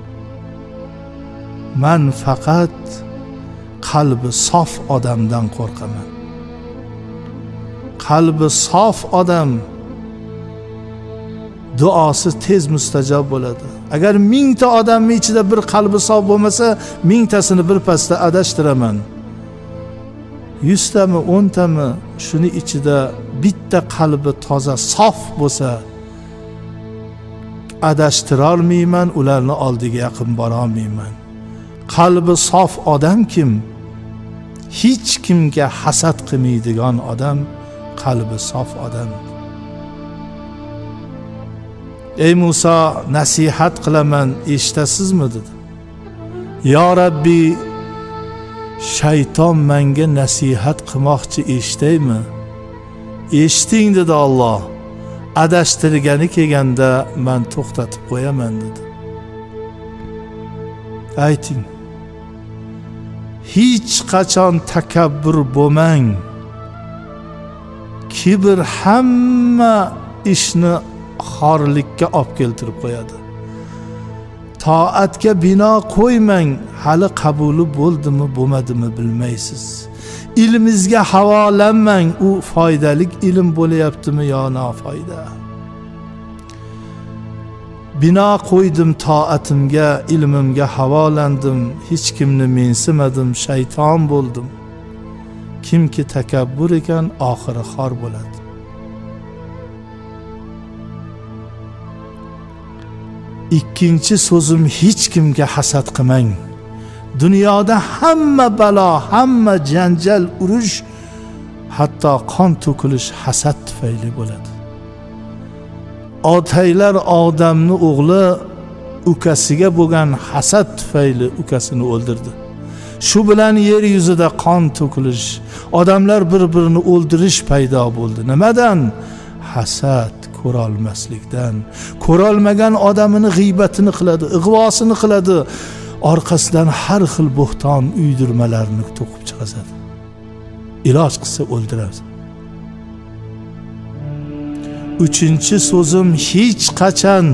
Men faqat qalbi sof odamdan qo'rqaman. Qalbi sof odam duosi tez mustajob bo'ladi. Agar 1000 ta odamning ichida bir qalbi sof bo'lmasa, 1000 tasini bir pasda adashtiraman. 100 tami, 10 tami shuni ichida bitta qalbi toza, sof bo'lsa, adashtira olmayman, ularni oldiga yaqin bora olmayman. Qalbi sof odam kim? Hech kimga hasad qilmaydigan odam qalbi sof odam. Ey Musa, nasihat qilaman, eshitasizmi dedi. Ya Rabbi, shayton menga nasihat qilmoqchi, eshitaymi? Eshiting dedi Alloh. Adashtirgani kelganda men to'xtatib qo'yaman dedi. Ayting. Hech qachon takabbur bo'lmang. Kibr hamma ishni xorlikka olib keltirib qo'yadi. Toatga bino qo'ymang, hali qabuli bo'ldimi, bo'lmadimi bilmaysiz. Ilmingizga havolanmang, u foydali ilm bo'layaptimi yo nofoyda. Bino qo'ydim toatimga, ilmimga havolandim, hech kimni mensimadim, shayton bo'ldim. Kimki takabbur ekan, oxiri xor bo'ladi. Ikkinchi so'zim, hech kimga hasad qilmang. Dunyoda hamma balo, hamma janjal, urush, hatto qon to'kilish hasad tufayli bo'ladi. Otaylar Odamning o'g'li ukasiga bo'lgan hasad tufayli ukasini o'ldirdi. Shu bilan yer yuzida qon to'kilish, odamlar bir-birini o'ldirish paydo bo'ldi. Nimadan? Hasad, ko'rolmaslikdan. Ko'rolmagan odamini g'iybatini qiladi, ig'vosini qiladi, orqasidan har xil bo'xton uydirmalarni to'qib chiqazadi. Iloj qilsa o'ldiradi. Uchinchi so'zim, hech qachon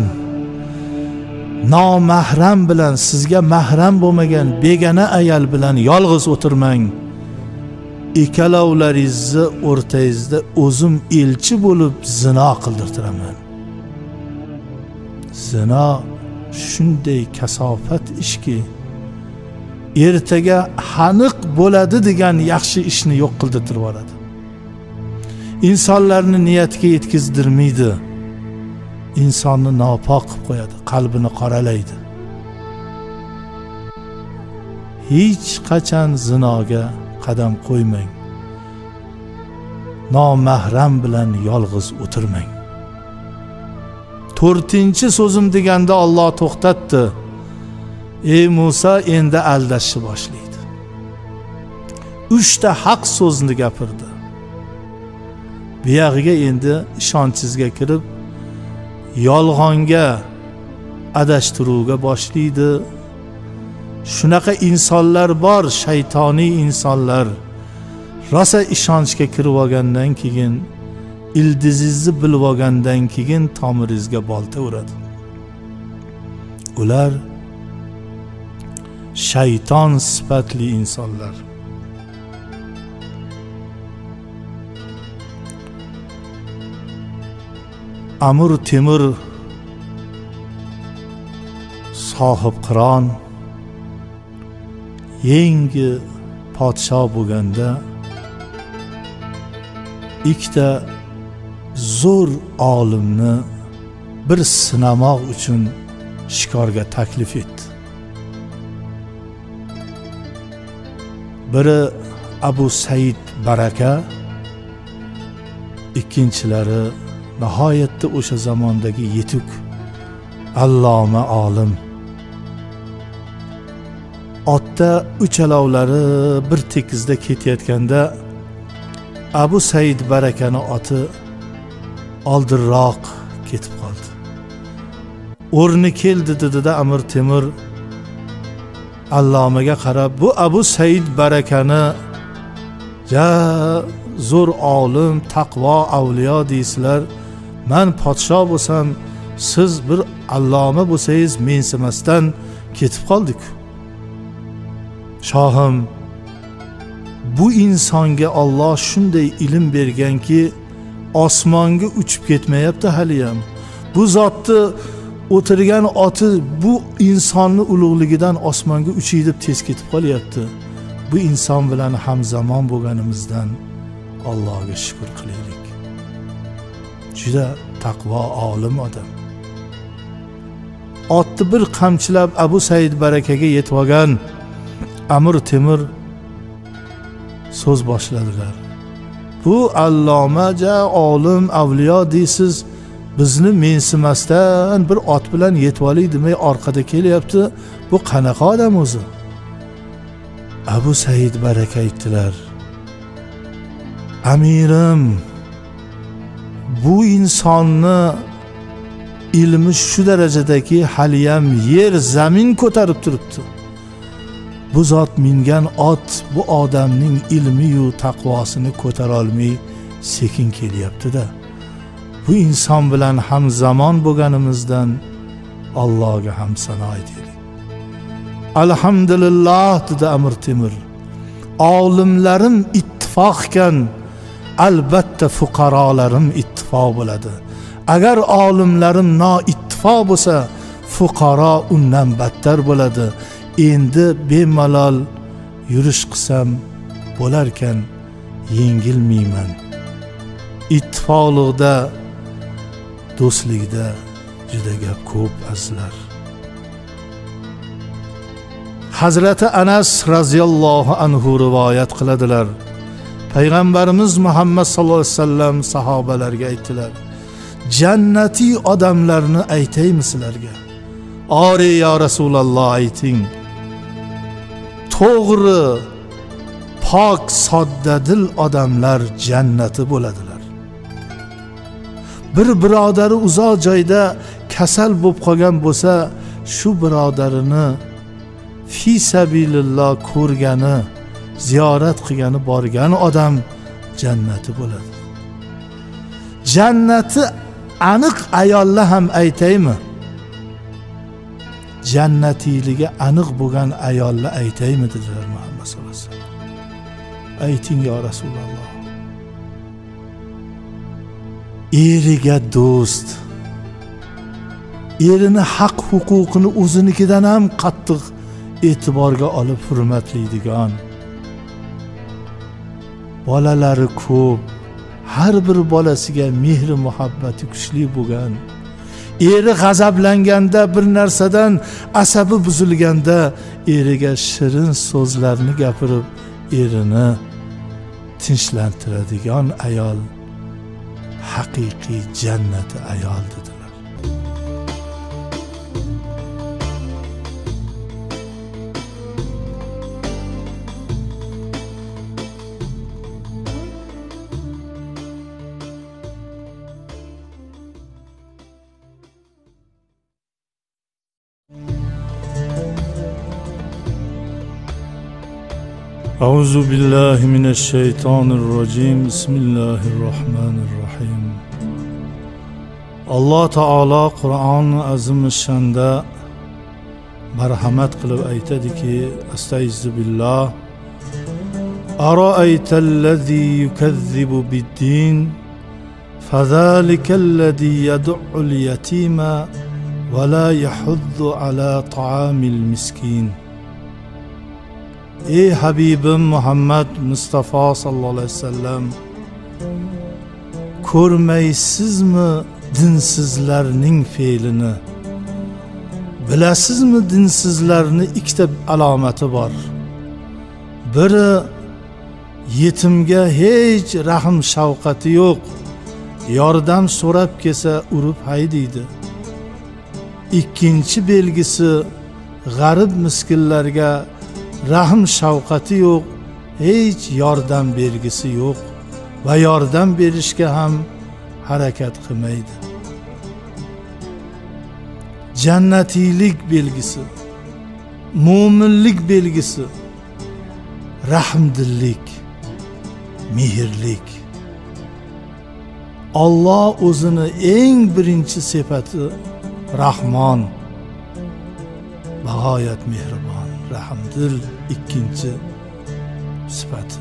nomahram bilan, sizga mahram bo'lmagan begona ayol bilan yolg'iz o'tirmang. Ikkalovlaringizni o'rtangizda o'zim elchi bo'lib zino qildirtiraman. Zino shunday kasofat ishki, ertaga haniq bo'ladi degan yaxshi ishni yo'q qildirib yuboradi. insonlarni niyatiga yetkazdirmaydi, insonni nopok qilib qo'yadi, qalbini qoralaydi. hech qachon zinoga qadam qo'ymang. Nomahram bilan yolg'iz o'tirmang. 4-chi so'zim deganda Alloh to'xtatdi. Ey Musa, endi aldashni boshlaydi. 3 ta haq so'zni gapirdi. Bu yog'iga endi ishonchingizga kirib, yolg'onga adashtiruvga boshlaydi. Shunaqa insonlar bor, shaytoniy insonlar. Rosa ishonchga kirib olgandan keyin, ildizingizni bilib olgandan keyin tomiringizga bolta uradi. Ular shayton sifatli insonlar. Amir Temur sohib qiron yangi podshoh bo'lganda ikkita zo'r olimni bir sinamoq uchun shikorga taklif etdi. Biri Abu Said Baraka, ikkinchilari nihoyatda o'sha zamondagi yetuk alloma olim. Otda uchalovlari bir tekizda ketayotganda Abu Said Barakani oti oldinroq ketib qoldi. O'rni keldi dedi Amir Temur allomaga qarab, bu Abu Said Barakani zo'r olim, taqvo, avliyo deysizlar. Men podshoh bo'lsam, siz bir alloma bo'lsangiz mensimasdan ketib qoldik. Shohim, bu insonga Alloh shunday ilm berganki, osmonga uchib ketmayapti hali ham. Bu zotni o'tirgan oti bu insonni ulug'ligidan osmonga uchay deb tez ketib qolyapti. Bu inson bilan hamzamon bo'lganimizdan Allohga shukr qilaylik. Juda taqvo olim odam. Otni bir qamchilab Abu Said Barakaga yetib olgan Amir Temur so'z boshladilar. Bu allomaja olim, avliyo deysiz, bizni mensimasdan bir ot bilan yetib olay demay orqada kelyapti. Bu qanaqa odam o'zi? Abu Said Baraka aytdilar: Amirim, bu insonni ilmi shu darajadaki haliyam yer zamin ko'tarib turibdi. Bu zot mingan ot bu odamning ilmi-yu taqvosini ko'tara olmay sekin kelyapti-da. Bu inson bilan hamzamon bo'lganimizdan Allohga hamsano aytaylik. Alhamdulillah dedi Amir Temur. Olimlarim ittifoqkan, albatta fuqarolarim ittifoq bo'ladi. Agar olimlarim noittifoq bo'lsa, fuqaro undan battar bo'ladi. Endi bemalol yurish qilsam bo'larkan, yengilmayman. Ittifoqlikda, do'stlikda juda gap ko'p azizlar. Hazrati Anas raziyallohu anhu rivoyat qiladilar. Payg'ambarimiz Muhammad sallallohu alayhi vasallam sahobalarga aytdilar: Jannatiy odamlarni aytaymi sizlarga? Ori ya Rasululloh, ayting. To'g'ri, pok, soddadil odamlar jannati bo'ladilar. Bir birodari uzoq joyda kasal bo'lib qolgan bo'lsa, shu birodarini fi sabilillah ko'rgani, ziyorat qilgani, borgani odam jannati bo'ladi. Jannati aniq ayollar ham aytaymi? Jannatiyligi aniq bo'lgan ayollar aytaymi dedilar Muhammad sallallohu alayhi vasallam. Ayting ya Rasululloh. Eriga do'st, erini haq huquqini o'zinikidan ham qattiq e'tiborga olib hurmatlaydigan, bolalari ko'p, har bir bolasiga mehri muhabbati kuchli bo'lgan, eri g'azablanganda, bir narsadan asabi buzilganda eriga shirin so'zlarni gapirib erini tinchlantiradigan ayol haqiqiy jannati ayol dedilar. Euzu billahi mineşşeytanirracim. Bismillahirrahmanirrahim. Allah Taala Qur'on-i Azimüşşan'da marhamat qilib aytadiki: Estaizu billah. Ara'aytallazi yukazzibu bid-din fazalikallazi yad'u'l yatima ve la yahuddu ala ta'amil miskin. Ey Habibim Muhammed Mustafa sallallahu aleyhi ve sellem, ko'rmaysizmi dinsizlarning fe'lini? Bilasizmi dinsizlarni ikkita alomati bor. Biri yetimga hech rahm shafqati yo'q, yordam so'rab kelsa urib haydaydi. Ikkinchi belgisi g'arib miskinlarga rahm shafqati yo'q, hech yordam bergisi yo'q va yordam berishga ham harakat qilmaydi. Jannatiylik belgisi, mo'minlik belgisi rahmdillik, mehrlik. Allah o'zini eng birinchi sifati Rahmon, bag'oyat mehribon, rahmdil ikkinchi sifat.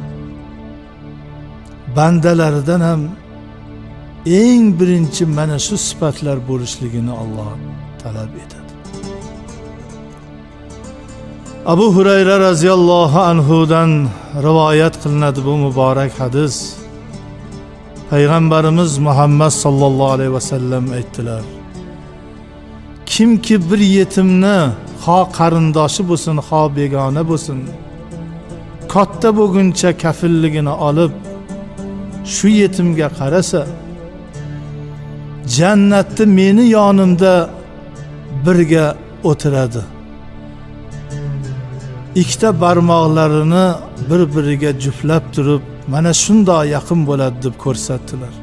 Bandalaridan ham eng birinchi mana shu sifatlar bo'lishligini Alloh talab etadi. Abu Hurayra radhiyallohu anhudan rivoyat qilinadi bu muborak hadis. Payg'ambarimiz Muhammad sallallohu alayhi vasallam aytdilar: kimki bir yetimni ha qarindoshi bo'lsin, ha begona bo'lsin, katta bo'lguncha kafilligini olib shu yetimga qarasa, jannatda meni yonimda birga o'tiradi. Ikkita barmoqlarini bir-biriga juftlab turib, mana shunday yaqin bo'ladi deb ko'rsatdilar.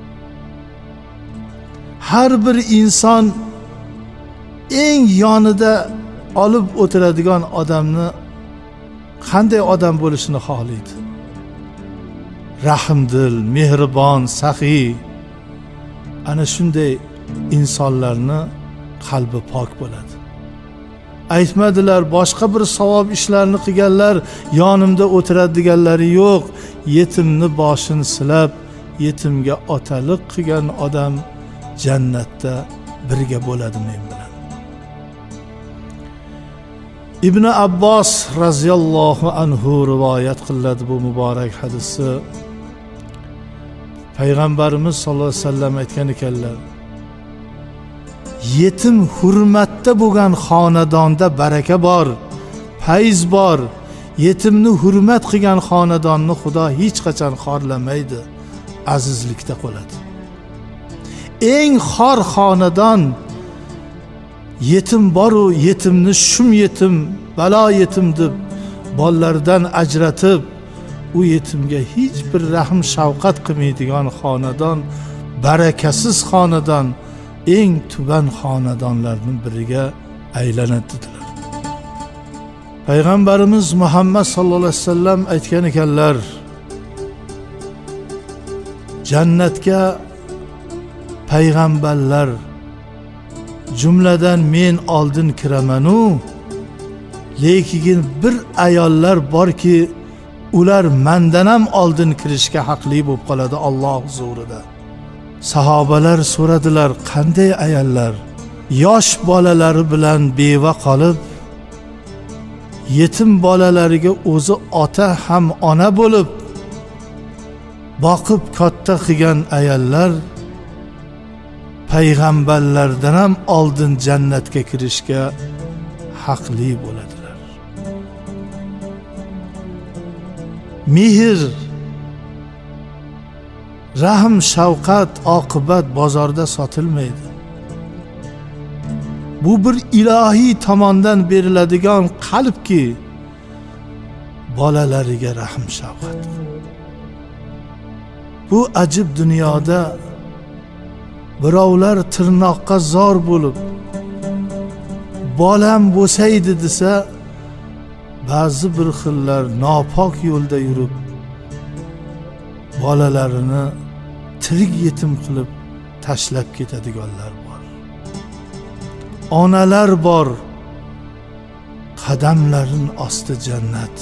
Har bir inson eng yonida olib o'tiradigan odamni qanday odam bo'lishini xohlaydi? Rahmdil, mehribon, saxiy. Ana shunday insonlarni qalbi pok bo'ladi. Aytmadilar boshqa bir savob ishlarni qilganlar yonimda o'tiradi deganlari yo'q. Yetimni boshini silab, yetimga otalik qilgan odam jannatda birga bo'ladi men bilan. İbn Abbos raziyallohu anhu rivoyat qiladi bu muborak hadisi. Payg'ambarimiz sallallohu alayhi vasallam aytgan ekanlar: yetim hurmatda bo'lgan xonadonda baraka bor, fayz bor. Yetimni hurmat qilgan xonadonni Xudo hech qachon xorlamaydi, azizlikda qoladi. Eng xor xonadon yetim boru yetimni shum yetim, balo yetim deb bolalardan ajratib, u yetimga hech bir rahm shafqat qilmaydigan xonadon, barakasiz xonadon, eng tuban xonadonlarning biriga aylanadi dedilar. Payg'ambarimiz Muhammad sallallohu alayhi vasallam aytgan ekanlar: jannatga payg'ambarlar jumladan men oldin kiramanu, lekin bir ayollar borki ular mendan ham oldin kirishga haqli bo'lib qoladi Alloh huzurida. Sahobalar so'radilar: qanday ayollar? Yosh bolalari bilan beva qolib, yetim bolalariga o'zi ota ham ona bo'lib boqib katta qilgan ayollar payg'ambarlardan ham oldin jannatga kirishga haqli bo'ladilar. mehr, rahm, shafqat, oqibat bozorda sotilmaydi. Bu bir ilohiy tomondan beriladigan qalbki bolalariga rahm shafqat. Bu ajib dunyoda birovlar tirnoqqa zor bo'lib bolam bo'lsaydi desa, ba'zi bir xillar nopok yo'lda yurib bolalarini tirik yetim qilib tashlab ketadiganlar bor. Onalar bor, qadamlarin osti jannat.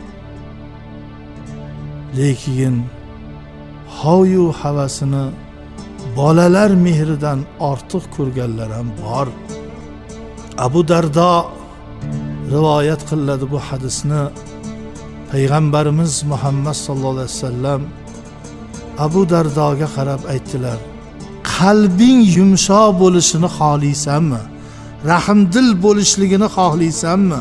Lekin hoyu havasini bolalar mehridan ortiq ko'rganlar ham bor. Abu Dardo rivoyat qiladi bu hadisni. Payg'ambarimiz Muhammad sallallohu alayhi vasallam Abu Dardoga qarab aytdilar: qalbing yumshoq bo'lishini xohlaysanmi? Rahmdil bo'lishligini xohlaysanmi?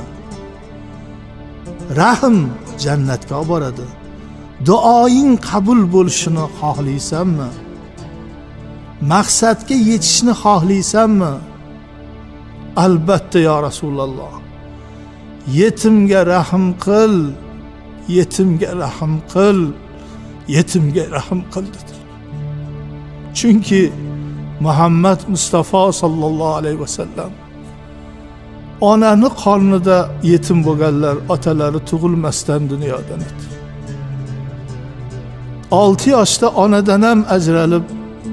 Rahm jannatga olib boradi. Duoing qabul bo'lishini xohlaysanmi? Maqsadga yetishni xohlaysanmi? Albatta ya Rasululloh. Yetimga rahm qil, yetimga rahm qil, yetimga rahm qil dedilar. Chunki Muhammad Mustafa sallallohu alayhi vasallam onani qornida yetim bo'lganlar otalari tug'ilmasdan dunyodan o'tdi. 6 yoshda onadan ham ajralib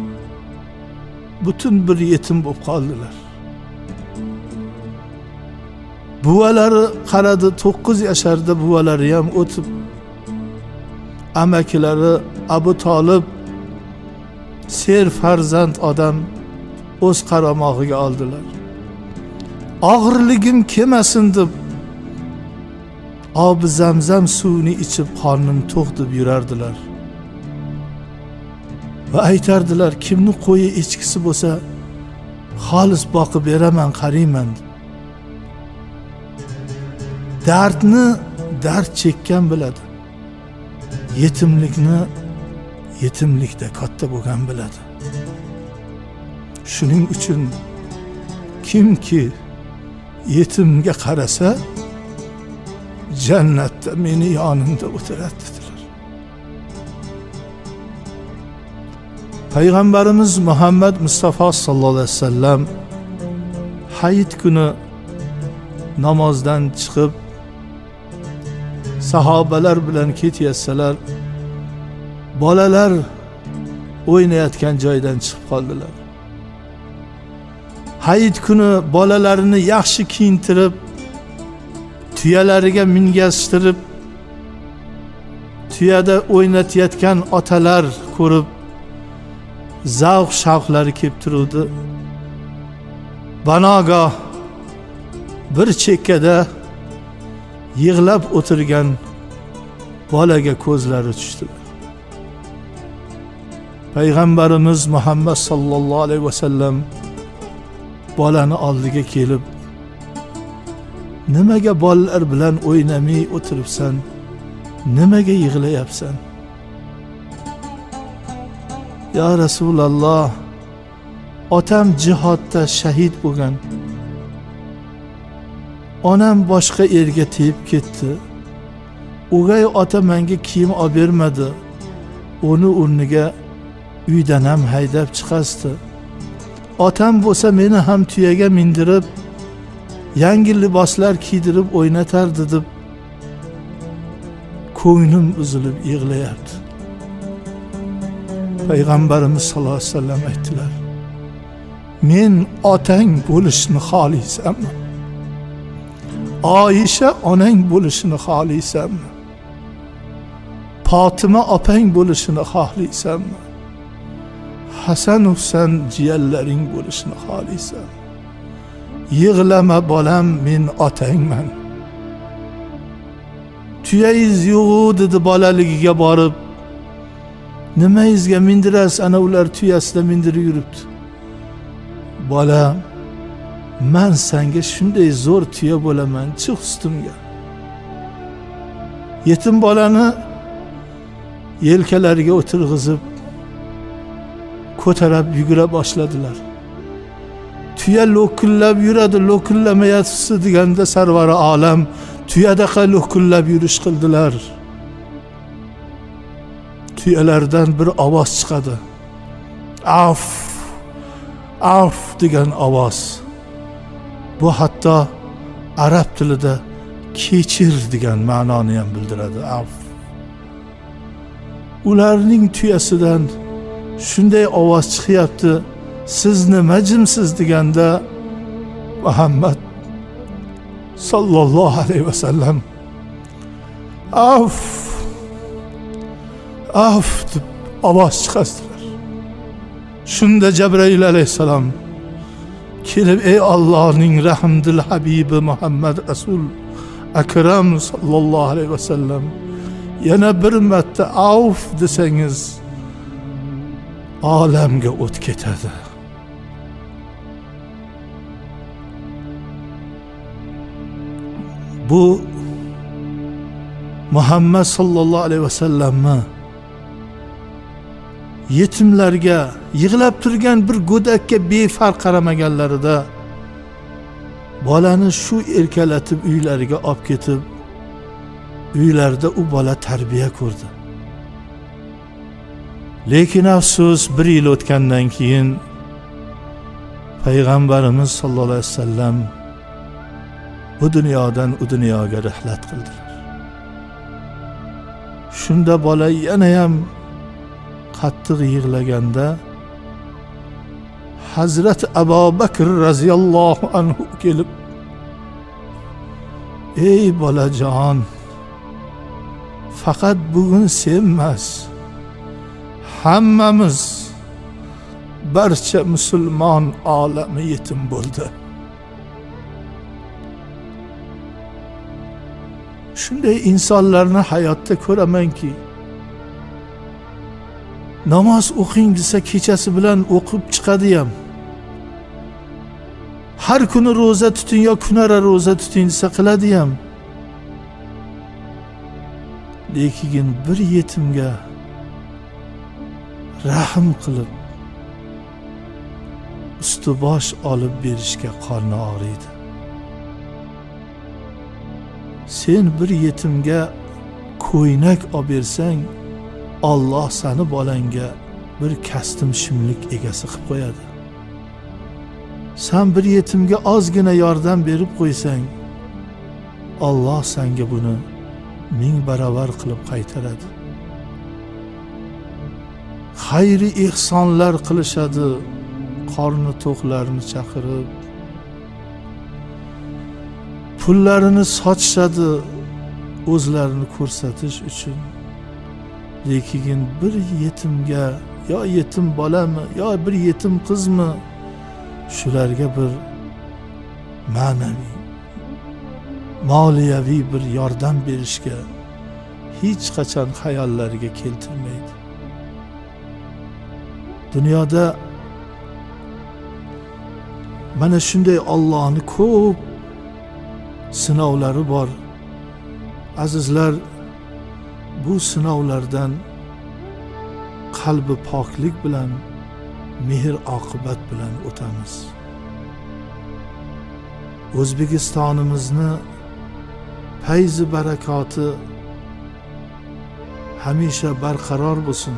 butun bir yetim bo'lib qoldilar. Buvalari qaradi, 9 yasharda buvalari ham o'tib, amakilari Abu Talib ser farzand odam o'z qaramog'iga oldilar. Og'irligim kelmasin deb obi Zamzam suvini ichib qornim to'q deb yurardilar. Va aytardilar, kimni qo'yi echkisi bo'lsa xolis boqib beraman, qarayman. Dardni dard chekkan biladi. Yetimlikni yetimlikda katta bo'lgan biladi. Shuning uchun kimki yetimga qarasa jannatda meni yonimda o'tiradi dedilar. Payg'ambarimiz Muhammad Mustafa sallallohu alayhi vasallam hayit kuni namozdan chiqib sahobalar bilan ketayotsalar, bolalar o'ynayotgan joydan chiqib qoldilar. Hayit kuni bolalarini yaxshi kiyintirib, tuyalariga mingashtirib, tuyada o'ynatayotgan otalar ko'rib zavq shavqlari kelib turdi. Banogoh bir chekkada yig'lab o'tirgan bolaga ko'zlari tushdi. Payg'ambarimiz Muhammad sallallohu alayhi vasallam bolani oldiga kelib, nimaga bolalar bilan o'ynamay o'tiribsan? Nimaga yig'layapsan? Ya Rasululloh, otam jihodda shahid bo'lgan. Onam boshqa erga tegib ketdi. O'gay ota menga kiyim olib bermadi. Uni o'rniga uydan ham haydab chiqasdi. Otam bo'lsa meni ham tuyaga mindirib, yangi liboslar kiydirib o'ynatardi deb ko'nglim uzilib yig'layapti. Payg'ambarimiz sallallohu alayhi vasallam aytdilar: "Men otang bo'lishni xohlaysanmi? Oyisha onang bo'lishini xohlaysanmi? Fatima opang bo'lishini xohlaysanmi? Hasan Husan jiyanlaring bo'lishini xohlaysan? Yig'lama bolam, men otangman. Tuyangiz yo'q dedi bolaligiga borib. Nimangizga mindirasiz? Ana ular tuyasida mindirib yuribdi. Bola, men senga shunday zo'r tuya bo'laman, chiq ustimga. Yetim bolani yelkalariga o'tirg'izib ko'tarib yugura boshladilar. Tuya lo'killab yuradi, lo'killamayapsiz deganda sarvari olam tuyadaqa lo'killab yurish qildilar. Tuyalardan bir ovoz chiqadi. Af, af degan ovoz. Bu hatto arab tilida kechir degan ma'noni ham bildiradi. Af. Ularning tuyasidan shunday ovoz chiqyapti. Siz nima jimsiz deganda Muhammad sallallohu alayhi vasallam af, af deb ovoz chiqardilar. Shunda Jibril alayhissalom kelib, ey Allohning rahmdil habibi Muhammad Rasul akram sallallohu alayhi vasallam, yana bir marta af desangiz olamga o't ketadi. Bu Muhammad sallallohu alayhi vasallamni yetimlarga, yig'lab turgan bir go'dakka befarq qaramaganlarida bolani shu erkalatib uylariga olib ketib, uylarda u bola tarbiya ko'rdi. Lekin afsus, bir yil o'tgandan keyin payg'ambarimiz sallallohu alayhi vasallam bu dunyodan u dunyoga rihlat qildilar. Shunda bola yana ham qattiq yig'laganda Hazrat Abu Bakr raziyallohu anhu kelib, ey bolajon, faqat bugun sen emas, hammamiz, barcha musulmon olami yetim bo'ldi. Shunday insonlarni hayotda ko'ramanki, namoz o'qing desa kechasi bilan o'qib chiqadi ham. Har kuni roza tuting yo kunara roza tuting desa qiladi ham. Lekin bir yetimga rahm qilib usti bosh olib berishga qorni og'riydi. Sen bir yetimga ko'ynak olib bersang, Alloh seni bolangga bir kastim shimlik egasi qilib qo'yadi. Sen bir yetimga ozgina yordam berib qo'ysang, Alloh senga buni 1000 barobar qilib qaytaradi. Xayri ihsonlar qilishadi, qorni to'qlarni chaqirib, pullarini sochishadi o'zlarini ko'rsatish uchun. Lekin bir yetimga, yo yetim bolami, yo bir yetim qizmi, shularga bir ma'naviy, moliyaviy bir yordam berishga hech qachon xayollariga keltirmaydi. Dunyoda mana shunday Allohning ko'p sinovlari bor. Azizlar, bu sinovlardan qalbi poklik bilan, mehr oqibat bilan o'tamiz. O'zbekistonimizni fayzi barakoti hamisha barqaror bo'lsin.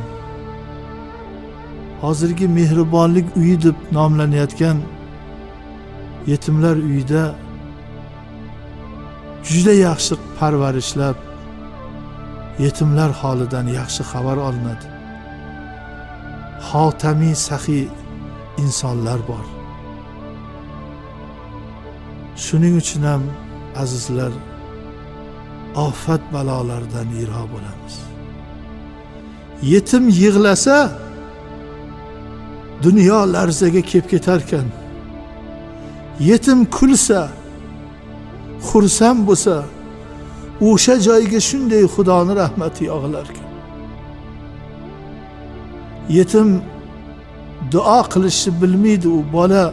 Hozirgi mehribonlik uyi deb nomlanayotgan yetimlar uyida juda yaxshi parvarishlab, yetimlar holidan yaxshi xabar olinadi. Xotamiy saxiy insonlar bor. Shuning uchun ham azizlar, ofat balolardan yiroq bo'lamiz. Yetim yig'lasa dunyo larzaga kelib ketarkan, yetim kulsa, xursand bo'lsa, o'sha joyga shunday Xudoning rahmati yog'ilarkan. Yetim duo qilishni bilmaydi, u bola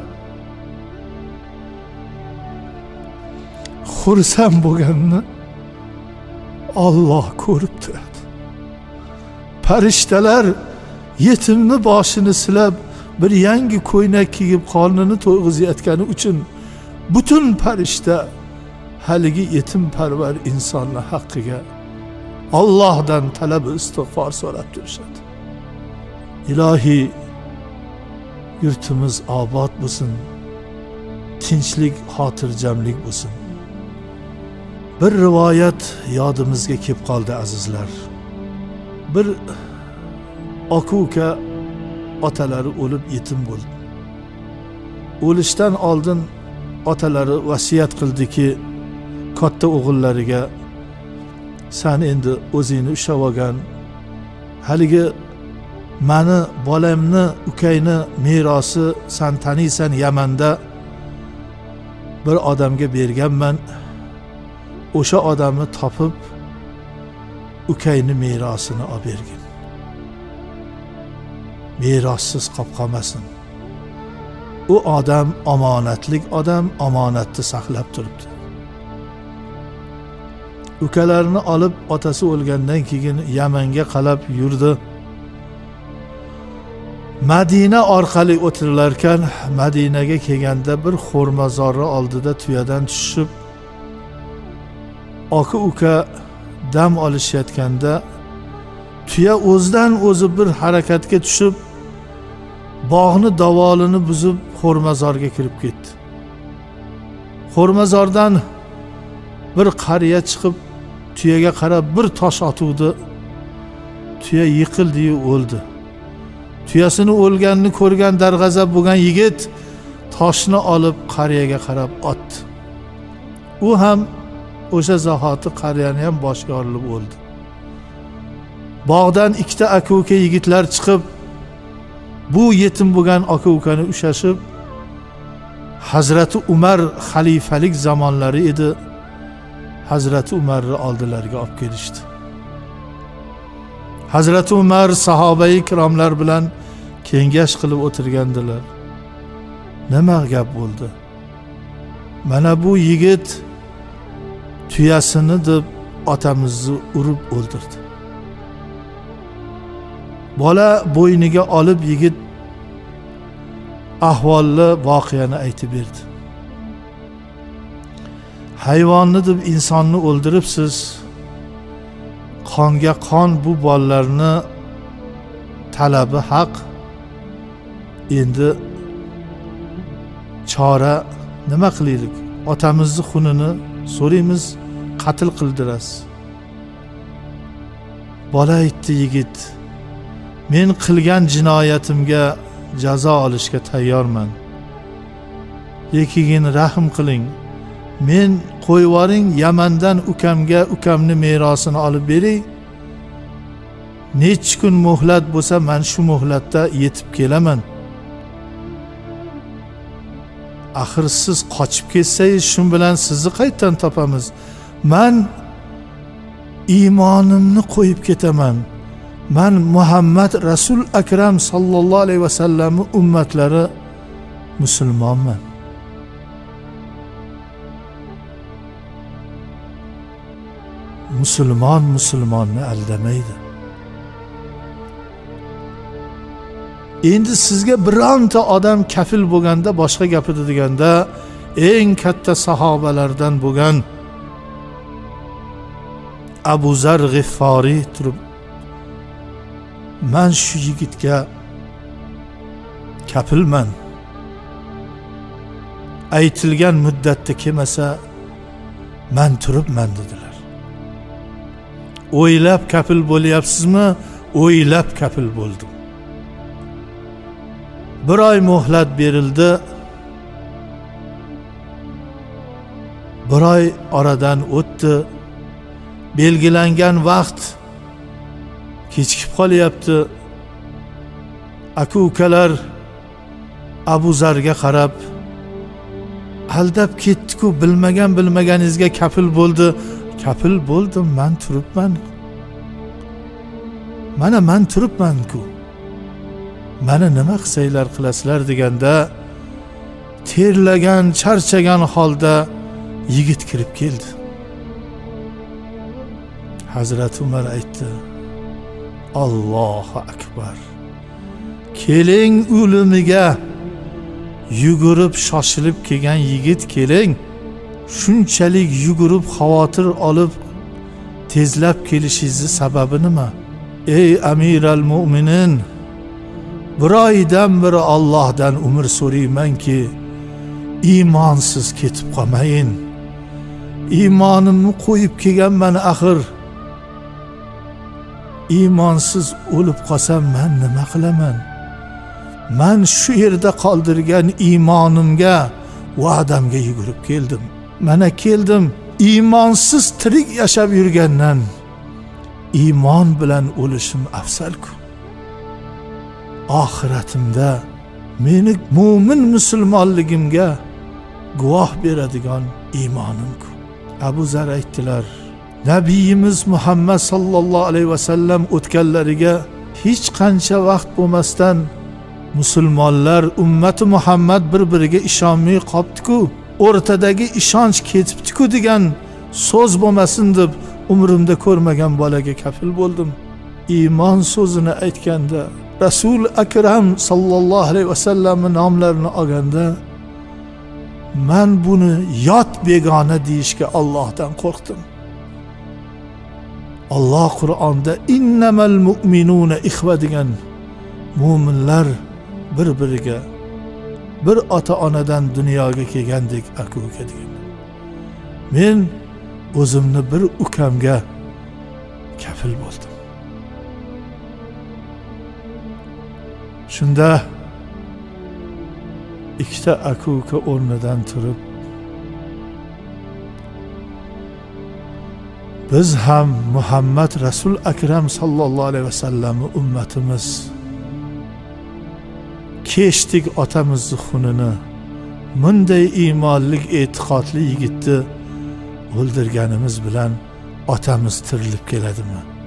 xursand bo'lganini Alloh ko'rib turadi. Farishtalar yetimni boshini silab bir yangi ko'ynak kiyib qornini to'yg'izayotgani uchun butun farishta haligi yetimparvar insonning haqqiga Allohdan talab istig'for so'rab turishadi. Ilohiy, yurtimiz obod bo'lsin, tinchlik, xotirjamlik bo'lsin. Bir rivoyat yodimizga kelib qoldi azizlar. Bir aka-uka otalari o'lib yetim bo'ldi. O'lishdan oldin otalari vasiyat qildiki, katta o'g'illariga, sen endi o'zingni ushlab olgan, haligi mani bolamni, ukayni merosi sen taniysan, Yamanda bir odamga berganman. O'sha odamni topib ukayni merosini olib bergin. Merossiz qolib qolmasin. U odam omonatlik odam, omonatni saqlab turibdi. Ukalarini olib otasi o'lgandan keyin Yamanga qalab yurdi. Madina orqali o'tirilarkan, Madinaga kelganda bir xo'rmazorni oldida tuyadan tushib, aka-uka dam olishayotganda tuya o'zidan o'zi bir harakatga tushib, bog'ni davolini buzib xo'rmazorga kirib ketdi. Xo'rmazordan bir qariya chiqib tuyaga qarab bir tosh otuvdi. Tuya yiqildi-yu o'ldi. Tuyasini o'lganini ko'rgan darg'azab bo'lgan yigit toshni olib qariyaga qarab otdi. U ham o'sha zahoti qariyani ham boshiga yorilib o'ldi. Bog'dan ikkita aka-uka yigitlar chiqib, bu yetim bo'lgan aka-ukani ushashib, Hazrati Umar xalifalik zamonlari edi. Hazrati Umarni oldilariga olib kelishdi. Hazrati Umar sahobai kiromlar bilan kengash qilib o'tirgandilar. Nima gap bo'ldi? Mana bu yigit tuyasini deb otamizni urib o'ldirdi. Bola bo'yniga olib yigit ahvolli voqeani aytib berdi. Hayvonni deb insonni o'ldiribsiz. Qonga qon, bu bolalarni talabi haq. Endi chora nima qilaylik? Otamizni xunini so'raymiz, qatl qildirasiz. Bola aytdi, yigit, men qilgan jinoyatimga jazo olishga tayyorman. Lekin rahm qiling. Men qo'yvoring, Yamandan ukamga ukamni merosini olib bering. Necha kun muhlat bo'lsa, men shu muhlatda yetib kelaman. Axir siz qochib ketsangiz, shun bilan sizni qayerdan topamiz? Men iymonimni qo'yib ketaman. Men Muhammad Rasul Akram sallallohu alayhi vasallamning ummatlari musulmonman. Musulmon musulmonni aldamaydi. Endi sizga bironta odam kafil bo'lganda, boshqa gapida deganda, eng katta sahobalardan bo'lgan Abu Zar G'ifforiy turib, men shu yigitga kafilman. Aytilgan muddatda kelmasa, men turibman dedilar. O'ylab kafil bo'lyapsizmi? O'ylab kafil bo'ldim. Bir oy muhlat berildi. Bir oy oradan o'tdi. Belgilangan vaqt kechikib qolyapti. Aka-ukalar Abu Zarga qarab, aldab ketdi-ku, bilmaganingizga kafil bo'ldi. Kafil bo'ldim, men turibman. Mana men turibman-ku. Mana nima qilsanglar qilasizlar deganda, terlagan, charchagan holda yigit kirib keldi. Hazrat Umar aytdi, Allohu akbar. Keling o'limiga yugurib shoshilib kelgan yigit, keling. Shunchalik yugurib xavotir olib tezlab kelishingizni sababi nima? Ey amiral mu'minin, bir oydan beri Allohdan umr so'raymanki, iymonsiz ketib qolmayin. Iymonimni qo'yib kelganman axir. Iymonsiz o'lib qolsam men nima qilaman? Men shu yerda qoldirgan iymonimga, va'damga yugurib keldim. Mana keldim, iymonsiz tirik yashab yurgandan iymon bilan o'lishim afzal-ku. Oxiratimda meni mo'min musulmonligimga guvoh beradigan iymonim-ku. Abu Zar aytdilar, Nabiyimiz Muhammad sallallohu alayhi vasallam o'tganlariga hech qancha vaqt bo'lmasdan musulmonlar, ummati Muhammad bir-biriga ishonmay qolibdi-ku, o'rtadagi ishonch ketibdi-ku degan so'z bo'lmasin deb umrimda ko'rmagan bolaga kafil bo'ldim. Iymon so'zini aytganda, Rasul Akram sallallohu alayhi vasallamning nomlarini olganda, men buni yot begona deyishga Allohdan qo'rqdim. Alloh Qur'onda innamal mu'minuna ikhva degan, mu'minlar bir-biriga bir ota-onadan dunyoga kelgandek aka-uka degan. Men o'zimni bir ukamga kafil bo'ldim. Shunda ikkita aka-uka o'rnidan turib, biz ham Muhammad Rasul Akram sallallohu alayhi vasallamning ummatimiz, kechdik otamizni xunini, bunday iymonlik, e'tiqodli yigitni o'ldirganimiz bilan otamiz tirilib keladimi?